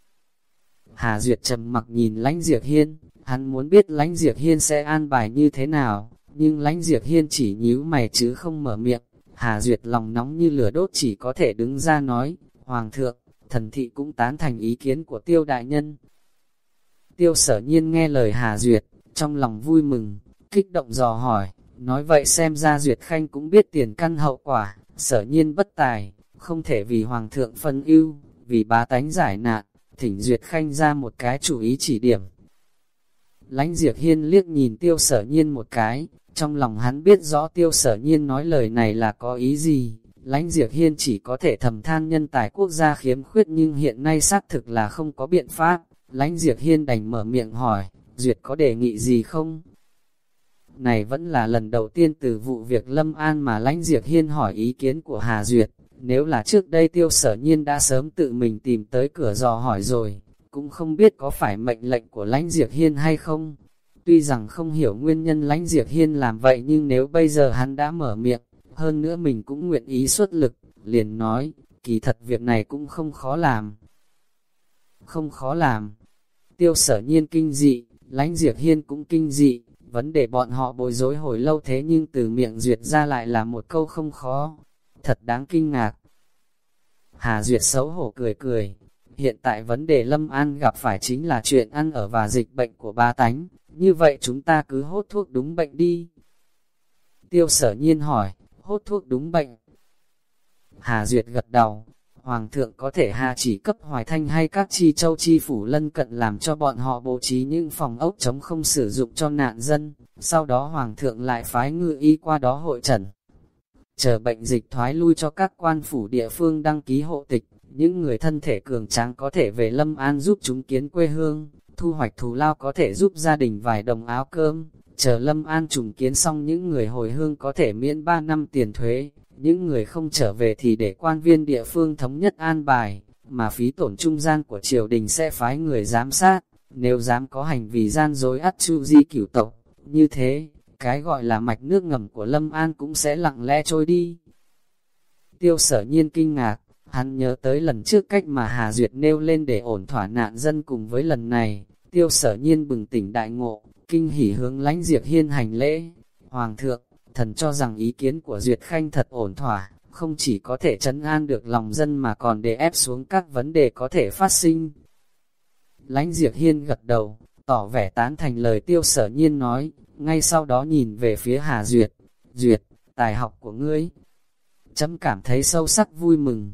Hà Duyệt trầm mặc nhìn Lãnh Diệp Hiên, hắn muốn biết Lãnh Diệp Hiên sẽ an bài như thế nào, nhưng Lãnh Diệp Hiên chỉ nhíu mày chứ không mở miệng. Hà Duyệt lòng nóng như lửa đốt chỉ có thể đứng ra nói, Hoàng thượng, thần thị cũng tán thành ý kiến của Tiêu đại nhân. Tiêu Sở Nhiên nghe lời Hà Duyệt, trong lòng vui mừng, kích động dò hỏi, nói vậy xem ra Duyệt Khanh cũng biết tiền căn hậu quả, Sở Nhiên bất tài, không thể vì Hoàng thượng phân ưu, vì bá tánh giải nạn, thỉnh Duyệt Khanh ra một cái chủ ý chỉ điểm. Lãnh Diệp Hiên liếc nhìn Tiêu Sở Nhiên một cái, trong lòng hắn biết rõ Tiêu Sở Nhiên nói lời này là có ý gì. Lãnh Diệp Hiên chỉ có thể thầm than nhân tài quốc gia khiếm khuyết nhưng hiện nay xác thực là không có biện pháp. Lãnh Diệp Hiên đành mở miệng hỏi, Duyệt có đề nghị gì không? Này vẫn là lần đầu tiên từ vụ việc Lâm An mà Lãnh Diệp Hiên hỏi ý kiến của Hà Duyệt. Nếu là trước đây Tiêu Sở Nhiên đã sớm tự mình tìm tới cửa dò hỏi rồi, cũng không biết có phải mệnh lệnh của Lãnh Diệp Hiên hay không. Tuy rằng không hiểu nguyên nhân Lãnh Diệp Hiên làm vậy nhưng nếu bây giờ hắn đã mở miệng, hơn nữa mình cũng nguyện ý xuất lực, liền nói, kỳ thật việc này cũng không khó làm. Không khó làm. Tiêu Sở Nhiên kinh dị, Lãnh Diệp Hiên cũng kinh dị, vấn đề bọn họ bối rối hồi lâu thế nhưng từ miệng Duyệt ra lại là một câu không khó. Thật đáng kinh ngạc. Hà Duyệt xấu hổ cười cười. Hiện tại vấn đề Lâm An gặp phải chính là chuyện ăn ở và dịch bệnh của ba tánh. Như vậy chúng ta cứ hốt thuốc đúng bệnh đi. Tiêu Sở Nhiên hỏi, hốt thuốc đúng bệnh. Hà Duyệt gật đầu. Hoàng thượng có thể hạ chỉ cấp Hoài Thanh hay các chi châu chi phủ lân cận làm cho bọn họ bố trí những phòng ốc chống không sử dụng cho nạn dân. Sau đó Hoàng thượng lại phái ngự y qua đó hội trần. Chờ bệnh dịch thoái lui cho các quan phủ địa phương đăng ký hộ tịch, những người thân thể cường tráng có thể về Lâm An giúp chúng kiến quê hương, thu hoạch thù lao có thể giúp gia đình vài đồng áo cơm, chờ Lâm An trùng kiến xong những người hồi hương có thể miễn ba năm tiền thuế, những người không trở về thì để quan viên địa phương thống nhất an bài, mà phí tổn trung gian của triều đình sẽ phái người giám sát, nếu dám có hành vi gian dối ắt chu di cửu tộc, như thế. Cái gọi là mạch nước ngầm của Lâm An cũng sẽ lặng lẽ trôi đi. Tiêu Sở Nhiên kinh ngạc, hắn nhớ tới lần trước cách mà Hà Duyệt nêu lên để ổn thỏa nạn dân cùng với lần này. Tiêu Sở Nhiên bừng tỉnh đại ngộ, kinh hỉ hướng Lãnh Diệp Hiên hành lễ. Hoàng thượng, thần cho rằng ý kiến của Duyệt Khanh thật ổn thỏa, không chỉ có thể trấn an được lòng dân mà còn để ép xuống các vấn đề có thể phát sinh. Lãnh Diệp Hiên gật đầu, tỏ vẻ tán thành lời Tiêu Sở Nhiên nói. Ngay sau đó nhìn về phía Hà Duyệt, Duyệt, tài học của ngươi. Chấm cảm thấy sâu sắc vui mừng.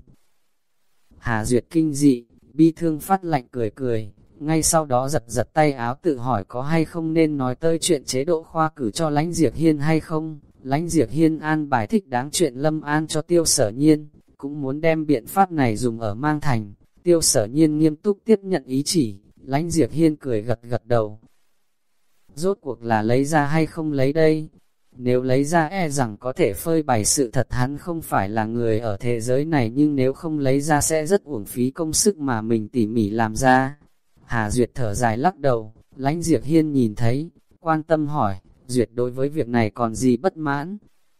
Hà Duyệt kinh dị, bi thương phát lạnh cười cười, ngay sau đó giật giật tay áo tự hỏi có hay không nên nói tới chuyện chế độ khoa cử cho Lãnh Diệp Hiên hay không. Lãnh Diệp Hiên an bài thích đáng chuyện Lâm An cho Tiêu Sở Nhiên, cũng muốn đem biện pháp này dùng ở Mang Thành. Tiêu Sở Nhiên nghiêm túc tiếp nhận ý chỉ, Lãnh Diệp Hiên cười gật gật đầu. Rốt cuộc là lấy ra hay không lấy đây? nếu lấy ra e rằng có thể phơi bày sự thật hắn không phải là người ở thế giới này, nhưng nếu không lấy ra sẽ rất uổng phí công sức mà mình tỉ mỉ làm ra. Hà Duyệt thở dài lắc đầu, Lãnh Diệp Hiên nhìn thấy, quan tâm hỏi, Duyệt đối với việc này còn gì bất mãn?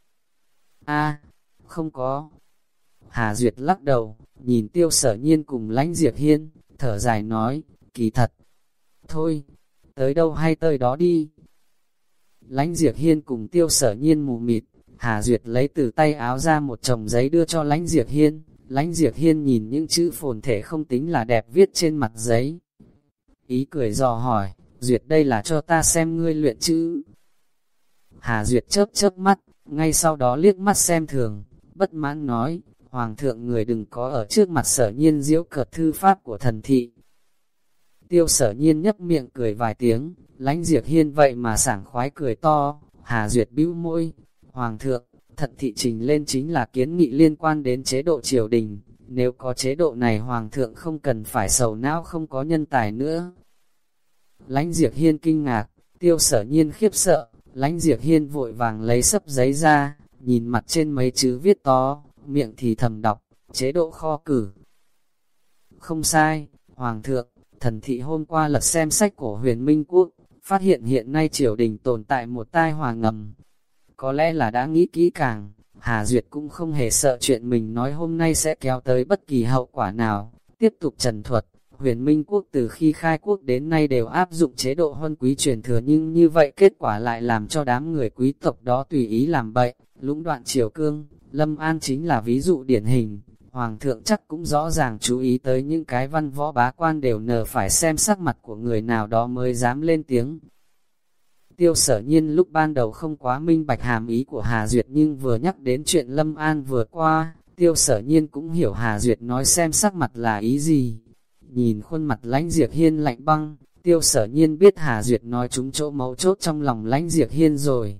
A, không có. Hà Duyệt lắc đầu, nhìn Tiêu Sở Nhiên cùng Lãnh Diệp Hiên, thở dài nói, kỳ thật. Thôi, tới đâu hay tới đó đi. Lãnh Diệp Hiên cùng Tiêu Sở Nhiên mù mịt, Hà Duyệt lấy từ tay áo ra một chồng giấy đưa cho Lãnh Diệp Hiên. Lãnh Diệp Hiên nhìn những chữ phồn thể không tính là đẹp viết trên mặt giấy. Ý cười dò hỏi, Duyệt đây là cho ta xem ngươi luyện chữ. Hà Duyệt chớp chớp mắt, ngay sau đó liếc mắt xem thường, bất mãn nói, Hoàng thượng người đừng có ở trước mặt Sở Nhiên giễu cợt thư pháp của thần thị. Tiêu Sở Nhiên nhấp miệng cười vài tiếng, Lãnh Diệp Hiên vậy mà sảng khoái cười to. Hà Duyệt bĩu môi, Hoàng thượng, thần thị trình lên chính là kiến nghị liên quan đến chế độ triều đình, nếu có chế độ này Hoàng thượng không cần phải sầu não không có nhân tài nữa. Lãnh Diệp Hiên kinh ngạc, Tiêu Sở Nhiên khiếp sợ, Lãnh Diệp Hiên vội vàng lấy sấp giấy ra, nhìn mặt trên mấy chữ viết to, miệng thì thầm đọc, chế độ kho cử. Không sai, Hoàng thượng, thần thị hôm qua lật xem sách của Huyền Minh Quốc, phát hiện hiện nay triều đình tồn tại một tai họa ngầm. Có lẽ là đã nghĩ kỹ càng, Hà Duyệt cũng không hề sợ chuyện mình nói hôm nay sẽ kéo tới bất kỳ hậu quả nào. Tiếp tục trần thuật, Huyền Minh Quốc từ khi khai quốc đến nay đều áp dụng chế độ huân quý truyền thừa, nhưng như vậy kết quả lại làm cho đám người quý tộc đó tùy ý làm bậy, lũng đoạn triều cương. Lâm An chính là ví dụ điển hình. Hoàng thượng chắc cũng rõ ràng chú ý tới những cái văn võ bá quan đều nờ phải xem sắc mặt của người nào đó mới dám lên tiếng. Tiêu Sở Nhiên lúc ban đầu không quá minh bạch hàm ý của Hà Duyệt, nhưng vừa nhắc đến chuyện Lâm An vừa qua, Tiêu Sở Nhiên cũng hiểu Hà Duyệt nói xem sắc mặt là ý gì. Nhìn khuôn mặt Lãnh Diệp Hiên lạnh băng, Tiêu Sở Nhiên biết Hà Duyệt nói trúng chỗ mấu chốt trong lòng Lãnh Diệp Hiên rồi.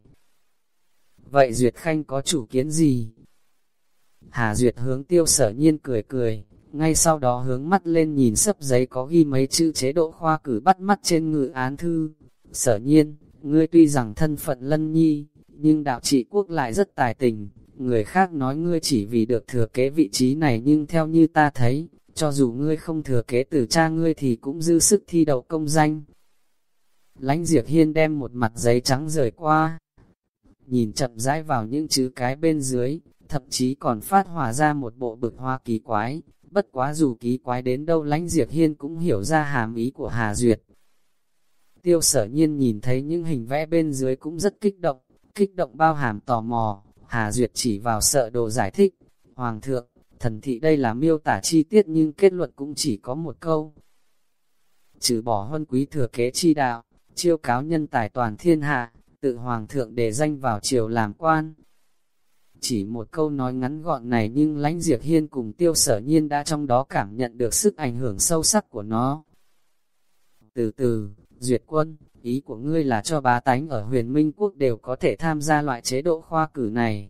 Vậy Duyệt Khanh có chủ kiến gì? Hà Duyệt hướng Tiêu Sở Nhiên cười cười, ngay sau đó hướng mắt lên nhìn sấp giấy có ghi mấy chữ chế độ khoa cử bắt mắt trên ngự án thư. Sở Nhiên, ngươi tuy rằng thân phận lân nhi, nhưng đạo trị quốc lại rất tài tình, người khác nói ngươi chỉ vì được thừa kế vị trí này, nhưng theo như ta thấy, cho dù ngươi không thừa kế từ cha ngươi thì cũng dư sức thi đậu công danh. Lãnh Diệp Hiên đem một mặt giấy trắng rời qua, nhìn chậm rãi vào những chữ cái bên dưới, thậm chí còn phát hỏa ra một bộ bực hoa kỳ quái. Bất quá dù kỳ quái đến đâu Lãnh Diệp Hiên cũng hiểu ra hàm ý của Hà Duyệt. Tiêu Sở Nhiên nhìn thấy những hình vẽ bên dưới cũng rất kích động, kích động bao hàm tò mò. Hà Duyệt chỉ vào sợ đồ giải thích, Hoàng thượng, thần thị đây là miêu tả chi tiết nhưng kết luận cũng chỉ có một câu. Trừ bỏ huân quý thừa kế chi đạo, chiêu cáo nhân tài toàn thiên hạ, tự Hoàng thượng đề danh vào triều làm quan. Chỉ một câu nói ngắn gọn này nhưng Lãnh Diệp Hiên cùng Tiêu Sở Nhiên đã trong đó cảm nhận được sức ảnh hưởng sâu sắc của nó. Từ từ, Duyệt Quân, ý của ngươi là cho bá tánh ở Huyền Minh Quốc đều có thể tham gia loại chế độ khoa cử này.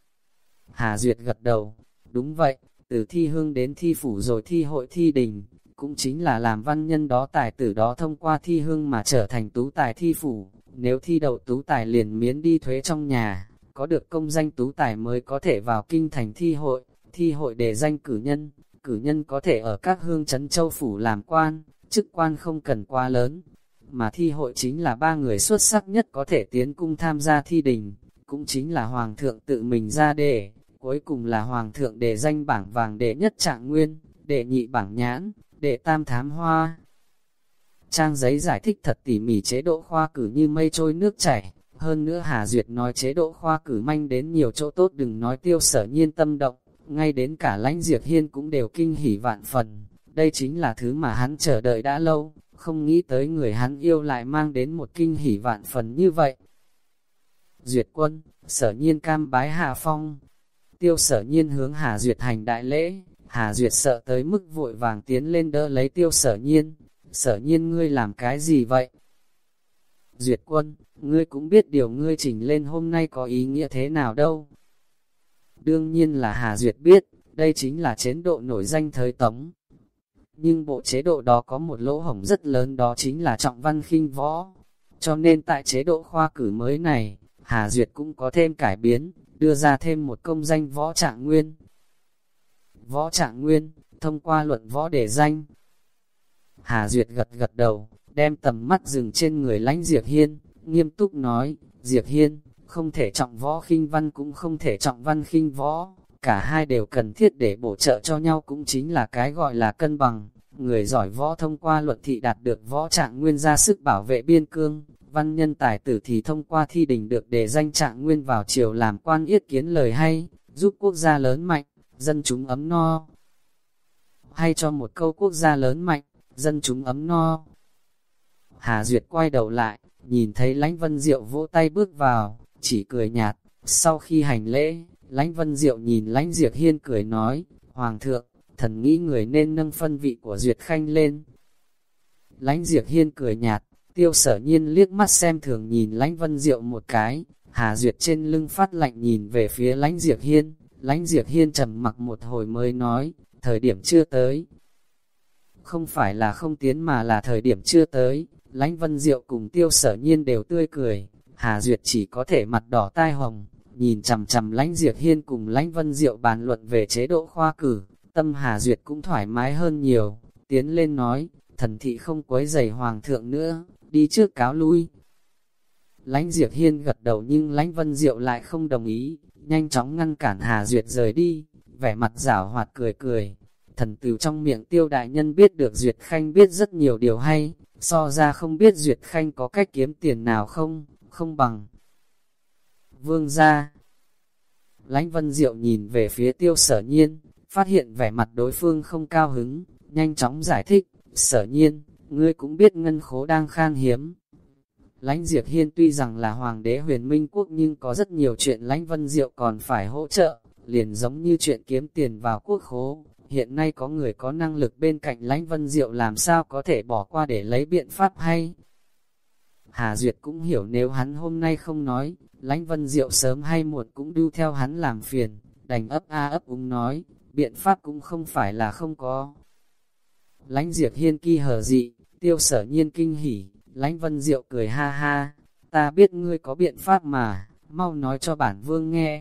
Hà Duyệt gật đầu, đúng vậy, từ thi hương đến thi phủ rồi thi hội thi đình, cũng chính là làm văn nhân đó tài tử đó thông qua thi hương mà trở thành tú tài thi phủ, nếu thi đậu tú tài liền miễn đi thuế trong nhà. Có được công danh tú tài mới có thể vào kinh thành thi hội, thi hội đề danh cử nhân, cử nhân có thể ở các hương trấn châu phủ làm quan, chức quan không cần quá lớn, mà thi hội chính là ba người xuất sắc nhất có thể tiến cung tham gia thi đình, cũng chính là Hoàng thượng tự mình ra đề, cuối cùng là Hoàng thượng đề danh bảng vàng đệ nhất Trạng Nguyên, đệ nhị bảng Nhãn, đệ tam Thám Hoa. Trang giấy giải thích thật tỉ mỉ chế độ khoa cử như mây trôi nước chảy. Hơn nữa Hà Duyệt nói chế độ khoa cử manh đến nhiều chỗ tốt, đừng nói Tiêu Sở Nhiên tâm động, ngay đến cả Lãnh Diệp Hiên cũng đều kinh hỉ vạn phần. Đây chính là thứ mà hắn chờ đợi đã lâu, không nghĩ tới người hắn yêu lại mang đến một kinh hỉ vạn phần như vậy. Duyệt Quân, Sở Nhiên cam bái hạ phong. Tiêu Sở Nhiên hướng Hà Duyệt hành đại lễ, Hà Duyệt sợ tới mức vội vàng tiến lên đỡ lấy Tiêu Sở Nhiên. Sở Nhiên ngươi làm cái gì vậy? Duyệt Quân, ngươi cũng biết điều ngươi trình lên hôm nay có ý nghĩa thế nào đâu. Đương nhiên là Hà Duyệt biết, đây chính là chế độ nổi danh thời Tống. Nhưng bộ chế độ đó có một lỗ hổng rất lớn, đó chính là trọng văn khinh võ. Cho nên tại chế độ khoa cử mới này, Hà Duyệt cũng có thêm cải biến, đưa ra thêm một công danh Võ Trạng Nguyên. Võ Trạng Nguyên, thông qua luận võ để danh. Hà Duyệt gật gật đầu, đem tầm mắt dừng trên người Lãnh Diệp Hiên, nghiêm túc nói, Diệp Hiên, không thể trọng võ khinh văn cũng không thể trọng văn khinh võ, cả hai đều cần thiết để bổ trợ cho nhau, cũng chính là cái gọi là cân bằng. Người giỏi võ thông qua luận thị đạt được Võ Trạng Nguyên ra sức bảo vệ biên cương, văn nhân tài tử thì thông qua thi đình được đề danh Trạng Nguyên vào triều làm quan yết kiến lời hay, giúp quốc gia lớn mạnh, dân chúng ấm no. Hay cho một câu quốc gia lớn mạnh, dân chúng ấm no. Hà Duyệt quay đầu lại, nhìn thấy Lãnh Vân Diệu vỗ tay bước vào, chỉ cười nhạt. Sau khi hành lễ, Lãnh Vân Diệu nhìn Lãnh Diệp Hiên cười nói, Hoàng thượng, thần nghĩ người nên nâng phân vị của Duyệt Khanh lên. Lãnh Diệp Hiên cười nhạt, Tiêu Sở Nhiên liếc mắt xem thường nhìn Lãnh Vân Diệu một cái, Hà Duyệt trên lưng phát lạnh nhìn về phía Lãnh Diệp Hiên, Lãnh Diệp Hiên trầm mặc một hồi mới nói, thời điểm chưa tới. Không phải là không tiến mà là thời điểm chưa tới. Lãnh Vân Diệu cùng Tiêu Sở Nhiên đều tươi cười, Hà Duyệt chỉ có thể mặt đỏ tai hồng, nhìn chằm chằm Lãnh Diệp Hiên cùng Lãnh Vân Diệu bàn luận về chế độ khoa cử, tâm Hà Duyệt cũng thoải mái hơn nhiều, tiến lên nói, thần thị không quấy rầy Hoàng thượng nữa, đi trước cáo lui. Lãnh Diệp Hiên gật đầu nhưng Lãnh Vân Diệu lại không đồng ý, nhanh chóng ngăn cản Hà Duyệt rời đi, vẻ mặt giảo hoạt cười cười. Thần từ trong miệng Tiêu đại nhân biết được Duyệt Khanh biết rất nhiều điều hay, so ra không biết Duyệt Khanh có cách kiếm tiền nào không, không bằng. Vương gia. Lãnh Vân Diệu nhìn về phía Tiêu Sở Nhiên, phát hiện vẻ mặt đối phương không cao hứng, nhanh chóng giải thích, Sở Nhiên, ngươi cũng biết ngân khố đang khan hiếm. Lãnh Diệp Hiên tuy rằng là hoàng đế Huyền Minh Quốc nhưng có rất nhiều chuyện Lãnh Vân Diệu còn phải hỗ trợ, liền giống như chuyện kiếm tiền vào quốc khố. Hiện nay có người có năng lực bên cạnh Lãnh Vân Diệu làm sao có thể bỏ qua để lấy biện pháp hay. Hà Duyệt cũng hiểu nếu hắn hôm nay không nói, Lãnh Vân Diệu sớm hay muộn cũng đu theo hắn làm phiền, đành ấp a ấp úng nói, biện pháp cũng không phải là không có. Lãnh Diệp Hiên kỳ hờ dị, Tiêu Sở Nhiên kinh hỉ, Lãnh Vân Diệu cười ha ha, ta biết ngươi có biện pháp mà, mau nói cho bản vương nghe.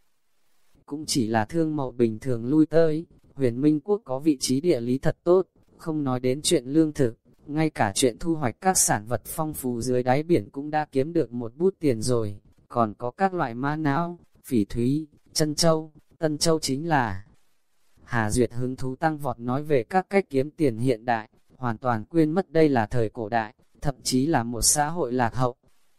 Cũng chỉ là thương mậu bình thường lui tới. Huyền Minh Quốc có vị trí địa lý thật tốt, không nói đến chuyện lương thực, ngay cả chuyện thu hoạch các sản vật phong phú dưới đáy biển cũng đã kiếm được một bút tiền rồi, còn có các loại mã não, phỉ thúy, chân châu, tân châu chính là. Hà Duyệt hứng thú tăng vọt nói về các cách kiếm tiền hiện đại, hoàn toàn quên mất đây là thời cổ đại, thậm chí là một xã hội lạc hậu.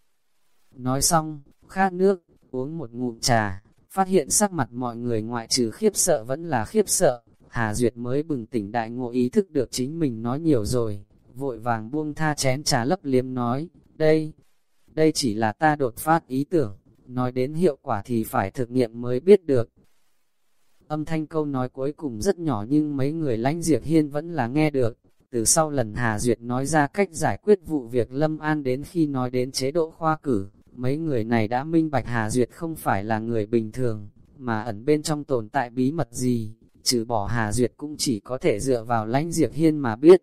Nói xong, khát nước, uống một ngụm trà, phát hiện sắc mặt mọi người ngoại trừ khiếp sợ vẫn là khiếp sợ. Hà Duyệt mới bừng tỉnh đại ngộ ý thức được chính mình nói nhiều rồi, vội vàng buông tha chén trà lấp liếm nói, đây, đây chỉ là ta đột phát ý tưởng, nói đến hiệu quả thì phải thực nghiệm mới biết được. Âm thanh câu nói cuối cùng rất nhỏ nhưng mấy người Lãnh Diệp Hiên vẫn là nghe được, từ sau lần Hà Duyệt nói ra cách giải quyết vụ việc Lâm An đến khi nói đến chế độ khoa cử, mấy người này đã minh bạch Hà Duyệt không phải là người bình thường, mà ẩn bên trong tồn tại bí mật gì. Trừ bỏ Hà Duyệt cũng chỉ có thể dựa vào Lãnh Diệp Hiên mà biết.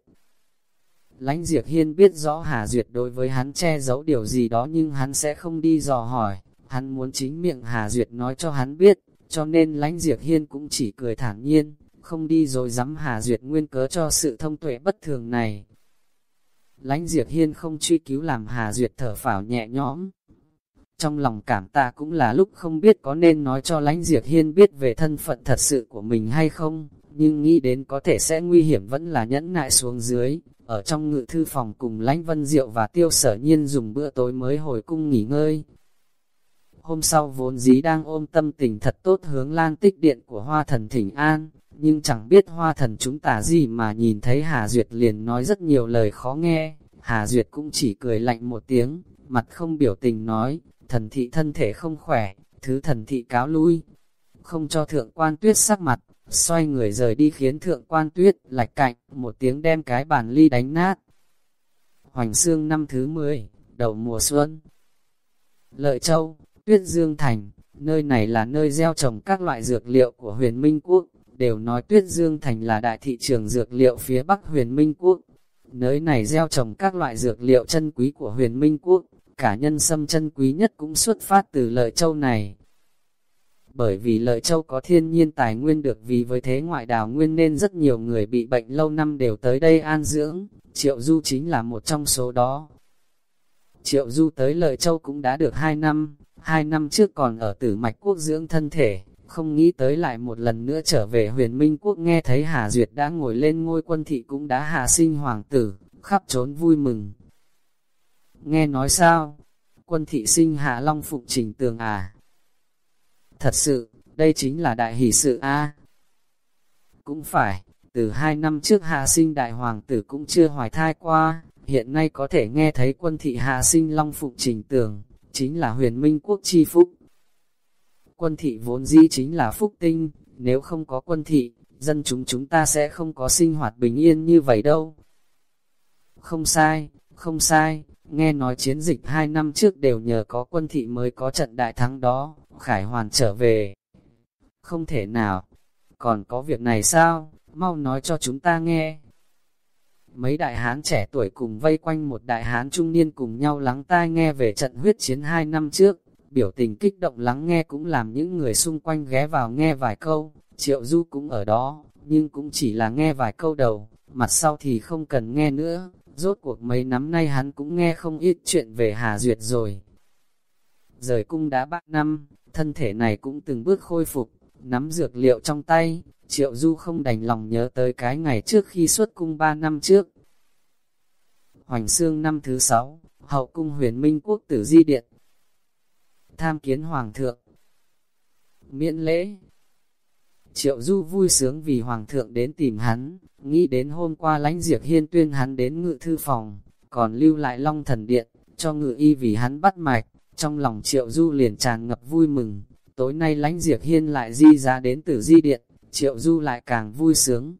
Lãnh Diệp Hiên biết rõ Hà Duyệt đối với hắn che giấu điều gì đó nhưng hắn sẽ không đi dò hỏi, hắn muốn chính miệng Hà Duyệt nói cho hắn biết, cho nên Lãnh Diệp Hiên cũng chỉ cười thản nhiên, không đi rồi dám Hà Duyệt nguyên cớ cho sự thông tuệ bất thường này. Lãnh Diệp Hiên không truy cứu làm Hà Duyệt thở phào nhẹ nhõm. Trong lòng cảm tạ cũng là lúc không biết có nên nói cho Lãnh Diệp Hiên biết về thân phận thật sự của mình hay không, nhưng nghĩ đến có thể sẽ nguy hiểm vẫn là nhẫn nại xuống dưới, ở trong ngự thư phòng cùng Lãnh Vân Diệu và Tiêu Sở Nhiên dùng bữa tối mới hồi cung nghỉ ngơi. Hôm sau vốn dĩ đang ôm tâm tình thật tốt hướng Lan Tích Điện của Hoa Thần thỉnh an, nhưng chẳng biết Hoa Thần chúng tả gì mà nhìn thấy Hà Duyệt liền nói rất nhiều lời khó nghe, Hà Duyệt cũng chỉ cười lạnh một tiếng, mặt không biểu tình nói, thần thị thân thể không khỏe, thứ thần thị cáo lui, không cho thượng quan tuyết sắc mặt, xoay người rời đi khiến thượng quan tuyết lạch cạnh, một tiếng đem cái bàn ly đánh nát. Hoành xương năm thứ mười, đầu mùa xuân. Lợi Châu, Tuyết Dương Thành, nơi này là nơi gieo trồng các loại dược liệu của Huyền Minh Quốc, đều nói Tuyết Dương Thành là đại thị trường dược liệu phía Bắc Huyền Minh Quốc. Nơi này gieo trồng các loại dược liệu chân quý của Huyền Minh Quốc, cả nhân sâm chân quý nhất cũng xuất phát từ Lợi Châu này. Bởi vì Lợi Châu có thiên nhiên tài nguyên được vì với thế ngoại đào nguyên nên rất nhiều người bị bệnh lâu năm đều tới đây an dưỡng, Triệu Du chính là một trong số đó. Triệu Du tới Lợi Châu cũng đã được hai năm, hai năm trước còn ở Tử Mạch Quốc dưỡng thân thể, không nghĩ tới lại một lần nữa trở về Huyền Minh Quốc, nghe thấy Hà Duyệt đã ngồi lên ngôi quân thị cũng đã hạ sinh hoàng tử, khắp trốn vui mừng. Nghe nói sao? Quân thị sinh hạ Long Phụng Trình Tường à? Thật sự, đây chính là đại hỷ sự a. Cũng phải, từ hai năm trước hạ sinh đại hoàng tử cũng chưa hoài thai qua, hiện nay có thể nghe thấy quân thị hạ sinh Long Phụng Trình Tường, chính là Huyền Minh Quốc chi phúc. Quân thị vốn dĩ chính là phúc tinh, nếu không có quân thị, dân chúng chúng ta sẽ không có sinh hoạt bình yên như vậy đâu. Không sai, không sai, nghe nói chiến dịch hai năm trước đều nhờ có quân thị mới có trận đại thắng đó, Khải Hoàn trở về. Không thể nào, còn có việc này sao, mau nói cho chúng ta nghe. Mấy đại hán trẻ tuổi cùng vây quanh một đại hán trung niên cùng nhau lắng tai nghe về trận huyết chiến hai năm trước, biểu tình kích động lắng nghe cũng làm những người xung quanh ghé vào nghe vài câu. Triệu Du cũng ở đó, nhưng cũng chỉ là nghe vài câu đầu, mặt sau thì không cần nghe nữa, rốt cuộc mấy năm nay hắn cũng nghe không ít chuyện về Hà Duyệt rồi. Rời cung đã ba năm, thân thể này cũng từng bước khôi phục, nắm dược liệu trong tay, Triệu Du không đành lòng nhớ tới cái ngày trước khi xuất cung ba năm trước. Hoành Xương năm thứ sáu, hậu cung Huyền Minh Quốc Tử Di Điện. Tham kiến Hoàng thượng. Miễn lễ. Triệu Du vui sướng vì Hoàng thượng đến tìm hắn, nghĩ đến hôm qua Lãnh Diệp Hiên tuyên hắn đến ngự thư phòng, còn lưu lại Long Thần Điện, cho ngự y vì hắn bắt mạch, trong lòng Triệu Du liền tràn ngập vui mừng. Tối nay Lãnh Diệp Hiên lại di giá đến Tử Di Điện, Triệu Du lại càng vui sướng.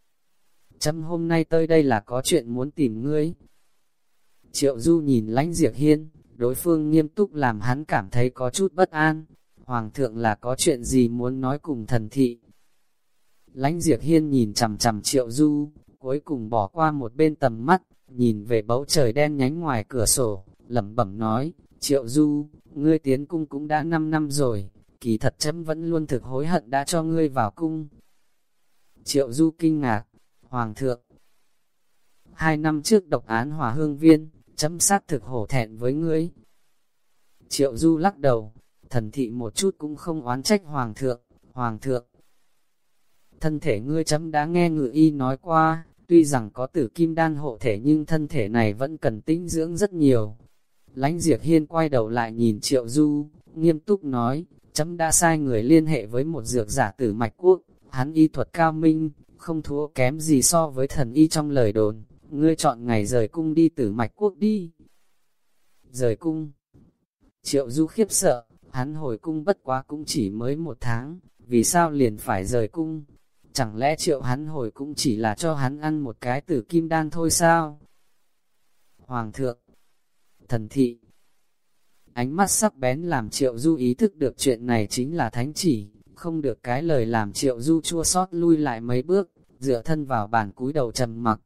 Chấm hôm nay tới đây là có chuyện muốn tìm ngươi. Triệu Du nhìn Lãnh Diệp Hiên, đối phương nghiêm túc làm hắn cảm thấy có chút bất an. Hoàng thượng là có chuyện gì muốn nói cùng thần thị? Lãnh Diệp Hiên nhìn chằm chằm Triệu Du, cuối cùng bỏ qua một bên tầm mắt, nhìn về bầu trời đen nhánh ngoài cửa sổ, lẩm bẩm nói, Triệu Du, ngươi tiến cung cũng đã năm năm rồi, kỳ thật chấm vẫn luôn thực hối hận đã cho ngươi vào cung. Triệu Du kinh ngạc, Hoàng thượng, hai năm trước độc án Hòa Hương Viên, chấm sát thực hổ thẹn với ngươi. Triệu Du lắc đầu, thần thị một chút cũng không oán trách Hoàng thượng, Hoàng thượng. Thân thể ngươi chấm đã nghe ngự y nói qua, tuy rằng có tử kim đan hộ thể nhưng thân thể này vẫn cần tĩnh dưỡng rất nhiều. Lãnh Diệp Hiên quay đầu lại nhìn Triệu Du, nghiêm túc nói, chấm đã sai người liên hệ với một dược giả Tử Mạch Quốc, hắn y thuật cao minh, không thua kém gì so với thần y trong lời đồn, ngươi chọn ngày rời cung đi Tử Mạch Quốc đi. Rời cung. Triệu Du khiếp sợ, hắn hồi cung bất quá cũng chỉ mới một tháng, vì sao liền phải rời cung? Chẳng lẽ Triệu hắn hồi cũng chỉ là cho hắn ăn một cái tử kim đan thôi sao? Hoàng thượng, thần thị, ánh mắt sắc bén làm Triệu Du ý thức được chuyện này chính là thánh chỉ, không được cái lời làm Triệu Du chua xót lui lại mấy bước, dựa thân vào bàn cúi đầu trầm mặc.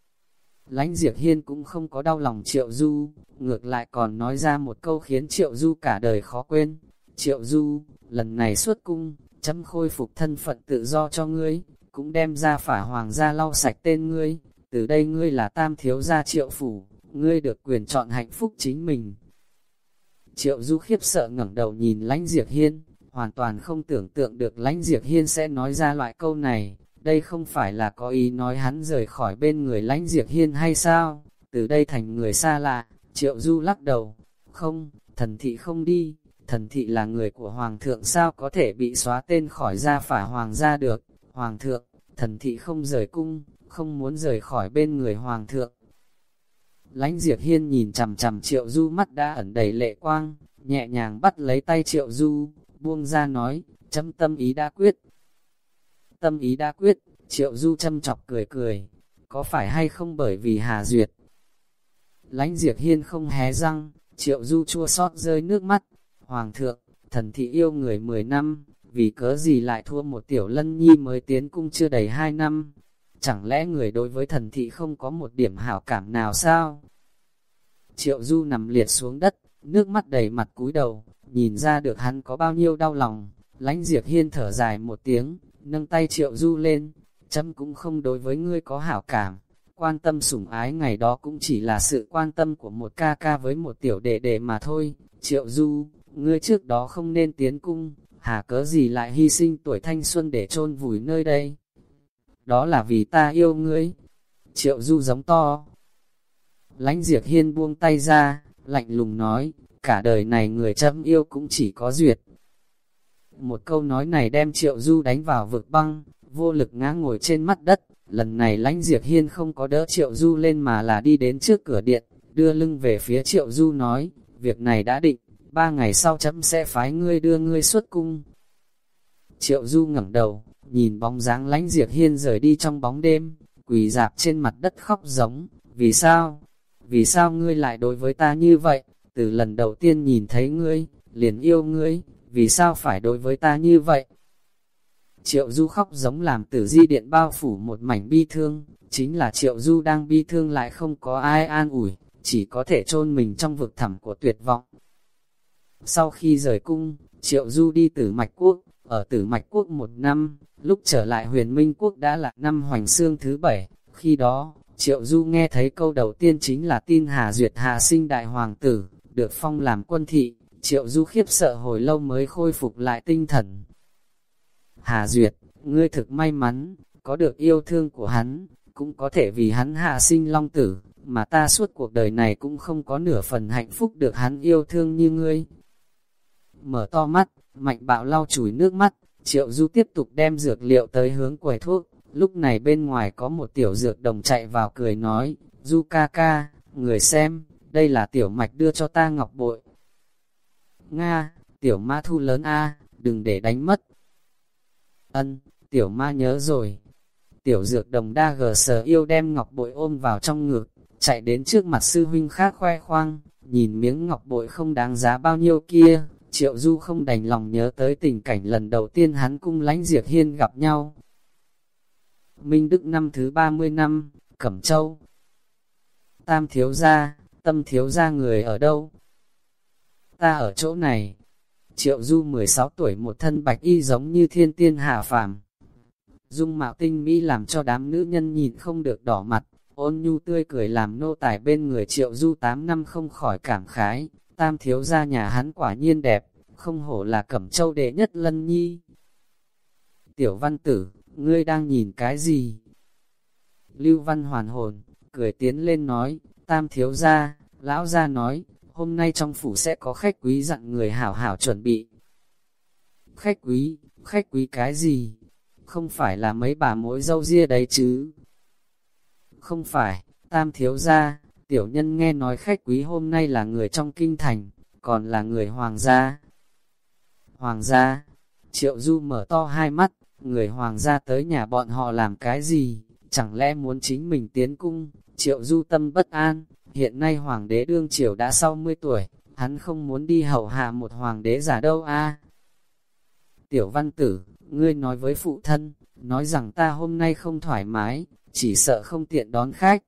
Lãnh Diệp Hiên cũng không có đau lòng Triệu Du, ngược lại còn nói ra một câu khiến Triệu Du cả đời khó quên. Triệu Du, lần này xuất cung, chấm khôi phục thân phận tự do cho ngươi, cũng đem ra phải hoàng gia lau sạch tên ngươi, từ đây ngươi là tam thiếu gia Triệu phủ, ngươi được quyền chọn hạnh phúc chính mình. Triệu Du khiếp sợ ngẩng đầu nhìn Lãnh Diệp Hiên, hoàn toàn không tưởng tượng được Lãnh Diệp Hiên sẽ nói ra loại câu này, đây không phải là có ý nói hắn rời khỏi bên người Lãnh Diệp Hiên hay sao, từ đây thành người xa lạ. Triệu Du lắc đầu, không, thần thị không đi, thần thị là người của Hoàng thượng sao có thể bị xóa tên khỏi gia phải Hoàng gia được, Hoàng thượng, thần thị không rời cung, không muốn rời khỏi bên người Hoàng thượng. Lãnh Diệp Hiên nhìn chằm chằm Triệu Du mắt đã ẩn đầy lệ quang, nhẹ nhàng bắt lấy tay Triệu Du, buông ra nói, chấm tâm ý đã quyết. Tâm ý đã quyết, Triệu Du châm chọc cười cười, có phải hay không bởi vì Hà Duyệt? Lãnh Diệp Hiên không hé răng, Triệu Du chua xót rơi nước mắt, Hoàng thượng, thần thị yêu người mười năm, vì cớ gì lại thua một tiểu lân nhi mới tiến cung chưa đầy hai năm? Chẳng lẽ người đối với thần thị không có một điểm hảo cảm nào sao? Triệu Du nằm liệt xuống đất, nước mắt đầy mặt cúi đầu, nhìn ra được hắn có bao nhiêu đau lòng. Lãnh Diệp Hiên thở dài một tiếng, nâng tay Triệu Du lên, chấm cũng không đối với ngươi có hảo cảm, quan tâm sủng ái ngày đó cũng chỉ là sự quan tâm của một ca ca với một tiểu đệ đệ mà thôi. Triệu Du, ngươi trước đó không nên tiến cung, hà cớ gì lại hy sinh tuổi thanh xuân để chôn vùi nơi đây? Đó là vì ta yêu ngươi. Triệu Du giống to. Lãnh Diệp Hiên buông tay ra, lạnh lùng nói, cả đời này người chấm yêu cũng chỉ có duyệt. Một câu nói này đem Triệu Du đánh vào vực băng, vô lực ngã ngồi trên mặt đất. Lần này Lãnh Diệp Hiên không có đỡ Triệu Du lên mà là đi đến trước cửa điện, đưa lưng về phía Triệu Du nói, việc này đã định, ba ngày sau chấm sẽ phái ngươi đưa ngươi xuất cung. Triệu Du ngẩng đầu, nhìn bóng dáng Lãnh Diệp Hiên rời đi trong bóng đêm, quỳ rạp trên mặt đất khóc giống, vì sao? Vì sao ngươi lại đối với ta như vậy? Từ lần đầu tiên nhìn thấy ngươi, liền yêu ngươi, vì sao phải đối với ta như vậy? Triệu Du khóc giống làm Tử Di Điện bao phủ một mảnh bi thương, chính là Triệu Du đang bi thương lại không có ai an ủi, chỉ có thể chôn mình trong vực thẳm của tuyệt vọng. Sau khi rời cung, Triệu Du đi Tử Mạch Quốc, ở Tử Mạch Quốc một năm, lúc trở lại Huyền Minh Quốc đã là năm Hoành Xương thứ bảy, khi đó, Triệu Du nghe thấy câu đầu tiên chính là tin Hà Duyệt hạ sinh đại hoàng tử, được phong làm quân thị. Triệu Du khiếp sợ hồi lâu mới khôi phục lại tinh thần. Hà Duyệt, ngươi thực may mắn, có được yêu thương của hắn, cũng có thể vì hắn hạ sinh long tử, mà ta suốt cuộc đời này cũng không có nửa phần hạnh phúc được hắn yêu thương như ngươi. Mở to mắt, Mạnh Bạo lau chùi nước mắt, Triệu Du tiếp tục đem dược liệu tới hướng quầy thuốc. Lúc này bên ngoài có một tiểu dược đồng chạy vào cười nói, Du ca ca, người xem, đây là tiểu mạch đưa cho ta ngọc bội. Nga, tiểu ma thu lớn a, đừng để đánh mất. Ân, tiểu ma nhớ rồi. Tiểu dược đồng đa gờ sờ yêu đem ngọc bội ôm vào trong ngực, chạy đến trước mặt sư huynh khác khoe khoang, nhìn miếng ngọc bội không đáng giá bao nhiêu kia. Triệu Du không đành lòng nhớ tới tình cảnh lần đầu tiên hắn cung Lãnh Diệp Hiên gặp nhau. Minh Đức năm thứ ba mươi năm, Cẩm Châu. Tam thiếu gia, Tâm thiếu gia người ở đâu? Ta ở chỗ này. Triệu Du mười sáu tuổi, một thân bạch y giống như thiên tiên hạ phàm. Dung mạo tinh mỹ làm cho đám nữ nhân nhìn không được đỏ mặt, ôn nhu tươi cười làm nô tài bên người Triệu Du tám năm không khỏi cảm khái. Tam thiếu gia nhà hắn quả nhiên đẹp, không hổ là Cẩm Châu đệ nhất lân nhi. Tiểu Văn Tử, ngươi đang nhìn cái gì? Lưu Văn hoàn hồn, cười tiến lên nói, Tam thiếu gia, lão gia nói, hôm nay trong phủ sẽ có khách quý dặn người hảo hảo chuẩn bị. Khách quý, khách quý cái gì? Không phải là mấy bà mối dâu ria đấy chứ? Không phải, Tam thiếu gia, tiểu nhân nghe nói khách quý hôm nay là người trong kinh thành, còn là người hoàng gia. Hoàng gia, Triệu Du mở to hai mắt, người hoàng gia tới nhà bọn họ làm cái gì, chẳng lẽ muốn chính mình tiến cung? Triệu Du tâm bất an, hiện nay hoàng đế đương triều đã sáu mươi tuổi, hắn không muốn đi hầu hạ một hoàng đế già đâu a. Tiểu Văn Tử, ngươi nói với phụ thân, nói rằng ta hôm nay không thoải mái, chỉ sợ không tiện đón khách.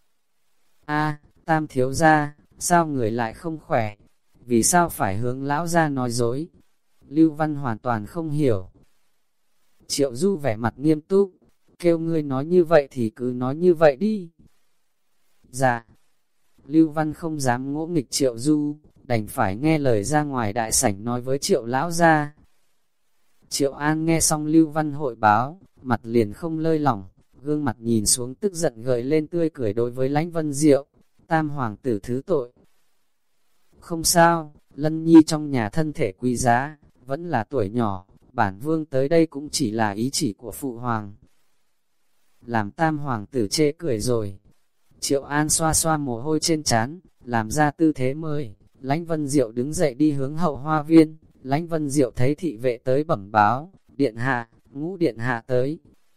A, Tam thiếu gia, sao người lại không khỏe? Vì sao phải hướng lão gia nói dối? Lưu Văn hoàn toàn không hiểu. Triệu Du vẻ mặt nghiêm túc, kêu ngươi nói như vậy thì cứ nói như vậy đi. Dạ. Lưu Văn không dám ngỗ nghịch Triệu Du, đành phải nghe lời ra ngoài đại sảnh nói với Triệu lão gia. Triệu An nghe xong Lưu Văn hội báo, mặt liền không lơi lỏng, gương mặt nhìn xuống tức giận gợi lên tươi cười đối với Lãnh Vân Diệu. Tam hoàng tử thứ tội. Không sao, Lân Nhi trong nhà thân thể quý giá, vẫn là tuổi nhỏ, bản vương tới đây cũng chỉ là ý chỉ của phụ hoàng. Làm tam hoàng tử chê cười rồi. Triệu An xoa xoa mồ hôi trên trán, làm ra tư thế mời. Lãnh Vân Diệu đứng dậy đi hướng hậu hoa viên. Lãnh Vân Diệu thấy thị vệ tới bẩm báo, điện hạ, Ngũ điện hạ tới.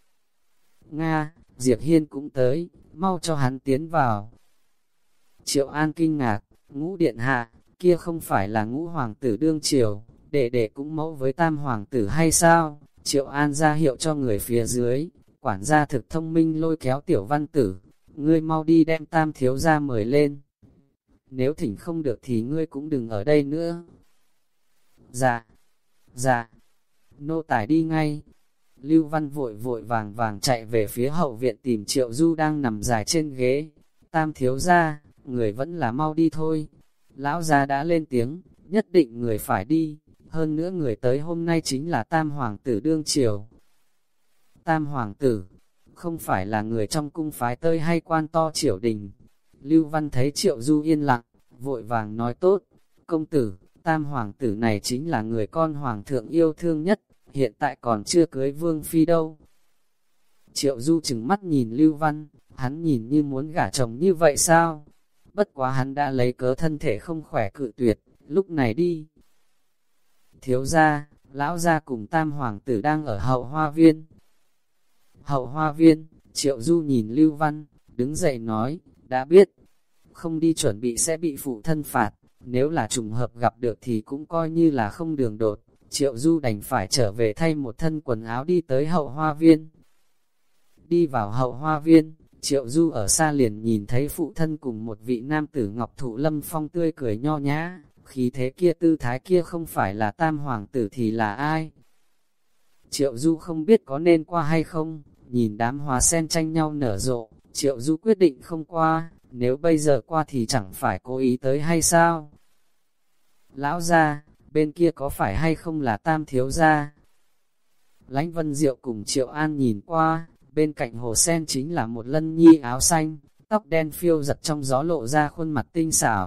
Nga, Diệp Hiên cũng tới, mau cho hắn tiến vào. Triệu An kinh ngạc, Ngũ điện hạ, kia không phải là Ngũ hoàng tử đương triều, đệ đệ cũng mẫu với tam hoàng tử hay sao? Triệu An ra hiệu cho người phía dưới, quản gia thực thông minh lôi kéo Tiểu Văn Tử, ngươi mau đi đem tam thiếu gia mời lên. nếu thỉnh không được thì ngươi cũng đừng ở đây nữa. Dạ, dạ, nô tài đi ngay. Lưu Văn vội vội vàng vàng chạy về phía hậu viện tìm Triệu Du đang nằm dài trên ghế. Tam thiếu gia, người vẫn là mau đi thôi. Lão gia đã lên tiếng, nhất định người phải đi, hơn nữa người tới hôm nay chính là Tam Hoàng tử đương triều. Tam Hoàng tử, không phải là người trong cung phái tơi hay quan to triều đình. Lưu Văn thấy Triệu Du yên lặng, vội vàng nói tốt, công tử, Tam Hoàng tử này chính là người con Hoàng thượng yêu thương nhất, hiện tại còn chưa cưới Vương Phi đâu. Triệu Du chừng mắt nhìn Lưu Văn, hắn nhìn như muốn gả chồng như vậy sao? Bất quá hắn đã lấy cớ thân thể không khỏe cự tuyệt, lúc này đi. Thiếu gia, lão gia cùng Tam Hoàng tử đang ở hậu hoa viên. Hậu hoa viên, Triệu Du nhìn Lưu Văn, đứng dậy nói, đã biết, không đi chuẩn bị sẽ bị phụ thân phạt, nếu là trùng hợp gặp được thì cũng coi như là không đường đột. Triệu Du đành phải trở về thay một thân quần áo đi tới hậu hoa viên. Đi vào hậu hoa viên, Triệu Du ở xa liền nhìn thấy phụ thân cùng một vị nam tử ngọc thụ lâm phong tươi cười nho nhã, khí thế kia tư thái kia không phải là Tam Hoàng tử thì là ai? Triệu Du không biết có nên qua hay không, nhìn đám hoa sen tranh nhau nở rộ, Triệu Du quyết định không qua, nếu bây giờ qua thì chẳng phải cố ý tới hay sao? Lão gia, bên kia có phải hay không là Tam thiếu gia? Lãnh Vân Diệu cùng Triệu An nhìn qua, bên cạnh hồ sen chính là một lân nhi áo xanh, tóc đen phiêu giật trong gió lộ ra khuôn mặt tinh xảo.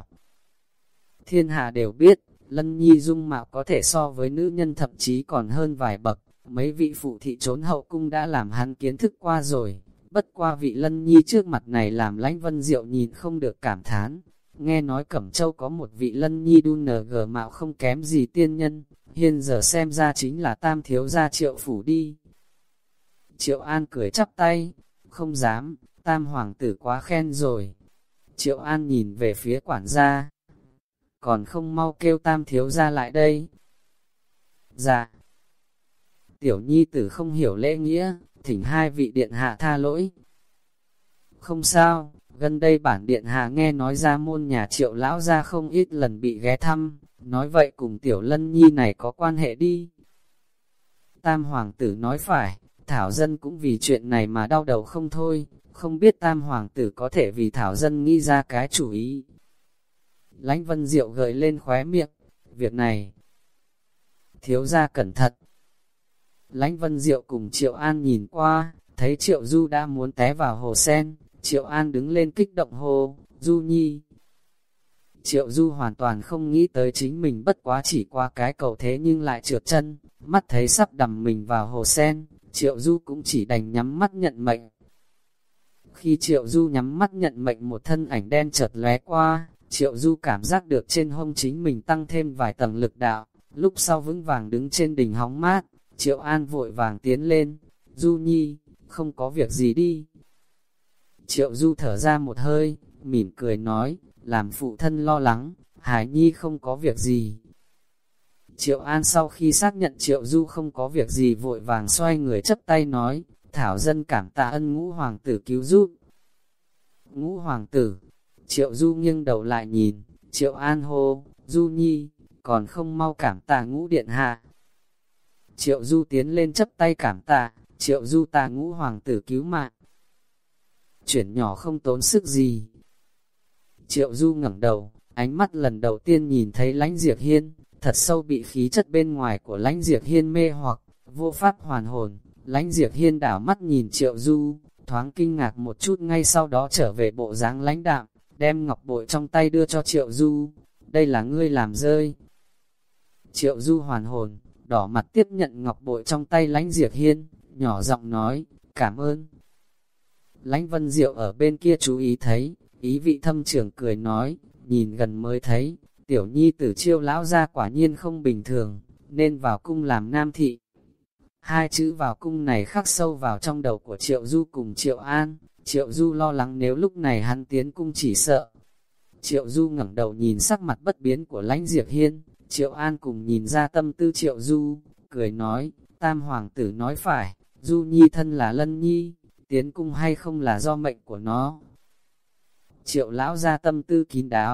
Thiên hạ đều biết, lân nhi dung mạo có thể so với nữ nhân thậm chí còn hơn vài bậc, mấy vị phụ thị trốn hậu cung đã làm hắn kiến thức qua rồi, bất qua vị lân nhi trước mặt này làm Lãnh Vân Diệu nhìn không được cảm thán. Nghe nói Cẩm Châu có một vị lân nhi đu nờ gờ mạo không kém gì tiên nhân, hiện giờ xem ra chính là Tam thiếu gia Triệu phủ đi. Triệu An cười chắp tay, không dám, Tam Hoàng tử quá khen rồi. Triệu An nhìn về phía quản gia, còn không mau kêu Tam thiếu gia lại đây. Dạ. Tiểu nhi tử không hiểu lễ nghĩa, thỉnh hai vị điện hạ tha lỗi. Không sao, gần đây bản điện hạ nghe nói ra môn nhà Triệu lão gia không ít lần bị ghé thăm, nói vậy cùng tiểu lân nhi này có quan hệ đi. Tam Hoàng tử nói phải, Thảo dân cũng vì chuyện này mà đau đầu không thôi, không biết Tam Hoàng tử có thể vì Thảo dân nghĩ ra cái chủ ý. Lãnh Vân Diệu gợi lên khóe miệng, việc này, thiếu gia cẩn thận. Lãnh Vân Diệu cùng Triệu An nhìn qua, thấy Triệu Du đã muốn té vào hồ sen, Triệu An đứng lên kích động hô, Du Nhi. Triệu Du hoàn toàn không nghĩ tới chính mình bất quá chỉ qua cái cầu thế nhưng lại trượt chân, mắt thấy sắp đầm mình vào hồ sen, Triệu Du cũng chỉ đành nhắm mắt nhận mệnh. Khi Triệu Du nhắm mắt nhận mệnh một thân ảnh đen chợt lóe qua, Triệu Du cảm giác được trên hông chính mình tăng thêm vài tầng lực đạo, lúc sau vững vàng đứng trên đỉnh hóng mát, Triệu An vội vàng tiến lên, Du Nhi, không có việc gì đi. Triệu Du thở ra một hơi, mỉm cười nói, làm phụ thân lo lắng, Hải Nhi không có việc gì. Triệu An sau khi xác nhận Triệu Du không có việc gì vội vàng xoay người chấp tay nói, Thảo dân cảm tạ ân Ngũ Hoàng tử cứu giúp. Ngũ Hoàng tử, Triệu Du nghiêng đầu lại nhìn, Triệu An hô, Du Nhi, còn không mau cảm tạ Ngũ Điện hạ. Triệu Du tiến lên chấp tay cảm tạ, Triệu Du tạ Ngũ Hoàng tử cứu mạng. Chuyển nhỏ không tốn sức gì. Triệu Du ngẩng đầu, ánh mắt lần đầu tiên nhìn thấy Lãnh Diệp Hiên, thật sâu bị khí chất bên ngoài của Lãnh Diệp Hiên mê hoặc, vô pháp hoàn hồn. Lãnh Diệp Hiên đảo mắt nhìn Triệu Du, thoáng kinh ngạc một chút ngay sau đó trở về bộ dáng lãnh đạm, đem ngọc bội trong tay đưa cho Triệu Du, đây là ngươi làm rơi. Triệu Du hoàn hồn, đỏ mặt tiếp nhận ngọc bội trong tay Lãnh Diệp Hiên, nhỏ giọng nói, cảm ơn. Lãnh Vân Diệu ở bên kia chú ý thấy, ý vị thâm trưởng cười nói, nhìn gần mới thấy, tiểu nhi tử Chiêu lão gia quả nhiên không bình thường, nên vào cung làm nam thị. Hai chữ vào cung này khắc sâu vào trong đầu của Triệu Du cùng Triệu An, Triệu Du lo lắng nếu lúc này hắn tiến cung chỉ sợ. Triệu Du ngẩng đầu nhìn sắc mặt bất biến của Lãnh Diệp Hiên, Triệu An cùng nhìn ra tâm tư Triệu Du, cười nói, Tam Hoàng tử nói phải, Du Nhi thân là Lân Nhi, tiến cung hay không là do mệnh của nó. Triệu lão ra tâm tư kín đáo,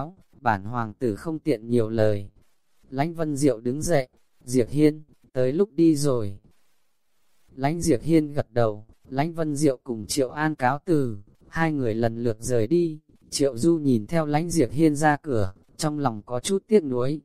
bản hoàng tử không tiện nhiều lời. Lãnh Vân Diệu đứng dậy, Diệp Hiên, tới lúc đi rồi. Lãnh Diệp Hiên gật đầu, Lãnh Vân Diệu cùng Triệu An cáo từ, hai người lần lượt rời đi. Triệu Du nhìn theo Lãnh Diệp Hiên ra cửa, trong lòng có chút tiếc nuối.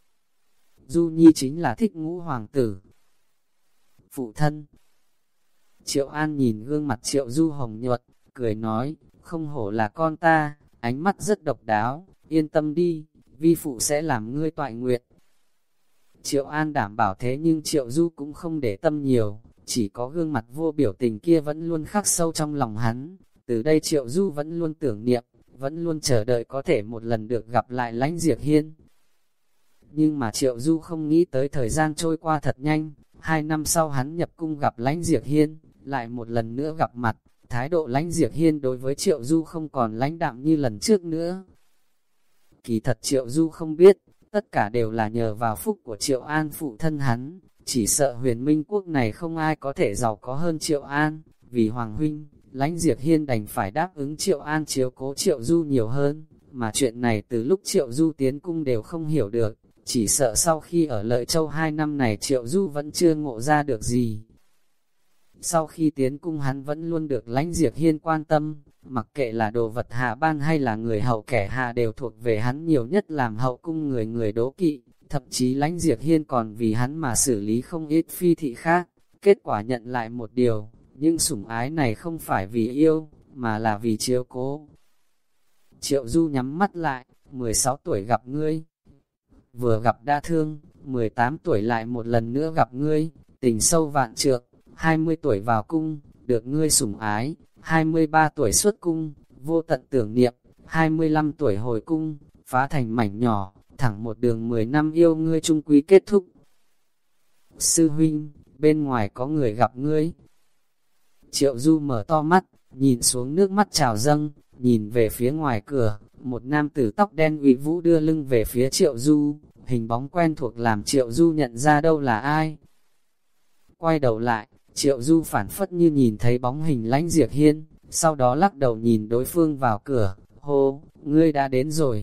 Du Nhi chính là thích ngũ hoàng tử. Phụ thân. Triệu An nhìn gương mặt Triệu Du hồng nhuận, cười nói, không hổ là con ta, ánh mắt rất độc đáo, yên tâm đi, vi phụ sẽ làm ngươi toại nguyện. Triệu An đảm bảo thế nhưng Triệu Du cũng không để tâm nhiều, chỉ có gương mặt vô biểu tình kia vẫn luôn khắc sâu trong lòng hắn. Từ đây Triệu Du vẫn luôn tưởng niệm, vẫn luôn chờ đợi có thể một lần được gặp lại Lãnh Diệp Hiên. Nhưng mà Triệu Du không nghĩ tới thời gian trôi qua thật nhanh, hai năm sau hắn nhập cung gặp Lãnh Diệp Hiên, lại một lần nữa gặp mặt, thái độ Lãnh Diệp Hiên đối với Triệu Du không còn lãnh đạm như lần trước nữa. Kỳ thật Triệu Du không biết, tất cả đều là nhờ vào phúc của Triệu An phụ thân hắn, chỉ sợ huyền minh quốc này không ai có thể giàu có hơn Triệu An, vì Hoàng huynh, Lãnh Diệp Hiên đành phải đáp ứng Triệu An chiếu cố Triệu Du nhiều hơn, mà chuyện này từ lúc Triệu Du tiến cung đều không hiểu được, chỉ sợ sau khi ở Lợi Châu hai năm này Triệu Du vẫn chưa ngộ ra được gì. Sau khi tiến cung hắn vẫn luôn được Lãnh Diệp Hiên quan tâm, mặc kệ là đồ vật hạ ban hay là người hậu kẻ hạ đều thuộc về hắn, nhiều nhất làm hậu cung người người đố kỵ, thậm chí Lãnh Diệp Hiên còn vì hắn mà xử lý không ít phi thị khác, kết quả nhận lại một điều, nhưng sủng ái này không phải vì yêu, mà là vì chiếu cố. Triệu Du nhắm mắt lại, mười sáu tuổi gặp ngươi, vừa gặp đa thương, mười tám tuổi lại một lần nữa gặp ngươi, tình sâu vạn trượng, hai mươi tuổi vào cung, được ngươi sủng ái, hai mươi ba tuổi xuất cung, vô tận tưởng niệm, hai mươi lăm tuổi hồi cung, phá thành mảnh nhỏ, thẳng một đường mười năm yêu ngươi chung quý kết thúc. Sư huynh, bên ngoài có người gặp ngươi. Triệu Du mở to mắt, nhìn xuống nước mắt trào dâng, nhìn về phía ngoài cửa, một nam tử tóc đen uy vũ đưa lưng về phía Triệu Du, hình bóng quen thuộc làm Triệu Du nhận ra đâu là ai. Quay đầu lại, Triệu Du phản phất như nhìn thấy bóng hình Lãnh Diệp Hiên, sau đó lắc đầu nhìn đối phương vào cửa, hô, ngươi đã đến rồi.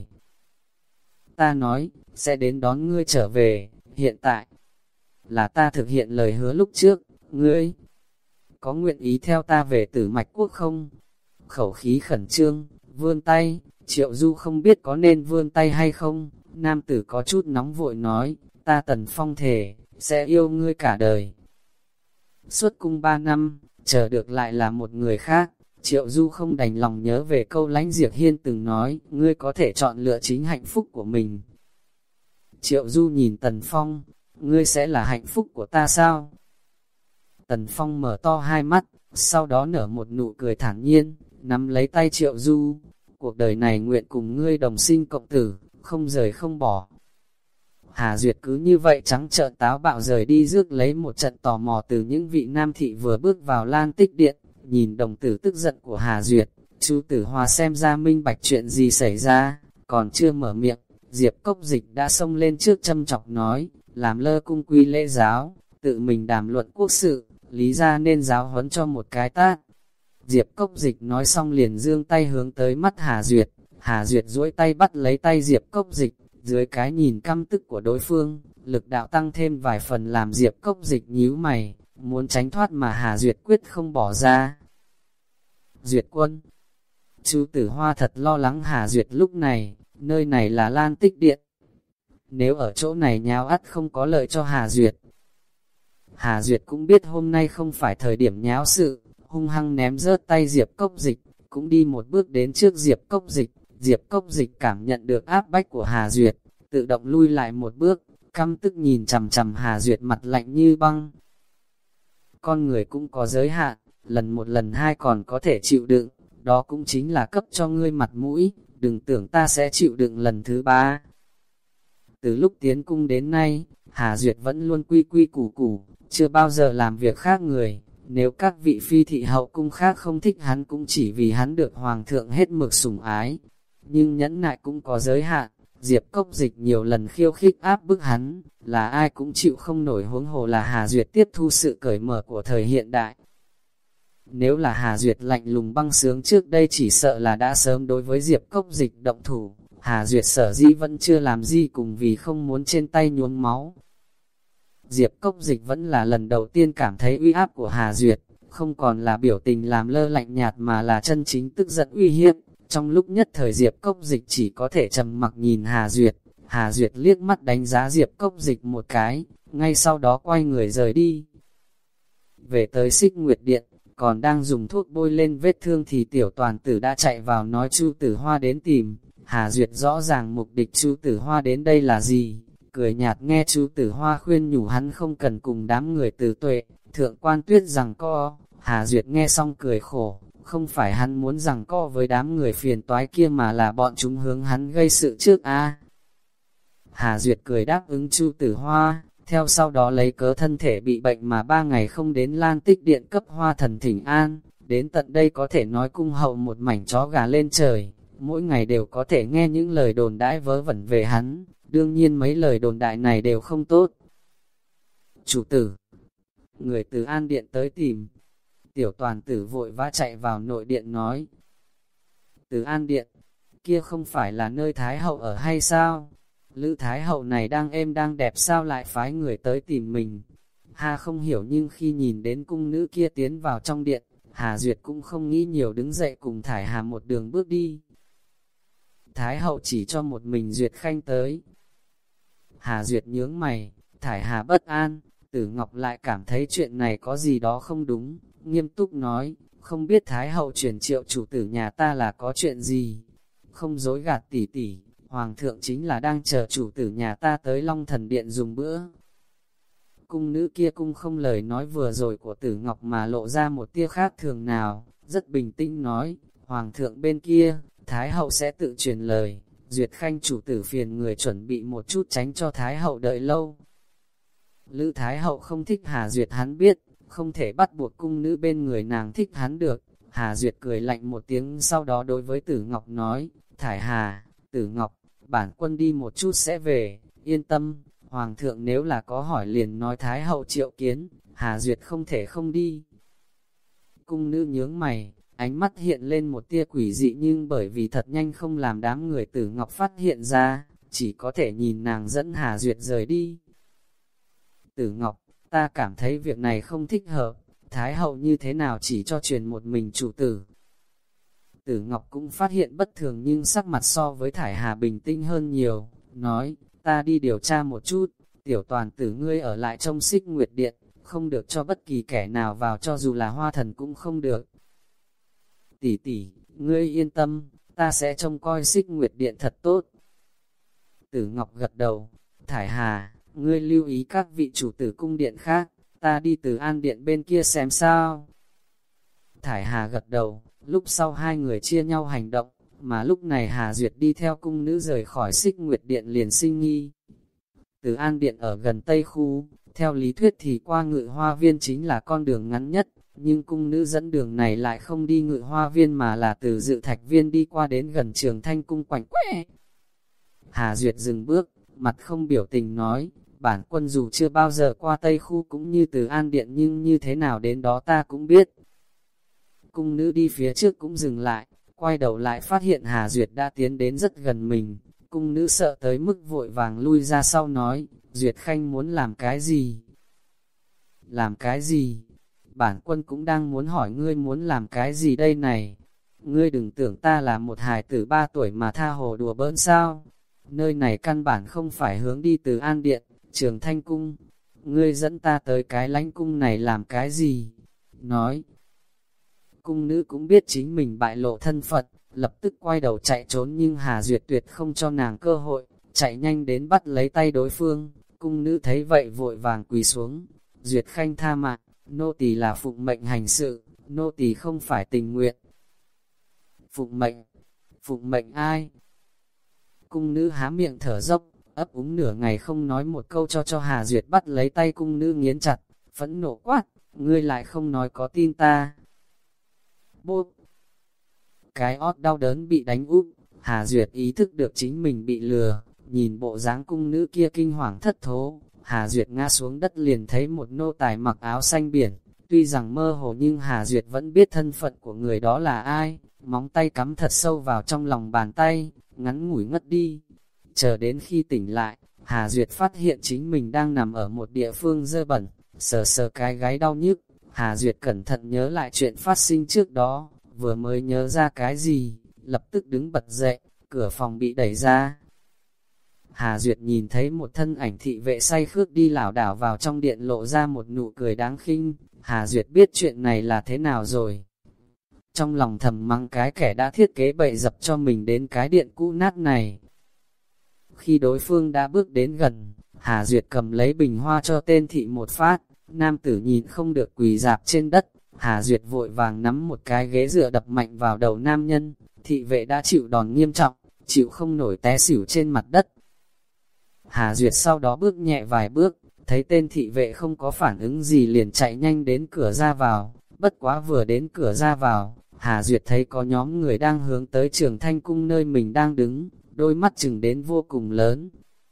Ta nói, sẽ đến đón ngươi trở về, hiện tại, là ta thực hiện lời hứa lúc trước, ngươi, có nguyện ý theo ta về Tử Mạch Quốc không? Khẩu khí khẩn trương, vươn tay, Triệu Du không biết có nên vươn tay hay không, nam tử có chút nóng vội nói, ta Tần Phong thề, sẽ yêu ngươi cả đời. Xuất cung ba năm, chờ được lại là một người khác, Triệu Du không đành lòng nhớ về câu Lãnh Diệp Hiên từng nói, ngươi có thể chọn lựa chính hạnh phúc của mình. Triệu Du nhìn Tần Phong, ngươi sẽ là hạnh phúc của ta sao? Tần Phong mở to hai mắt, sau đó nở một nụ cười thản nhiên, nắm lấy tay Triệu Du, cuộc đời này nguyện cùng ngươi đồng sinh cộng tử, không rời không bỏ. Hà Duyệt cứ như vậy trắng trợn táo bạo rời đi, rước lấy một trận tò mò từ những vị nam thị vừa bước vào Lan Tích Điện, nhìn đồng tử tức giận của Hà Duyệt, Chu Tử Hòa xem ra minh bạch chuyện gì xảy ra, còn chưa mở miệng, Diệp Cốc Dịch đã xông lên trước châm chọc nói, làm lơ cung quy lễ giáo, tự mình đàm luận quốc sự, lý ra nên giáo huấn cho một cái tát. Diệp Cốc Dịch nói xong liền giương tay hướng tới mắt Hà Duyệt, Hà Duyệt duỗi tay bắt lấy tay Diệp Cốc Dịch, dưới cái nhìn căm tức của đối phương, lực đạo tăng thêm vài phần làm Diệp Cốc Dịch nhíu mày, muốn tránh thoát mà Hà Duyệt quyết không bỏ ra. Duyệt quân, Chu Tử Hoa thật lo lắng Hà Duyệt lúc này, nơi này là Lan Tích Điện. Nếu ở chỗ này nháo ắt không có lợi cho Hà Duyệt. Hà Duyệt cũng biết hôm nay không phải thời điểm nháo sự, hung hăng ném rớt tay Diệp Cốc Dịch, cũng đi một bước đến trước Diệp Cốc Dịch. Diệp Cốc Dịch cảm nhận được áp bách của Hà Duyệt, tự động lui lại một bước, căm tức nhìn chằm chằm Hà Duyệt mặt lạnh như băng. Con người cũng có giới hạn, lần một lần hai còn có thể chịu đựng, đó cũng chính là cấp cho ngươi mặt mũi, đừng tưởng ta sẽ chịu đựng lần thứ ba. Từ lúc tiến cung đến nay, Hà Duyệt vẫn luôn quy quy củ củ, chưa bao giờ làm việc khác người. Nếu các vị phi thị hậu cung khác không thích hắn cũng chỉ vì hắn được hoàng thượng hết mực sủng ái. Nhưng nhẫn nại cũng có giới hạn, Diệp Cốc Dịch nhiều lần khiêu khích áp bức hắn, là ai cũng chịu không nổi, huống hồ là Hà Duyệt tiếp thu sự cởi mở của thời hiện đại. Nếu là Hà Duyệt lạnh lùng băng sướng trước đây chỉ sợ là đã sớm đối với Diệp Cốc Dịch động thủ, Hà Duyệt sở dĩ vẫn chưa làm gì cùng vì không muốn trên tay nhuốm máu. Diệp Cốc Dịch vẫn là lần đầu tiên cảm thấy uy áp của Hà Duyệt, không còn là biểu tình làm lơ lạnh nhạt mà là chân chính tức giận uy hiếp. Trong lúc nhất thời Diệp Cốc Dịch chỉ có thể trầm mặc nhìn Hà Duyệt. Hà Duyệt liếc mắt đánh giá Diệp Cốc Dịch một cái, ngay sau đó quay người rời đi. Về tới Xích Nguyệt Điện, còn đang dùng thuốc bôi lên vết thương thì tiểu toàn tử đã chạy vào nói Chu Tử Hoa đến tìm. Hà Duyệt rõ ràng mục đích Chu Tử Hoa đến đây là gì, cười nhạt nghe Chu Tử Hoa khuyên nhủ hắn không cần cùng đám người Từ Tuệ, Thượng Quan Tuyết rằng co. Hà Duyệt nghe xong cười khổ, không phải hắn muốn rằng co với đám người phiền toái kia mà là bọn chúng hướng hắn gây sự trước a. Hà Duyệt cười đáp ứng Chu Tử Hoa, theo sau đó lấy cớ thân thể bị bệnh mà ba ngày không đến Lan Tích Điện cấp Hoa Thần thỉnh an, đến tận đây có thể nói cung hậu một mảnh chó gà lên trời, mỗi ngày đều có thể nghe những lời đồn đãi vớ vẩn về hắn, đương nhiên mấy lời đồn đại này đều không tốt. Chủ tử, người từ An Điện tới tìm, tiểu toàn tử vội vã chạy vào nội điện nói. Từ An Điện, kia không phải là nơi Thái Hậu ở hay sao? Lữ Thái Hậu này đang êm đang đẹp sao lại phái người tới tìm mình? Hà không hiểu nhưng khi nhìn đến cung nữ kia tiến vào trong điện, Hà Duyệt cũng không nghĩ nhiều đứng dậy cùng Thải Hà một đường bước đi. Thái Hậu chỉ cho một mình Duyệt Khanh tới. Hà Duyệt nhướng mày, Thải Hà bất an, Tử Ngọc lại cảm thấy chuyện này có gì đó không đúng, nghiêm túc nói, không biết Thái Hậu truyền triệu chủ tử nhà ta là có chuyện gì? Không dối gạt tỷ tỷ, Hoàng thượng chính là đang chờ chủ tử nhà ta tới Long Thần Điện dùng bữa. Cung nữ kia cung không lời nói vừa rồi của Tử Ngọc mà lộ ra một tia khác thường nào, rất bình tĩnh nói, Hoàng thượng bên kia, Thái Hậu sẽ tự truyền lời, Duyệt Khanh chủ tử phiền người chuẩn bị một chút tránh cho Thái Hậu đợi lâu. Lữ Thái Hậu không thích Hà Duyệt hắn biết, không thể bắt buộc cung nữ bên người nàng thích hắn được. Hà Duyệt cười lạnh một tiếng sau đó đối với Tử Ngọc nói, Thải Hà, Tử Ngọc, bản quân đi một chút sẽ về, yên tâm, Hoàng thượng nếu là có hỏi liền nói Thái Hậu triệu kiến, Hà Duyệt không thể không đi. Cung nữ nhướng mày, ánh mắt hiện lên một tia quỷ dị nhưng bởi vì thật nhanh không làm đám người Tử Ngọc phát hiện ra, chỉ có thể nhìn nàng dẫn Hà Duyệt rời đi. Tử Ngọc, ta cảm thấy việc này không thích hợp, Thái Hậu như thế nào chỉ cho truyền một mình chủ tử. Tử Ngọc cũng phát hiện bất thường nhưng sắc mặt so với Thải Hà bình tĩnh hơn nhiều, nói, ta đi điều tra một chút, tiểu toàn tử ngươi ở lại trong Xích Nguyệt Điện, không được cho bất kỳ kẻ nào vào cho dù là Hoa Thần cũng không được. Tỷ tỷ, ngươi yên tâm, ta sẽ trông coi Xích Nguyệt Điện thật tốt. Tử Ngọc gật đầu, Thải Hà, ngươi lưu ý các vị chủ tử cung điện khác, ta đi từ An Điện bên kia xem sao. Thải Hà gật đầu, lúc sau hai người chia nhau hành động, mà lúc này Hà Duyệt đi theo cung nữ rời khỏi Xích Nguyệt Điện liền sinh nghi. Từ An Điện ở gần Tây Khu, theo lý thuyết thì qua Ngự Hoa Viên chính là con đường ngắn nhất, nhưng cung nữ dẫn đường này lại không đi Ngự Hoa Viên mà là từ Dự Thạch Viên đi qua đến gần Trường Thanh Cung quạnh quẽ. Hà Duyệt dừng bước, mặt không biểu tình nói, bản quân dù chưa bao giờ qua Tây Khu cũng như Từ An Điện nhưng như thế nào đến đó ta cũng biết. Cung nữ đi phía trước cũng dừng lại, quay đầu lại phát hiện Hà Duyệt đã tiến đến rất gần mình, cung nữ sợ tới mức vội vàng lui ra sau nói, Duyệt Khanh muốn làm cái gì? Làm cái gì? Bản quân cũng đang muốn hỏi ngươi muốn làm cái gì đây này? Ngươi đừng tưởng ta là một hài tử ba tuổi mà tha hồ đùa bỡn sao? Nơi này căn bản không phải hướng đi từ An Điện, Trường Thanh Cung. Ngươi dẫn ta tới cái lánh cung này làm cái gì? Nói. Cung nữ cũng biết chính mình bại lộ thân phận, lập tức quay đầu chạy trốn nhưng Hà Duyệt tuyệt không cho nàng cơ hội, chạy nhanh đến bắt lấy tay đối phương. Cung nữ thấy vậy vội vàng quỳ xuống. Duyệt Khanh tha mạng, nô tỳ là phụng mệnh hành sự, nô tỳ không phải tình nguyện. Phụng mệnh? Phụng mệnh ai? Cung nữ há miệng thở dốc, ấp úng nửa ngày không nói một câu cho cho Hà Duyệt bắt lấy tay cung nữ nghiến chặt, phẫn nộ quát, ngươi lại không nói có tin ta. Bốp! Cái ót đau đớn bị đánh úp, Hà Duyệt ý thức được chính mình bị lừa, nhìn bộ dáng cung nữ kia kinh hoàng thất thố, Hà Duyệt ngã xuống đất liền thấy một nô tài mặc áo xanh biển, tuy rằng mơ hồ nhưng Hà Duyệt vẫn biết thân phận của người đó là ai, móng tay cắm thật sâu vào trong lòng bàn tay, ngắn ngủi ngất đi. Chờ đến khi tỉnh lại, Hà Duyệt phát hiện chính mình đang nằm ở một địa phương dơ bẩn, sờ sờ cái gáy đau nhức. Hà Duyệt cẩn thận nhớ lại chuyện phát sinh trước đó, vừa mới nhớ ra cái gì, lập tức đứng bật dậy, cửa phòng bị đẩy ra. Hà Duyệt nhìn thấy một thân ảnh thị vệ say khước đi lảo đảo vào trong điện, lộ ra một nụ cười đáng khinh. Hà Duyệt biết chuyện này là thế nào rồi. Trong lòng thầm mắng cái kẻ đã thiết kế bậy dập cho mình đến cái điện cũ nát này. Khi đối phương đã bước đến gần, Hà Duyệt cầm lấy bình hoa cho tên thị một phát, nam tử nhìn không được quỳ rạp trên đất. Hà Duyệt vội vàng nắm một cái ghế dựa đập mạnh vào đầu nam nhân, thị vệ đã chịu đòn nghiêm trọng, chịu không nổi té xỉu trên mặt đất. Hà Duyệt sau đó bước nhẹ vài bước, thấy tên thị vệ không có phản ứng gì liền chạy nhanh đến cửa ra vào. Bất quá vừa đến cửa ra vào, Hà Duyệt thấy có nhóm người đang hướng tới Trường Thanh Cung nơi mình đang đứng, đôi mắt chừng đến vô cùng lớn.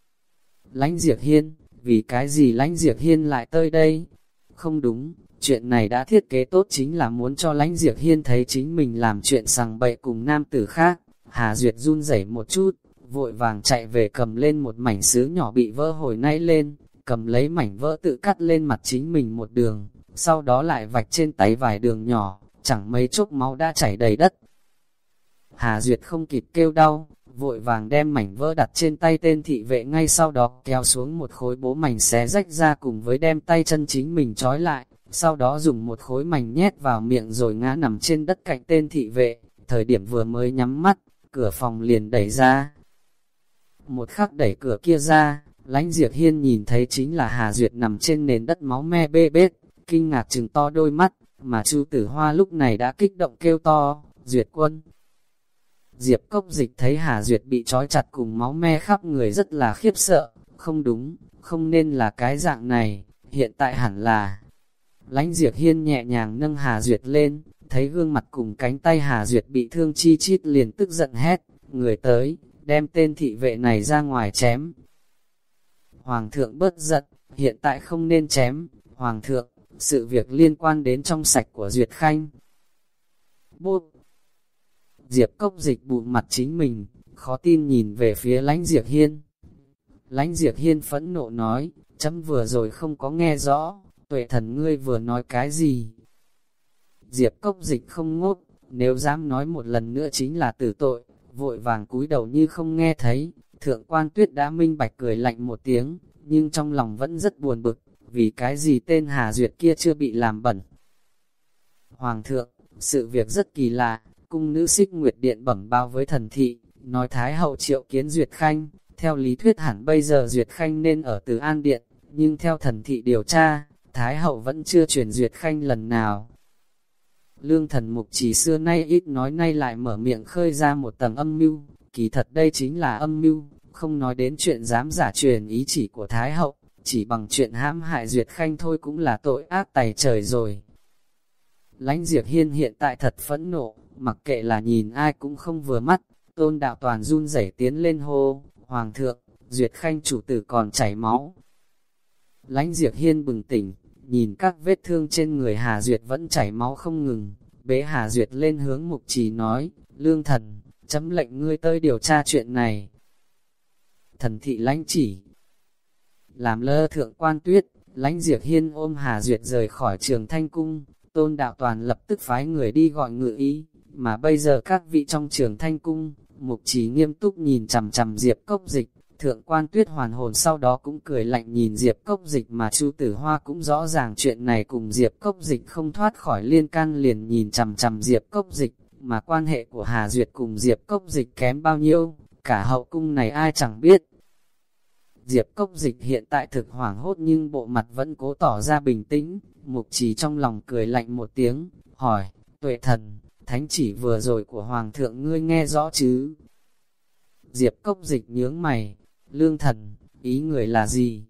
Lãnh Diệp Hiên, vì cái gì Lãnh Diệp Hiên lại tới đây? Không đúng, chuyện này đã thiết kế tốt chính là muốn cho Lãnh Diệp Hiên thấy chính mình làm chuyện sằng bậy cùng nam tử khác. Hà Duyệt run rẩy một chút, vội vàng chạy về cầm lên một mảnh sứ nhỏ bị vỡ hồi nãy lên, cầm lấy mảnh vỡ tự cắt lên mặt chính mình một đường, sau đó lại vạch trên tay vài đường nhỏ, chẳng mấy chốc máu đã chảy đầy đất. Hà Duyệt không kịp kêu đau, vội vàng đem mảnh vỡ đặt trên tay tên thị vệ, ngay sau đó kéo xuống một khối bố mảnh xé rách ra cùng với đem tay chân chính mình trói lại, sau đó dùng một khối mảnh nhét vào miệng rồi ngã nằm trên đất cạnh tên thị vệ. Thời điểm vừa mới nhắm mắt, cửa phòng liền đẩy ra. Một khắc đẩy cửa kia ra, Lãnh Diệp Hiên nhìn thấy chính là Hà Duyệt nằm trên nền đất máu me bê bết, kinh ngạc trừng to đôi mắt, mà Chu Tử Hoa lúc này đã kích động kêu to, Duyệt quân. Diệp Cốc Dịch thấy Hà Duyệt bị trói chặt cùng máu me khắp người rất là khiếp sợ, không đúng, không nên là cái dạng này, hiện tại hẳn là. Lãnh Diệp Hiên nhẹ nhàng nâng Hà Duyệt lên, thấy gương mặt cùng cánh tay Hà Duyệt bị thương chi chít liền tức giận hét, người tới, đem tên thị vệ này ra ngoài chém. Hoàng thượng bớt giận, hiện tại không nên chém, Hoàng thượng, sự việc liên quan đến trong sạch của Duyệt Khanh. Bốp! Diệp Cốc Dịch bụm mặt chính mình, khó tin nhìn về phía Lãnh Diệp Hiên. Lãnh Diệp Hiên phẫn nộ nói, chấm vừa rồi không có nghe rõ, Tuệ thần ngươi vừa nói cái gì? Diệp Cốc Dịch không ngốc, nếu dám nói một lần nữa chính là tử tội, vội vàng cúi đầu như không nghe thấy. Thượng Quan Tuyết đã minh bạch cười lạnh một tiếng, nhưng trong lòng vẫn rất buồn bực, vì cái gì tên Hà Duyệt kia chưa bị làm bẩn. Hoàng thượng, sự việc rất kỳ lạ, cung nữ Xích Nguyệt Điện bẩm báo với thần thị, nói Thái hậu triệu kiến Duyệt Khanh, theo lý thuyết hẳn bây giờ Duyệt Khanh nên ở Từ An Điện, nhưng theo thần thị điều tra, Thái hậu vẫn chưa truyền Duyệt Khanh lần nào. Lương thần mục chỉ xưa nay ít nói nay lại mở miệng khơi ra một tầng âm mưu, kỳ thật đây chính là âm mưu, không nói đến chuyện dám giả truyền ý chỉ của Thái hậu, chỉ bằng chuyện hãm hại Duyệt Khanh thôi cũng là tội ác tày trời rồi. Lãnh Diệp Hiên hiện tại thật phẫn nộ, mặc kệ là nhìn ai cũng không vừa mắt. Tôn Đạo Toàn run rẩy tiến lên hô, Hoàng thượng, Duyệt Khanh chủ tử còn chảy máu. Lãnh Diệp Hiên bừng tỉnh, nhìn các vết thương trên người Hà Duyệt vẫn chảy máu không ngừng, bế Hà Duyệt lên hướng Mục Trì nói, Lương thần, chấm lệnh ngươi tới điều tra chuyện này. Thần thị lãnh chỉ. Làm lơ Thượng Quan Tuyết, Lãnh Diệp Hiên ôm Hà Duyệt rời khỏi Trường Thanh Cung. Tôn Đạo Toàn lập tức phái người đi gọi ngự ý, mà bây giờ các vị trong Trường Thanh Cung, Mục Trì nghiêm túc nhìn chằm chằm Diệp Cốc Dịch. Thượng Quan Tuyết hoàn hồn sau đó cũng cười lạnh nhìn Diệp Cốc Dịch, mà Chu Tử Hoa cũng rõ ràng chuyện này cùng Diệp Cốc Dịch không thoát khỏi liên can, liền nhìn chằm chằm Diệp Cốc Dịch, mà quan hệ của Hà Duyệt cùng Diệp Cốc Dịch kém bao nhiêu, cả hậu cung này ai chẳng biết. Diệp Cốc Dịch hiện tại thực hoảng hốt nhưng bộ mặt vẫn cố tỏ ra bình tĩnh. Mục Trì trong lòng cười lạnh một tiếng, hỏi, Tuệ thần, thánh chỉ vừa rồi của Hoàng thượng ngươi nghe rõ chứ? Diệp Cốc Dịch nhướng mày, Lương thần, ý người là gì?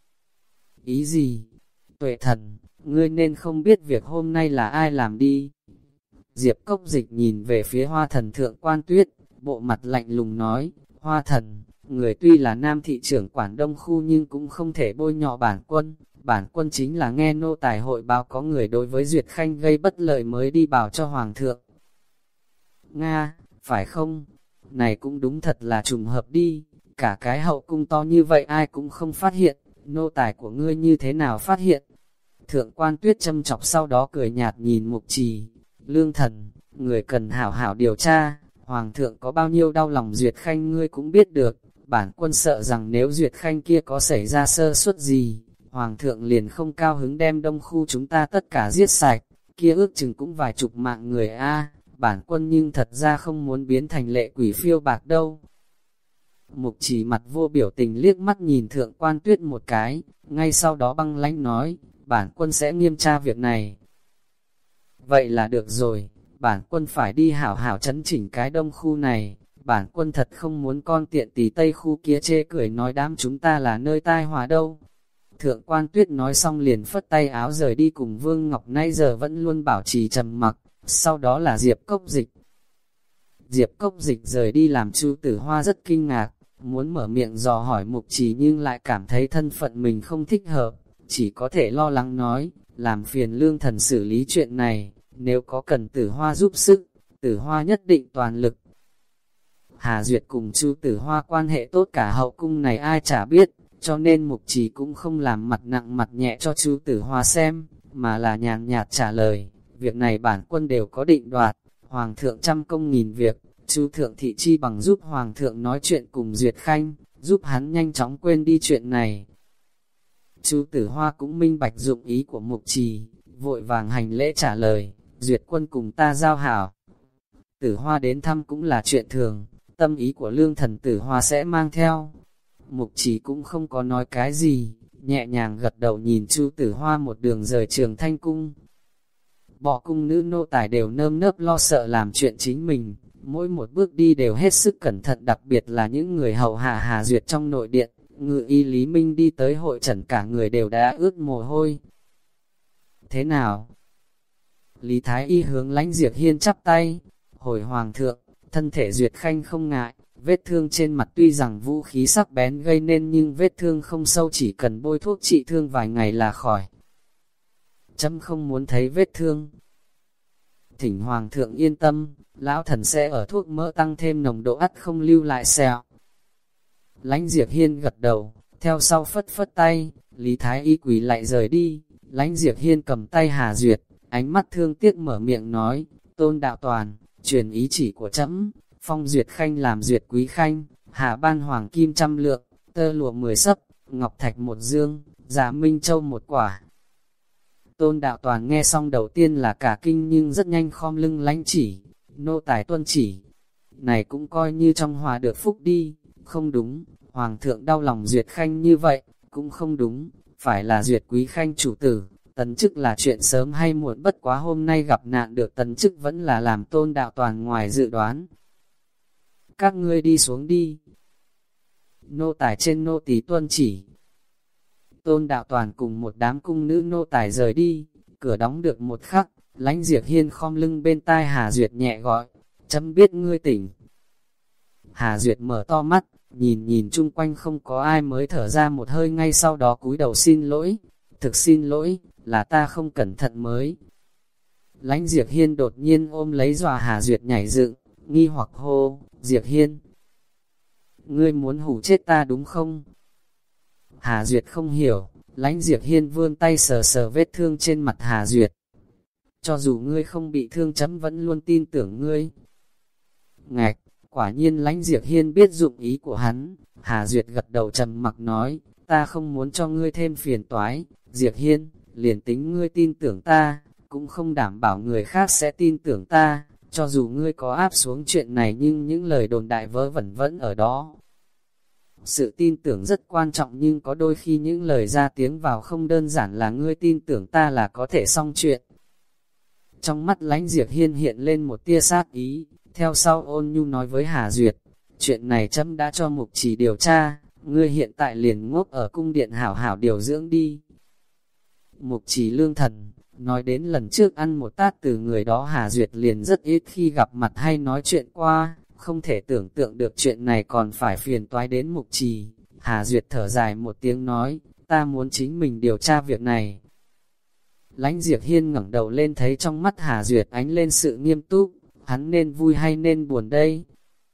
Ý gì? Tuệ thần, ngươi nên không biết việc hôm nay là ai làm đi. Diệp Cốc Dịch nhìn về phía Hoa thần Thượng Quan Tuyết, bộ mặt lạnh lùng nói, Hoa thần, người tuy là nam thị trưởng quản Đông Khu nhưng cũng không thể bôi nhọ bản quân. Bản quân chính là nghe nô tài hội báo có người đối với Duyệt Khanh gây bất lợi mới đi bảo cho Hoàng thượng. Nga, phải không? này cũng đúng thật là trùng hợp đi, cả cái hậu cung to như vậy ai cũng không phát hiện, nô tài của ngươi như thế nào phát hiện. Thượng quan Tuyết châm chọc sau đó cười nhạt nhìn Mục Trì, Lương Thần, người cần hảo hảo điều tra, Hoàng thượng có bao nhiêu đau lòng Duyệt Khanh ngươi cũng biết được, bản quân sợ rằng nếu Duyệt Khanh kia có xảy ra sơ suất gì, Hoàng thượng liền không cao hứng đem đông khu chúng ta tất cả giết sạch, kia ước chừng cũng vài chục mạng người a. Bản quân nhưng thật ra không muốn biến thành lệ quỷ phiêu bạc đâu. Mục Trì mặt vô biểu tình liếc mắt nhìn Thượng quan Tuyết một cái, ngay sau đó băng lãnh nói, bản quân sẽ nghiêm tra việc này. Vậy là được rồi, bản quân phải đi hảo hảo chấn chỉnh cái đông khu này, bản quân thật không muốn con tiện tỳ tây khu kia chê cười nói đám chúng ta là nơi tai họa đâu. Thượng quan Tuyết nói xong liền phất tay áo rời đi cùng Vương Ngọc nay giờ vẫn luôn bảo trì trầm mặc, sau đó là Diệp Cốc Dịch. Diệp Cốc Dịch rời đi làm Chu Tử Hoa rất kinh ngạc, muốn mở miệng dò hỏi Mục Trì nhưng lại cảm thấy thân phận mình không thích hợp, chỉ có thể lo lắng nói, làm phiền Lương Thần xử lý chuyện này, nếu có cần Tử Hoa giúp sức, Tử Hoa nhất định toàn lực. Hà Duyệt cùng Chu Tử Hoa quan hệ tốt cả hậu cung này ai chả biết, cho nên Mục Trì cũng không làm mặt nặng mặt nhẹ cho Chu Tử Hoa xem, mà là nhàn nhạt trả lời, việc này bản quân đều có định đoạt, Hoàng thượng trăm công nghìn việc, Chu thượng thị chi bằng giúp Hoàng thượng nói chuyện cùng Duyệt Khanh, giúp hắn nhanh chóng quên đi chuyện này. Chu Tử Hoa cũng minh bạch dụng ý của Mục Trì, vội vàng hành lễ trả lời, Duyệt quân cùng ta giao hảo. Tử Hoa đến thăm cũng là chuyện thường, tâm ý của Lương Thần Tử Hoa sẽ mang theo. Mục Trì cũng không có nói cái gì, nhẹ nhàng gật đầu nhìn Chu Tử Hoa một đường rời Trường Thanh Cung. Bỏ cung nữ nô tài đều nơm nớp lo sợ làm chuyện chính mình, mỗi một bước đi đều hết sức cẩn thận, đặc biệt là những người hầu hạ Hà Duyệt trong nội điện. Ngự y Lý Minh đi tới hội trần cả người đều đã ướt mồ hôi. Thế nào? Lý Thái Y hướng Lãnh Diệp Hiên chắp tay, hồi Hoàng thượng, thân thể Duyệt Khanh không ngại, vết thương trên mặt tuy rằng vũ khí sắc bén gây nên nhưng vết thương không sâu, chỉ cần bôi thuốc trị thương vài ngày là khỏi. Chấm không muốn thấy vết thương. Thỉnh Hoàng thượng yên tâm, lão thần sẽ ở thuốc mỡ tăng thêm nồng độ ắt không lưu lại sẹo. Lãnh Diệp Hiên gật đầu, theo sau phất phất tay, Lý Thái Y quỳ lại rời đi. Lãnh Diệp Hiên cầm tay Hà Duyệt, ánh mắt thương tiếc mở miệng nói, Tôn đạo toàn, truyền ý chỉ của trẫm, phong Duyệt Khanh làm Duyệt Quý Khanh, hạ ban hoàng kim trăm lượng, tơ lụa mười sấp, ngọc thạch một dương, giá minh châu một quả. Tôn đạo toàn nghe xong đầu tiên là cả kinh nhưng rất nhanh khom lưng lãnh chỉ, nô tài tuân chỉ. Này cũng coi như trong hòa được phúc đi, không đúng, Hoàng thượng đau lòng Duyệt Khanh như vậy, cũng không đúng, phải là Duyệt Quý Khanh chủ tử, tấn chức là chuyện sớm hay muộn, bất quá hôm nay gặp nạn được tấn chức vẫn là làm Tôn đạo toàn ngoài dự đoán. Các ngươi đi xuống đi. Nô tài trên nô tỳ tuân chỉ. Tôn đạo toàn cùng một đám cung nữ nô tài rời đi, cửa đóng được một khắc, Lãnh Diệp Hiên khom lưng bên tai Hà Duyệt nhẹ gọi, chấm biết ngươi tỉnh. Hà Duyệt mở to mắt, nhìn nhìn chung quanh không có ai mới thở ra một hơi, ngay sau đó cúi đầu xin lỗi, thực xin lỗi, là ta không cẩn thận mới. Lãnh Diệp Hiên đột nhiên ôm lấy dọa Hà Duyệt nhảy dựng, nghi hoặc hô, Diệp Hiên, ngươi muốn hù chết ta đúng không? Hà Duyệt không hiểu, Lãnh Diệp Hiên vươn tay sờ sờ vết thương trên mặt Hà Duyệt. Cho dù ngươi không bị thương chấm vẫn luôn tin tưởng ngươi. Ngạch, quả nhiên Lãnh Diệp Hiên biết dụng ý của hắn, Hà Duyệt gật đầu trầm mặc nói, ta không muốn cho ngươi thêm phiền toái, Diệp Hiên, liền tính ngươi tin tưởng ta, cũng không đảm bảo người khác sẽ tin tưởng ta, cho dù ngươi có áp xuống chuyện này nhưng những lời đồn đại vớ vẩn vẫn ở đó. Sự tin tưởng rất quan trọng nhưng có đôi khi những lời ra tiếng vào không đơn giản là ngươi tin tưởng ta là có thể xong chuyện. Trong mắt Lãnh Diệp Hiên hiện lên một tia sát ý, theo sau ôn nhu nói với Hà Duyệt, chuyện này chấm đã cho Mục Trì điều tra, ngươi hiện tại liền ngốc ở cung điện hảo hảo điều dưỡng đi. Mục Trì Lương Thần, nói đến lần trước ăn một tát từ người đó Hà Duyệt liền rất ít khi gặp mặt hay nói chuyện qua, không thể tưởng tượng được chuyện này còn phải phiền toái đến Mục Trì. Hà Duyệt thở dài một tiếng nói, ta muốn chính mình điều tra việc này. Lãnh Diệp Hiên ngẩng đầu lên thấy trong mắt Hà Duyệt ánh lên sự nghiêm túc, hắn nên vui hay nên buồn đây?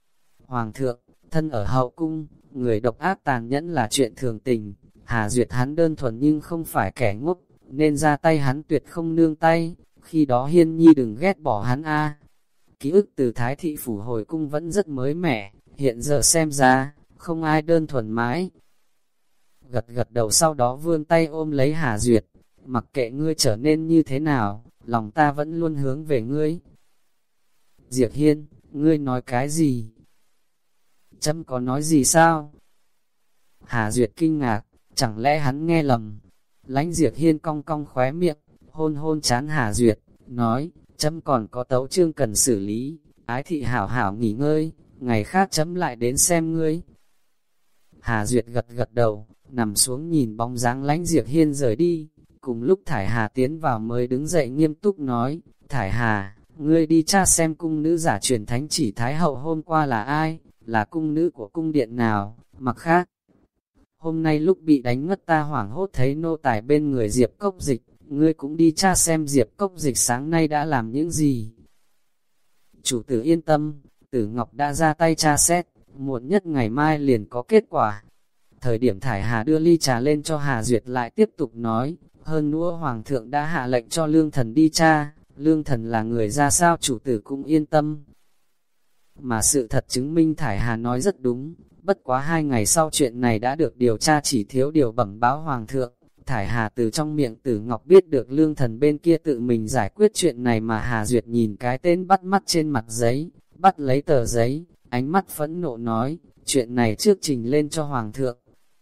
Hoàng thượng, thân ở hậu cung, người độc ác tàn nhẫn là chuyện thường tình, Hà Duyệt hắn đơn thuần nhưng không phải kẻ ngốc, nên ra tay hắn tuyệt không nương tay, khi đó Hiên Nhi đừng ghét bỏ hắn a. Ký ức từ Thái thị phủ hồi cung vẫn rất mới mẻ, hiện giờ xem ra, không ai đơn thuần mãi. Gật gật đầu sau đó vươn tay ôm lấy Hà Duyệt, mặc kệ ngươi trở nên như thế nào, lòng ta vẫn luôn hướng về ngươi. Diệp Hiên, ngươi nói cái gì? Chấm có nói gì sao? Hà Duyệt kinh ngạc, chẳng lẽ hắn nghe lầm? Lãnh Diệp Hiên cong cong khóe miệng, hôn hôn chán Hà Duyệt, nói, chấm còn có tấu chương cần xử lý, ái thị hảo hảo nghỉ ngơi, ngày khác chấm lại đến xem ngươi. Hà Duyệt gật gật đầu, nằm xuống nhìn bóng dáng Lãnh Diệp Hiên rời đi, cùng lúc Thải Hà tiến vào mới đứng dậy nghiêm túc nói, Thải Hà, ngươi đi tra xem cung nữ giả truyền thánh chỉ Thái Hậu hôm qua là ai, là cung nữ của cung điện nào, mặc khác. Hôm nay lúc bị đánh ngất ta hoảng hốt thấy nô tài bên người Diệp Cốc Dịch, ngươi cũng đi tra xem Diệp Cốc Dịch sáng nay đã làm những gì. Chủ tử yên tâm, Tử Ngọc đã ra tay tra xét, muộn nhất ngày mai liền có kết quả. Thời điểm Thải Hà đưa ly trà lên cho Hà Duyệt lại tiếp tục nói, hơn nữa Hoàng thượng đã hạ lệnh cho Lương Thần đi tra, Lương Thần là người ra sao chủ tử cũng yên tâm. Mà sự thật chứng minh Thải Hà nói rất đúng, bất quá hai ngày sau chuyện này đã được điều tra chỉ thiếu điều bẩm báo Hoàng thượng. Thải Hà từ trong miệng Tử Ngọc biết được Lương Thần bên kia tự mình giải quyết chuyện này mà Hà Duyệt nhìn cái tên bắt mắt trên mặt giấy, bắt lấy tờ giấy, ánh mắt phẫn nộ nói, chuyện này trước trình lên cho Hoàng thượng.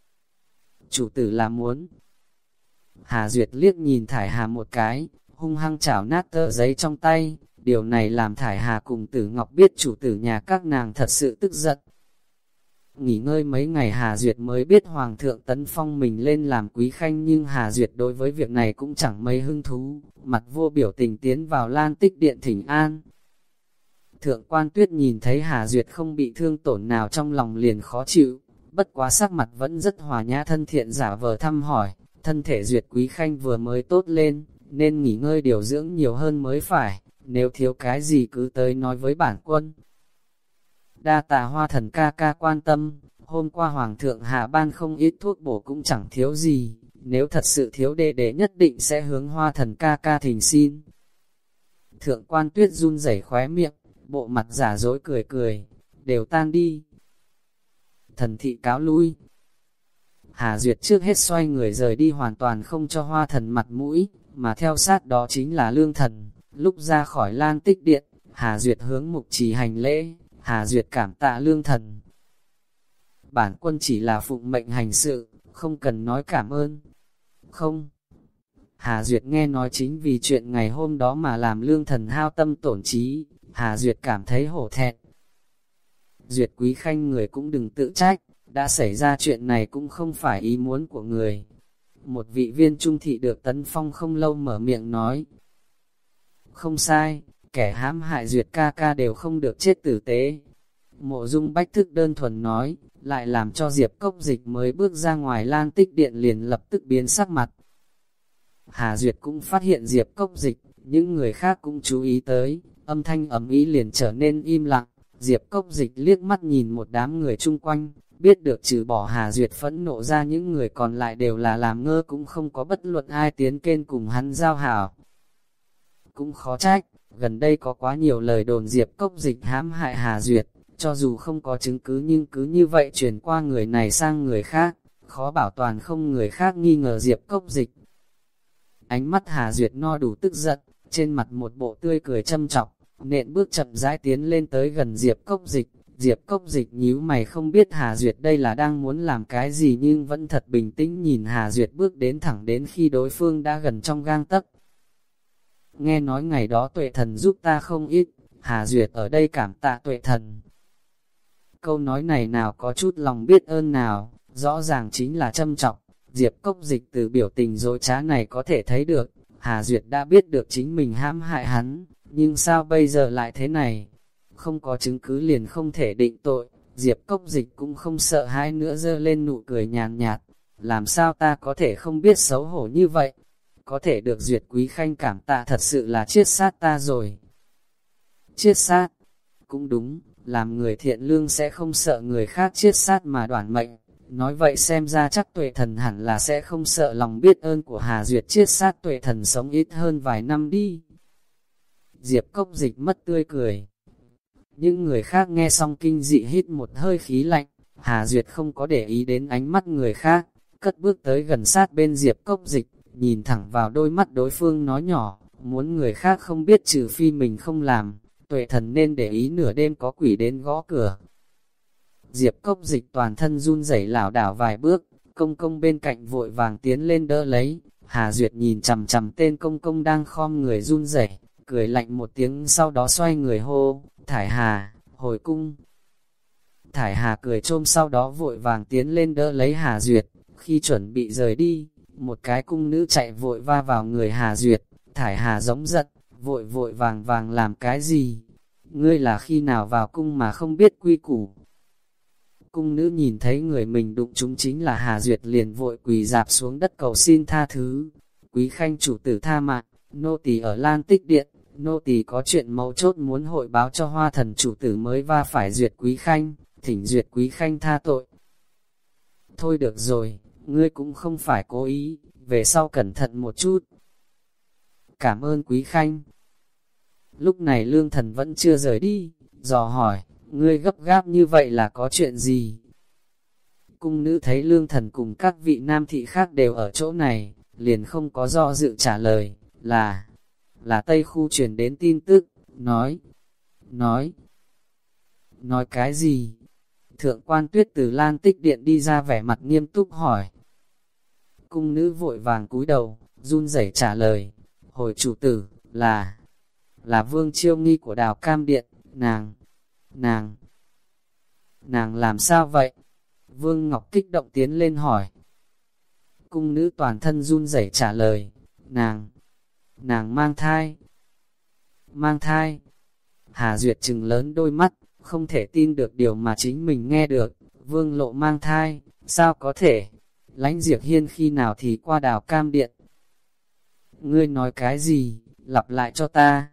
Chủ tử là muốn. Hà Duyệt liếc nhìn Thải Hà một cái, hung hăng chảo nát tờ giấy trong tay, điều này làm Thải Hà cùng Tử Ngọc biết chủ tử nhà các nàng thật sự tức giận. Nghỉ ngơi mấy ngày Hà Duyệt mới biết Hoàng thượng tấn phong mình lên làm quý khanh, nhưng Hà Duyệt đối với việc này cũng chẳng mấy hứng thú, mặt vô biểu tình tiến vào Lan Tích Điện thỉnh an. Thượng quan Tuyết nhìn thấy Hà Duyệt không bị thương tổn nào trong lòng liền khó chịu, bất quá sắc mặt vẫn rất hòa nhã thân thiện giả vờ thăm hỏi, thân thể Duyệt quý khanh vừa mới tốt lên, nên nghỉ ngơi điều dưỡng nhiều hơn mới phải, nếu thiếu cái gì cứ tới nói với bản quân. Đa tạ Hoa Thần ca ca quan tâm, hôm qua Hoàng thượng hạ ban không ít thuốc bổ cũng chẳng thiếu gì, nếu thật sự thiếu đệ đệ nhất định sẽ hướng Hoa Thần ca ca thỉnh xin. Thượng quan Tuyết run rẩy khóe miệng, bộ mặt giả dối cười cười, đều tan đi. Thần thị cáo lui. Hà Duyệt trước hết xoay người rời đi hoàn toàn không cho Hoa Thần mặt mũi, mà theo sát đó chính là Lương Thần. Lúc ra khỏi Lan Tích Điện, Hà Duyệt hướng mục trì hành lễ, Hà Duyệt cảm tạ Lương Thần. Bản quân chỉ là phụng mệnh hành sự, không cần nói cảm ơn. Không. Hà Duyệt nghe nói chính vì chuyện ngày hôm đó mà làm Lương Thần hao tâm tổn trí, Hà Duyệt cảm thấy hổ thẹn. Duyệt quý khanh người cũng đừng tự trách, đã xảy ra chuyện này cũng không phải ý muốn của người. Một vị viên trung thị được tấn phong không lâu mở miệng nói. Không sai, kẻ hãm hại Duyệt ca ca đều không được chết tử tế. Mộ Dung Bách Thức đơn thuần nói, lại làm cho Diệp Cốc Dịch mới bước ra ngoài Lan Tích Điện liền lập tức biến sắc mặt. Hà Duyệt cũng phát hiện Diệp Cốc Dịch, những người khác cũng chú ý tới, âm thanh ầm ĩ liền trở nên im lặng. Diệp Cốc Dịch liếc mắt nhìn một đám người chung quanh, biết được trừ bỏ Hà Duyệt phẫn nộ ra những người còn lại đều là làm ngơ, cũng không có bất luận ai tiến kênh cùng hắn giao hảo. Cũng khó trách, gần đây có quá nhiều lời đồn Diệp Cốc Dịch hãm hại Hà Duyệt, cho dù không có chứng cứ nhưng cứ như vậy truyền qua người này sang người khác, khó bảo toàn không người khác nghi ngờ Diệp Cốc Dịch. Ánh mắt Hà Duyệt no đủ tức giận, trên mặt một bộ tươi cười châm chọc, nện bước chậm rãi tiến lên tới gần Diệp Cốc Dịch. Diệp Cốc Dịch nhíu mày không biết Hà Duyệt đây là đang muốn làm cái gì, nhưng vẫn thật bình tĩnh nhìn Hà Duyệt bước đến thẳng đến khi đối phương đã gần trong gang tấc. Nghe nói ngày đó Tuệ Thần giúp ta không ít, Hà Duyệt ở đây cảm tạ Tuệ Thần. Câu nói này nào có chút lòng biết ơn nào, rõ ràng chính là châm chọc. Diệp Cốc Dịch từ biểu tình dối trá này có thể thấy được, Hà Duyệt đã biết được chính mình hãm hại hắn, nhưng sao bây giờ lại thế này? Không có chứng cứ liền không thể định tội. Diệp Cốc Dịch cũng không sợ hãi nữa, giơ lên nụ cười nhàn nhạt, làm sao ta có thể không biết xấu hổ như vậy? Có thể được Duyệt quý khanh cảm tạ thật sự là chiết sát ta rồi. Chiết sát? Cũng đúng, làm người thiện lương sẽ không sợ người khác chiết sát mà đoản mệnh. Nói vậy xem ra chắc Tuệ Thần hẳn là sẽ không sợ lòng biết ơn của Hà Duyệt chiết sát Tuệ Thần sống ít hơn vài năm đi. Diệp Cốc Dịch mất tươi cười. Những người khác nghe xong kinh dị hít một hơi khí lạnh. Hà Duyệt không có để ý đến ánh mắt người khác, cất bước tới gần sát bên Diệp Cốc Dịch, nhìn thẳng vào đôi mắt đối phương nói nhỏ, muốn người khác không biết trừ phi mình không làm, Tuệ Thần nên để ý nửa đêm có quỷ đến gõ cửa. Diệp Cốc Dịch toàn thân run rẩy lảo đảo vài bước, công công bên cạnh vội vàng tiến lên đỡ lấy. Hà Duyệt nhìn chằm chằm tên công công đang khom người run rẩy, cười lạnh một tiếng sau đó xoay người hô, Thải Hà, hồi cung. Thải Hà cười trôm sau đó vội vàng tiến lên đỡ lấy Hà Duyệt, khi chuẩn bị rời đi, một cái cung nữ chạy vội va vào người Hà Duyệt. Thải Hà giống giận, vội vội vàng vàng làm cái gì? Ngươi là khi nào vào cung mà không biết quy củ? Cung nữ nhìn thấy người mình đụng chúng chính là Hà Duyệt liền vội quỳ dạp xuống đất cầu xin tha thứ. Quý khanh chủ tử tha mạng, nô tỳ ở Lan Tích Điện, nô tỳ có chuyện mấu chốt muốn hội báo cho Hoa Thần chủ tử mới va phải Duyệt quý khanh, thỉnh Duyệt quý khanh tha tội. Thôi được rồi, ngươi cũng không phải cố ý, về sau cẩn thận một chút. Cảm ơn quý khanh. Lúc này Lương Thần vẫn chưa rời đi, dò hỏi, ngươi gấp gáp như vậy là có chuyện gì? Cung nữ thấy Lương Thần cùng các vị nam thị khác đều ở chỗ này, liền không có do dự trả lời, là, là Tây Khu truyền đến tin tức, nói, nói, nói cái gì? Thượng quan Tuyết từ Lan Tích Điện đi ra vẻ mặt nghiêm túc hỏi. Cung nữ vội vàng cúi đầu, run rẩy trả lời, hồi chủ tử, là, là Vương Chiêu Nghi của Đào Cam Điện, nàng, nàng, nàng làm sao vậy? Vương Ngọc kích động tiến lên hỏi. Cung nữ toàn thân run rẩy trả lời, nàng, nàng mang thai, mang thai. Hà Duyệt trừng lớn đôi mắt, không thể tin được điều mà chính mình nghe được, Vương Lộ mang thai, sao có thể? Lãnh Diệp Hiên khi nào thì qua Đào Cam Điện? Ngươi nói cái gì? Lặp lại cho ta.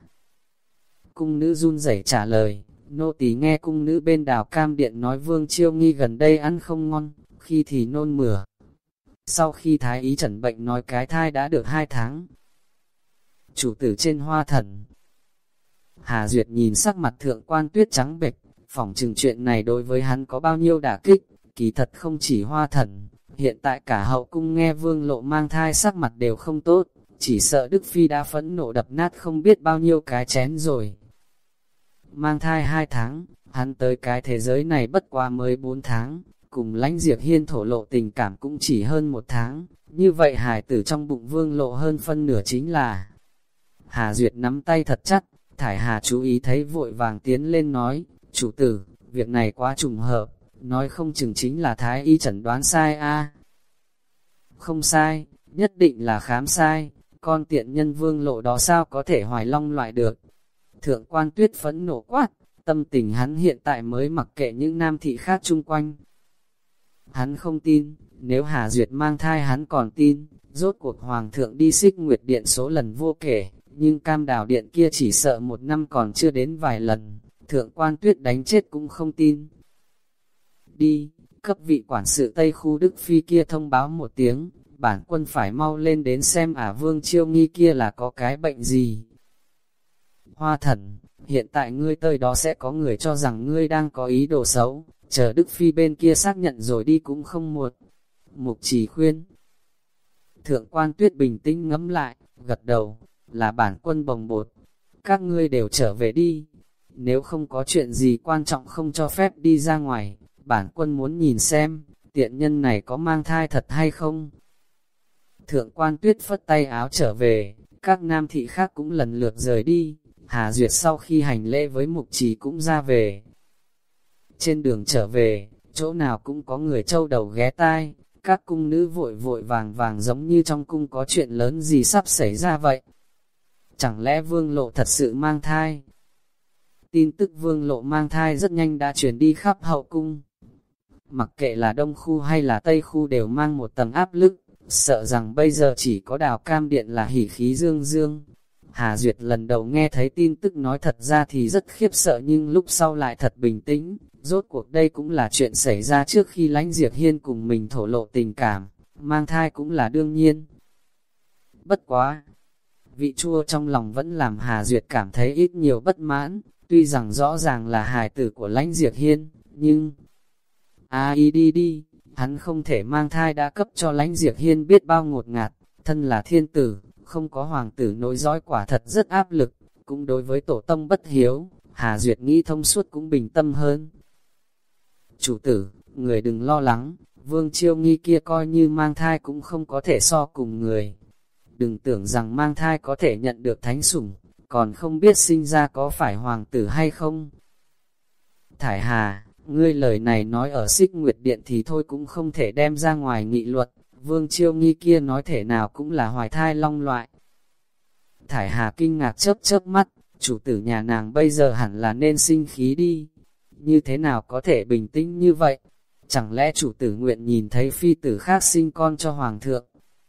Cung nữ run rẩy trả lời, nô tỳ nghe cung nữ bên Đào Cam Điện nói Vương Chiêu Nghi gần đây ăn không ngon, khi thì nôn mửa. Sau khi thái ý chẩn bệnh nói cái thai đã được hai tháng. Chủ tử trên Hoa Thần. Hà Duyệt nhìn sắc mặt Thượng quan Tuyết trắng bệch, phỏng chừng chuyện này đối với hắn có bao nhiêu đả kích, kỳ thật không chỉ Hoa Thần, hiện tại cả hậu cung nghe Vương Lộ mang thai sắc mặt đều không tốt, chỉ sợ Đức Phi đã phẫn nộ đập nát không biết bao nhiêu cái chén rồi. Mang thai hai tháng, hắn tới cái thế giới này bất quá mới bốn tháng, cùng Lãnh Diệp Hiên thổ lộ tình cảm cũng chỉ hơn một tháng, như vậy hài tử trong bụng Vương Lộ hơn phân nửa chính là. Hà Duyệt nắm tay thật chặt, Thải Hà chú ý thấy vội vàng tiến lên nói, chủ tử, việc này quá trùng hợp, nói không chừng chính là thái y chẩn đoán sai a. Không sai, nhất định là khám sai, con tiện nhân Vương Lộ đó sao có thể hoài long loại được. Thượng quan Tuyết phẫn nộ quát, tâm tình hắn hiện tại mới mặc kệ những nam thị khác chung quanh. Hắn không tin, nếu Hà Duyệt mang thai hắn còn tin, rốt cuộc Hoàng thượng đi Xích Nguyệt Điện số lần vô kể, nhưng Cam Đào Điện kia chỉ sợ một năm còn chưa đến vài lần, Thượng quan Tuyết đánh chết cũng không tin. Đi, cấp vị quản sự Tây Khu Đức Phi kia thông báo một tiếng, bản quân phải mau lên đến xem ả Vương Chiêu Nghi kia là có cái bệnh gì. Hoa Thần, hiện tại ngươi tới đó sẽ có người cho rằng ngươi đang có ý đồ xấu, chờ Đức Phi bên kia xác nhận rồi đi cũng không muộn. Mục Trì khuyên. Thượng quan Tuyết bình tĩnh ngẫm lại, gật đầu, là bản quân bồng bột. Các ngươi đều trở về đi. Nếu không có chuyện gì quan trọng không cho phép đi ra ngoài, bản quân muốn nhìn xem, tiện nhân này có mang thai thật hay không. Thượng quan Tuyết phất tay áo trở về, các nam thị khác cũng lần lượt rời đi. Hà Duyệt sau khi hành lễ với Mục Trì cũng ra về. Trên đường trở về, chỗ nào cũng có người trâu đầu ghé tai, các cung nữ vội vội vàng vàng giống như trong cung có chuyện lớn gì sắp xảy ra vậy. Chẳng lẽ Vương Lộ thật sự mang thai? Tin tức Vương Lộ mang thai rất nhanh đã truyền đi khắp hậu cung. Mặc kệ là Đông Khu hay là Tây Khu đều mang một tầng áp lực, sợ rằng bây giờ chỉ có Đào Cam Điện là hỉ khí dương dương. Hà Duyệt lần đầu nghe thấy tin tức nói thật ra thì rất khiếp sợ nhưng lúc sau lại thật bình tĩnh, rốt cuộc đây cũng là chuyện xảy ra trước khi Lãnh Diệp Hiên cùng mình thổ lộ tình cảm, mang thai cũng là đương nhiên. Bất quá, vị chua trong lòng vẫn làm Hà Duyệt cảm thấy ít nhiều bất mãn, tuy rằng rõ ràng là hài tử của Lãnh Diệp Hiên, nhưng... À y đi đi, hắn không thể mang thai đã cấp cho Lãnh Diệp Hiên biết bao ngột ngạt, thân là thiên tử, không có hoàng tử nối dõi quả thật rất áp lực, cũng đối với tổ tông bất hiếu, Hà Duyệt nghĩ thông suốt cũng bình tâm hơn. Chủ tử, người đừng lo lắng, Vương Chiêu Nghi kia coi như mang thai cũng không có thể so cùng người. Đừng tưởng rằng mang thai có thể nhận được thánh sủng, còn không biết sinh ra có phải hoàng tử hay không. Thải Hà, ngươi lời này nói ở Xích Nguyệt Điện thì thôi cũng không thể đem ra ngoài nghị luật, Vương Chiêu Nghi kia nói thể nào cũng là hoài thai long loại. Thải Hà kinh ngạc chớp chớp mắt, chủ tử nhà nàng bây giờ hẳn là nên sinh khí đi. Như thế nào có thể bình tĩnh như vậy? Chẳng lẽ chủ tử nguyện nhìn thấy phi tử khác sinh con cho hoàng thượng?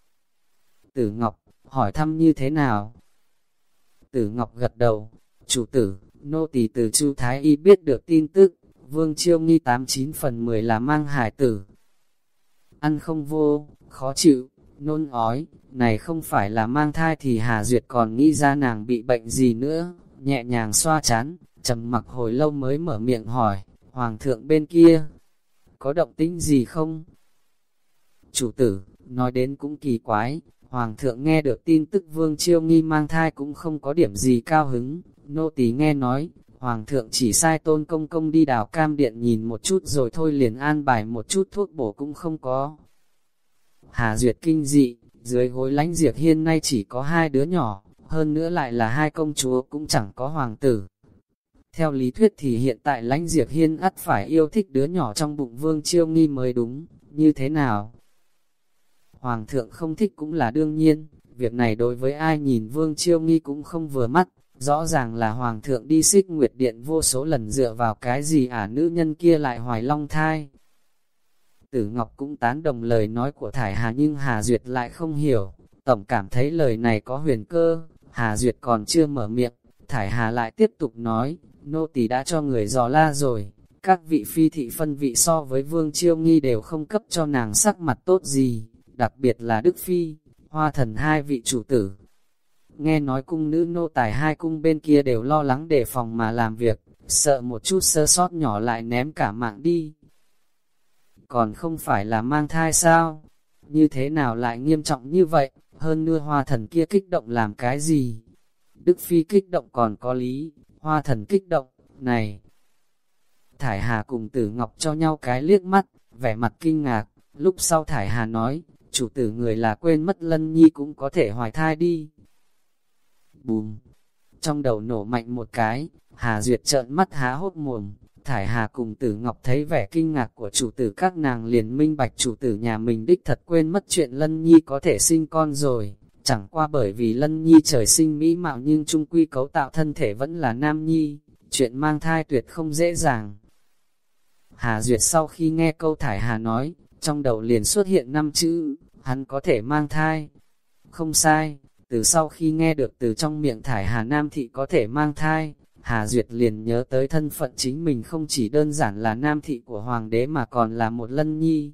Tử Ngọc, hỏi thăm như thế nào? Tử Ngọc gật đầu, chủ tử, nô tỳ từ Chu Thái Y biết được tin tức, Vương Chiêu Nghi tám chín phần mười là mang hài tử. Ăn không vô, khó chịu, nôn ói, này không phải là mang thai thì Hà Duyệt còn nghĩ ra nàng bị bệnh gì nữa, nhẹ nhàng xoa chán, trầm mặc hồi lâu mới mở miệng hỏi, hoàng thượng bên kia, có động tĩnh gì không? Chủ tử, nói đến cũng kỳ quái, hoàng thượng nghe được tin tức Vương Chiêu Nghi mang thai cũng không có điểm gì cao hứng, nô tỳ nghe nói, hoàng thượng chỉ sai Tôn công công đi đào cam điện nhìn một chút rồi thôi liền an bài một chút thuốc bổ cũng không có. Hà Duyệt kinh dị, dưới gối Lãnh Diệp Hiên nay chỉ có hai đứa nhỏ, hơn nữa lại là hai công chúa cũng chẳng có hoàng tử. Theo lý thuyết thì hiện tại Lãnh Diệp Hiên ắt phải yêu thích đứa nhỏ trong bụng Vương Chiêu Nghi mới đúng, như thế nào? Hoàng thượng không thích cũng là đương nhiên, việc này đối với ai nhìn Vương Chiêu Nghi cũng không vừa mắt, rõ ràng là Hoàng thượng đi Xích Nguyệt Điện vô số lần dựa vào cái gì ả nữ nhân kia lại hoài long thai. Tử Ngọc cũng tán đồng lời nói của Thải Hà nhưng Hà Duyệt lại không hiểu, tổng cảm thấy lời này có huyền cơ, Hà Duyệt còn chưa mở miệng, Thải Hà lại tiếp tục nói, nô tỳ đã cho người dò la rồi, các vị phi thị phân vị so với Vương Chiêu Nghi đều không cấp cho nàng sắc mặt tốt gì, đặc biệt là Đức Phi, Hoa Thần hai vị chủ tử. Nghe nói cung nữ nô tài hai cung bên kia đều lo lắng đề phòng mà làm việc, sợ một chút sơ sót nhỏ lại ném cả mạng đi. Còn không phải là mang thai sao? Như thế nào lại nghiêm trọng như vậy? Hơn nữa Hoa Thần kia kích động làm cái gì? Đức Phi kích động còn có lý, Hoa Thần kích động, này. Thải Hà cùng Tử Ngọc cho nhau cái liếc mắt, vẻ mặt kinh ngạc, lúc sau Thải Hà nói, chủ tử người là quên mất Lân Nhi cũng có thể hoài thai đi. Bùm! Trong đầu nổ mạnh một cái, Hà Duyệt trợn mắt há hốt mồm, Thải Hà cùng Tử Ngọc thấy vẻ kinh ngạc của chủ tử các nàng liền minh bạch chủ tử nhà mình đích thật quên mất chuyện Lân Nhi có thể sinh con rồi, chẳng qua bởi vì Lân Nhi trời sinh mỹ mạo nhưng chung quy cấu tạo thân thể vẫn là nam nhi, chuyện mang thai tuyệt không dễ dàng. Hà Duyệt sau khi nghe câu Thải Hà nói, trong đầu liền xuất hiện năm chữ, hắn có thể mang thai. Không sai, từ sau khi nghe được từ trong miệng Thải Hà Nam thị có thể mang thai, Hà Duyệt liền nhớ tới thân phận chính mình không chỉ đơn giản là nam thị của hoàng đế mà còn là một Lân Nhi.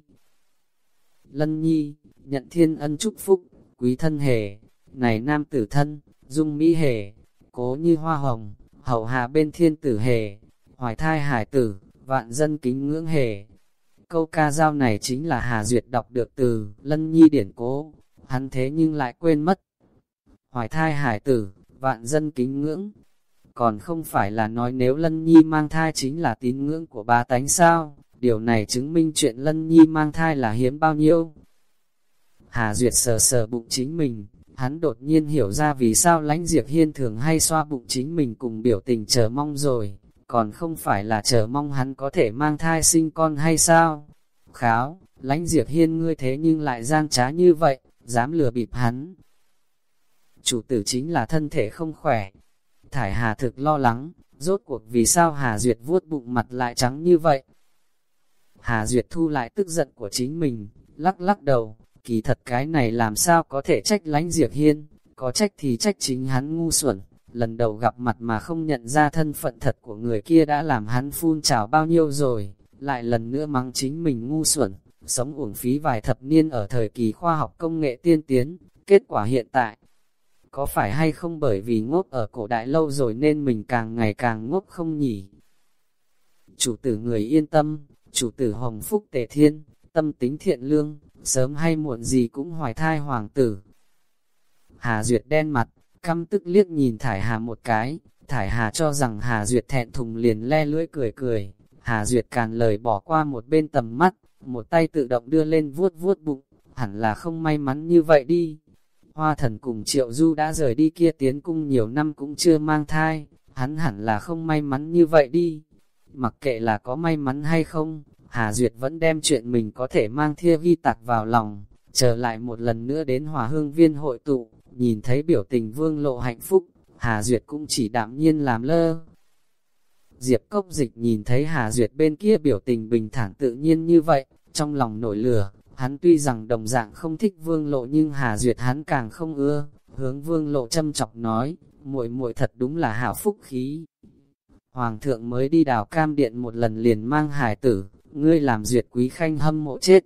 Lân Nhi, nhận thiên ân chúc phúc, quý thân hề, này nam tử thân, dung mỹ hề, cố như hoa hồng, hậu hạ bên thiên tử hề, hoài thai hải tử, vạn dân kính ngưỡng hề. Câu ca dao này chính là Hà Duyệt đọc được từ Lân Nhi điển cố, hắn thế nhưng lại quên mất. Hoài thai hải tử, vạn dân kính ngưỡng, còn không phải là nói nếu Lân Nhi mang thai chính là tín ngưỡng của ba tánh sao, điều này chứng minh chuyện Lân Nhi mang thai là hiếm bao nhiêu. Hà Duyệt sờ sờ bụng chính mình, hắn đột nhiên hiểu ra vì sao Lãnh Diệp Hiên thường hay xoa bụng chính mình cùng biểu tình chờ mong rồi, còn không phải là chờ mong hắn có thể mang thai sinh con hay sao? Kháo, Lãnh Diệp Hiên ngươi thế nhưng lại gian trá như vậy, dám lừa bịp hắn. Chủ tử chính là thân thể không khỏe. Thải Hà thực lo lắng, rốt cuộc vì sao Hà Duyệt vuốt bụng mặt lại trắng như vậy? Hà Duyệt thu lại tức giận của chính mình, lắc lắc đầu, kỳ thật cái này làm sao có thể trách Lãnh Diệp Hiên, có trách thì trách chính hắn ngu xuẩn, lần đầu gặp mặt mà không nhận ra thân phận thật của người kia đã làm hắn phun trào bao nhiêu rồi, lại lần nữa mắng chính mình ngu xuẩn, sống uổng phí vài thập niên ở thời kỳ khoa học công nghệ tiên tiến, kết quả hiện tại. Có phải hay không bởi vì ngốc ở cổ đại lâu rồi nên mình càng ngày càng ngốc không nhỉ? Chủ tử người yên tâm, chủ tử hồng phúc tề thiên, tâm tính thiện lương, sớm hay muộn gì cũng hoài thai hoàng tử. Hà Duyệt đen mặt, căm tức liếc nhìn Thải Hà một cái, Thải Hà cho rằng Hà Duyệt thẹn thùng liền le lưỡi cười cười, Hà Duyệt càn lời bỏ qua một bên tầm mắt, một tay tự động đưa lên vuốt vuốt bụng, hẳn là không may mắn như vậy đi. Hoa Thần cùng Triệu Du đã rời đi kia tiến cung nhiều năm cũng chưa mang thai, hắn hẳn là không may mắn như vậy đi. Mặc kệ là có may mắn hay không, Hà Duyệt vẫn đem chuyện mình có thể mang thia ghi tạc vào lòng, trở lại một lần nữa đến Hòa Hương Viên hội tụ, nhìn thấy biểu tình Vương Lộ hạnh phúc, Hà Duyệt cũng chỉ đạm nhiên làm lơ. Diệp Cốc Dịch nhìn thấy Hà Duyệt bên kia biểu tình bình thản tự nhiên như vậy, trong lòng nổi lửa, hắn tuy rằng đồng dạng không thích Vương Lộ nhưng Hà Duyệt hắn càng không ưa, hướng Vương Lộ châm chọc nói, muội muội thật đúng là hảo phúc khí. Hoàng thượng mới đi đào cam điện một lần liền mang hài tử, ngươi làm Duyệt quý khanh hâm mộ chết.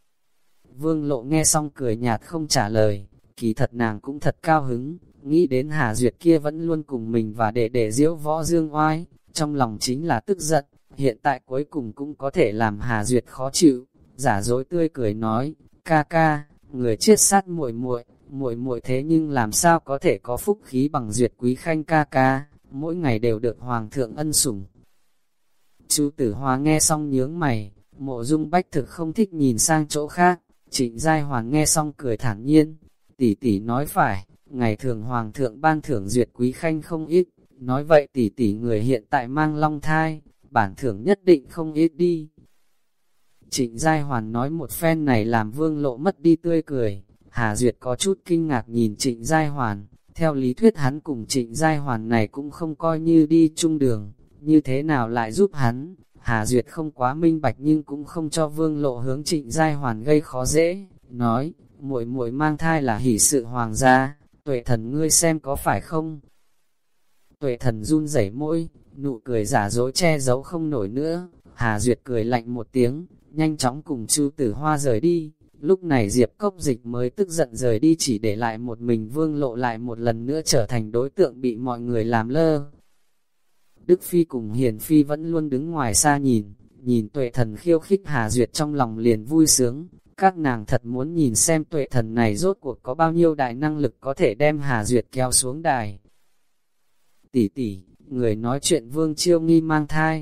Vương Lộ nghe xong cười nhạt không trả lời, kỳ thật nàng cũng thật cao hứng, nghĩ đến Hà Duyệt kia vẫn luôn cùng mình và để để diễu võ dương oai, trong lòng chính là tức giận, hiện tại cuối cùng cũng có thể làm Hà Duyệt khó chịu, giả dối tươi cười nói, ca ca, người chết sát muội muội, muội muội thế nhưng làm sao có thể có phúc khí bằng Duyệt quý khanh ca ca, mỗi ngày đều được hoàng thượng ân sủng. Chu Tử Hoa nghe xong nhướng mày, Mộ Dung Bách thực không thích nhìn sang chỗ khác, Trịnh Giai Hoàn nghe xong cười thản nhiên, tỷ tỷ nói phải, ngày thường hoàng thượng ban thưởng Duyệt quý khanh không ít, nói vậy tỷ tỷ người hiện tại mang long thai, bản thưởng nhất định không ít đi. Trịnh Giai Hoàn nói một phen này làm Vương Lộ mất đi tươi cười, Hà Duyệt có chút kinh ngạc nhìn Trịnh Giai Hoàn, theo lý thuyết hắn cùng Trịnh Giai Hoàn này cũng không coi như đi chung đường, như thế nào lại giúp hắn, Hà Duyệt không quá minh bạch nhưng cũng không cho Vương Lộ hướng Trịnh Giai Hoàn gây khó dễ, nói, muội muội mang thai là hỷ sự hoàng gia, Tuệ Thần ngươi xem có phải không? Tuệ Thần run rẩy môi, nụ cười giả dối che giấu không nổi nữa, Hà Duyệt cười lạnh một tiếng, nhanh chóng cùng Chu Tử Hoa rời đi, lúc này Diệp Cốc Dịch mới tức giận rời đi chỉ để lại một mình Vương Lộ lại một lần nữa trở thành đối tượng bị mọi người làm lơ. Đức Phi cùng Hiền Phi vẫn luôn đứng ngoài xa nhìn, nhìn Tuệ Thần khiêu khích Hà Duyệt trong lòng liền vui sướng, các nàng thật muốn nhìn xem Tuệ Thần này rốt cuộc có bao nhiêu đại năng lực có thể đem Hà Duyệt kéo xuống đài. Tỷ tỷ, người nói chuyện Vương Chiêu Nghi mang thai.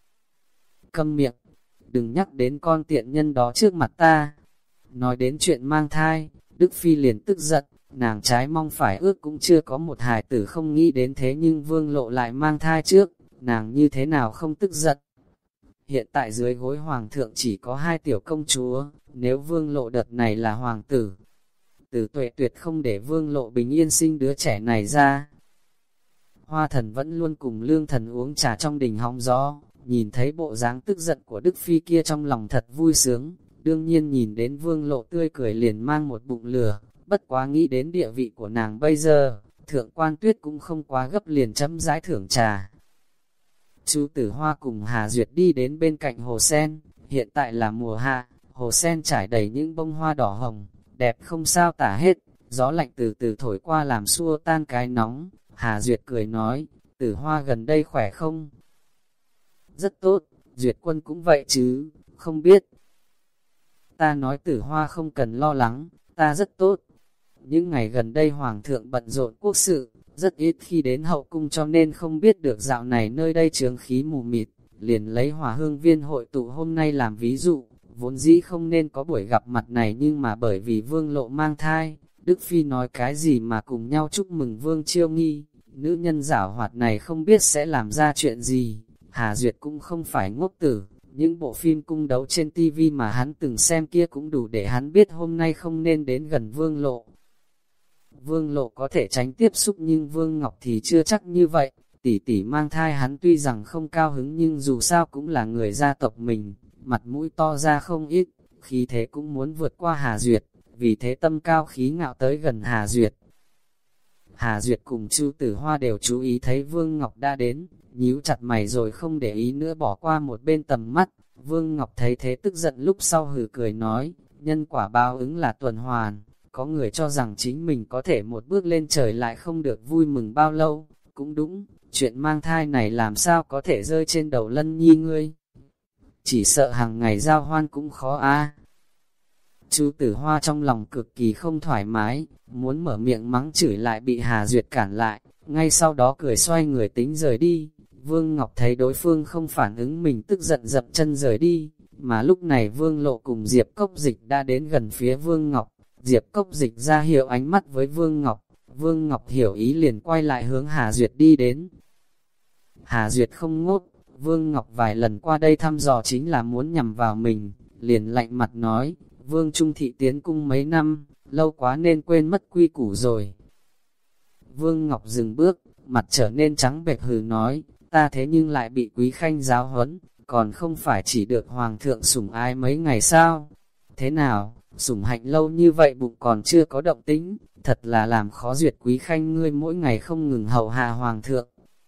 Câm miệng, đừng nhắc đến con tiện nhân đó trước mặt ta. Nói đến chuyện mang thai, Đức Phi liền tức giận, nàng trái mong phải ước cũng chưa có một hài tử không nghĩ đến thế nhưng Vương Lộ lại mang thai trước, nàng như thế nào không tức giận. Hiện tại dưới gối hoàng thượng chỉ có hai tiểu công chúa, nếu Vương Lộ đợt này là hoàng tử, Tử Tuệ tuyệt không để Vương Lộ bình yên sinh đứa trẻ này ra. Hoa Thần vẫn luôn cùng Lương Thần uống trà trong đình hóng gió, nhìn thấy bộ dáng tức giận của Đức Phi kia trong lòng thật vui sướng, đương nhiên nhìn đến Vương Lộ tươi cười liền mang một bụng lửa, bất quá nghĩ đến địa vị của nàng bây giờ, Thượng Quan Tuyết cũng không quá gấp liền chấm rãi thưởng trà. Chu Tử Hoa cùng Hà Duyệt đi đến bên cạnh hồ sen, hiện tại là mùa hạ, hồ sen trải đầy những bông hoa đỏ hồng, đẹp không sao tả hết, gió lạnh từ từ thổi qua làm xua tan cái nóng. Hà Duyệt cười nói, Tử Hoa gần đây khỏe không? Rất tốt, Duyệt Quân cũng vậy chứ, không biết. Ta nói Tử Hoa không cần lo lắng, ta rất tốt. Những ngày gần đây Hoàng thượng bận rộn quốc sự, rất ít khi đến hậu cung cho nên không biết được dạo này nơi đây chướng khí mù mịt, liền lấy Hòa Hương Viên hội tụ hôm nay làm ví dụ, vốn dĩ không nên có buổi gặp mặt này nhưng mà bởi vì Vương Lộ mang thai, Đức Phi nói cái gì mà cùng nhau chúc mừng Vương Chiêu Nghi, nữ nhân giảo hoạt này không biết sẽ làm ra chuyện gì. Hà Duyệt cũng không phải ngốc tử, những bộ phim cung đấu trên tivi mà hắn từng xem kia cũng đủ để hắn biết hôm nay không nên đến gần Vương Lộ. Vương Lộ có thể tránh tiếp xúc nhưng Vương Ngọc thì chưa chắc như vậy, tỷ tỷ mang thai hắn tuy rằng không cao hứng nhưng dù sao cũng là người gia tộc mình, mặt mũi to ra không ít, khí thế cũng muốn vượt qua Hà Duyệt, vì thế tâm cao khí ngạo tới gần Hà Duyệt. Hà Duyệt cùng Chu Tử Hoa đều chú ý thấy Vương Ngọc đã đến, nhíu chặt mày rồi không để ý nữa bỏ qua một bên tầm mắt. Vương Ngọc thấy thế tức giận, lúc sau hừ cười nói, nhân quả báo ứng là tuần hoàn, có người cho rằng chính mình có thể một bước lên trời lại không được vui mừng bao lâu, cũng đúng, chuyện mang thai này làm sao có thể rơi trên đầu Lân Nhi ngươi. Chỉ sợ hàng ngày giao hoan cũng khó a. Chu Tử Hoa trong lòng cực kỳ không thoải mái, muốn mở miệng mắng chửi lại bị Hà Duyệt cản lại, ngay sau đó cười xoay người tính rời đi. Vương Ngọc thấy đối phương không phản ứng mình tức giận dậm chân rời đi, mà lúc này Vương Lộ cùng Diệp Cốc Dịch đã đến gần phía Vương Ngọc. Diệp Cốc Dịch ra hiệu ánh mắt với Vương Ngọc, Vương Ngọc hiểu ý liền quay lại hướng Hà Duyệt đi đến. Hà Duyệt không ngốc, Vương Ngọc vài lần qua đây thăm dò chính là muốn nhằm vào mình, liền lạnh mặt nói, Vương Trung Thị tiến cung mấy năm, lâu quá nên quên mất quy củ rồi. Vương Ngọc dừng bước, mặt trở nên trắng bệch hừ nói, ta thế nhưng lại bị Quý Khanh giáo huấn, còn không phải chỉ được Hoàng thượng sủng ái mấy ngày sao? Thế nào, sủng hạnh lâu như vậy bụng còn chưa có động tĩnh, thật là làm khó Duyệt Quý Khanh ngươi mỗi ngày không ngừng hầu hạ Hoàng thượng.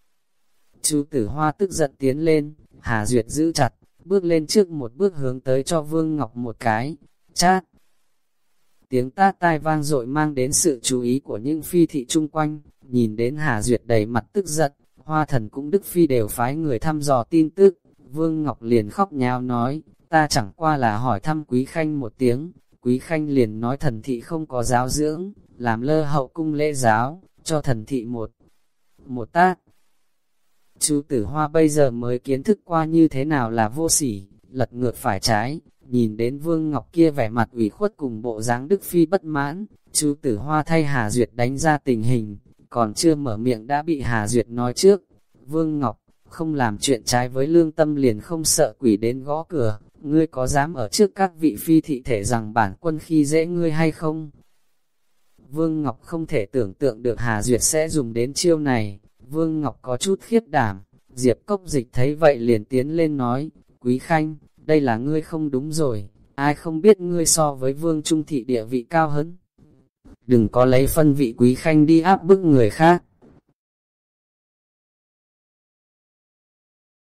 Chu Tử Hoa tức giận tiến lên, Hà Duyệt giữ chặt, bước lên trước một bước hướng tới cho Vương Ngọc một cái, chát. Tiếng tát tai vang dội mang đến sự chú ý của những phi thị chung quanh, nhìn đến Hà Duyệt đầy mặt tức giận, Hoa Thần cũng Đức Phi đều phái người thăm dò tin tức. Vương Ngọc liền khóc nháo nói, ta chẳng qua là hỏi thăm Quý Khanh một tiếng, Quý Khanh liền nói thần thị không có giáo dưỡng, làm lơ hậu cung lễ giáo, cho thần thị một, một tát. Chu Tử Hoa bây giờ mới kiến thức qua như thế nào là vô sỉ, lật ngược phải trái, nhìn đến Vương Ngọc kia vẻ mặt ủy khuất cùng bộ dáng Đức Phi bất mãn, Chu Tử Hoa thay Hà Duyệt đánh ra tình hình, còn chưa mở miệng đã bị Hà Duyệt nói trước. Vương Ngọc, không làm chuyện trái với lương tâm liền không sợ quỷ đến gõ cửa, ngươi có dám ở trước các vị phi thị thể rằng bản quân khi dễ ngươi hay không? Vương Ngọc không thể tưởng tượng được Hà Duyệt sẽ dùng đến chiêu này, Vương Ngọc có chút khiếp đảm. Diệp Cốc Dịch thấy vậy liền tiến lên nói, Quý Khanh, đây là ngươi không đúng rồi, ai không biết ngươi so với Vương Trung Thị địa vị cao hơn. Đừng có lấy phân vị Quý Khanh đi áp bức người khác.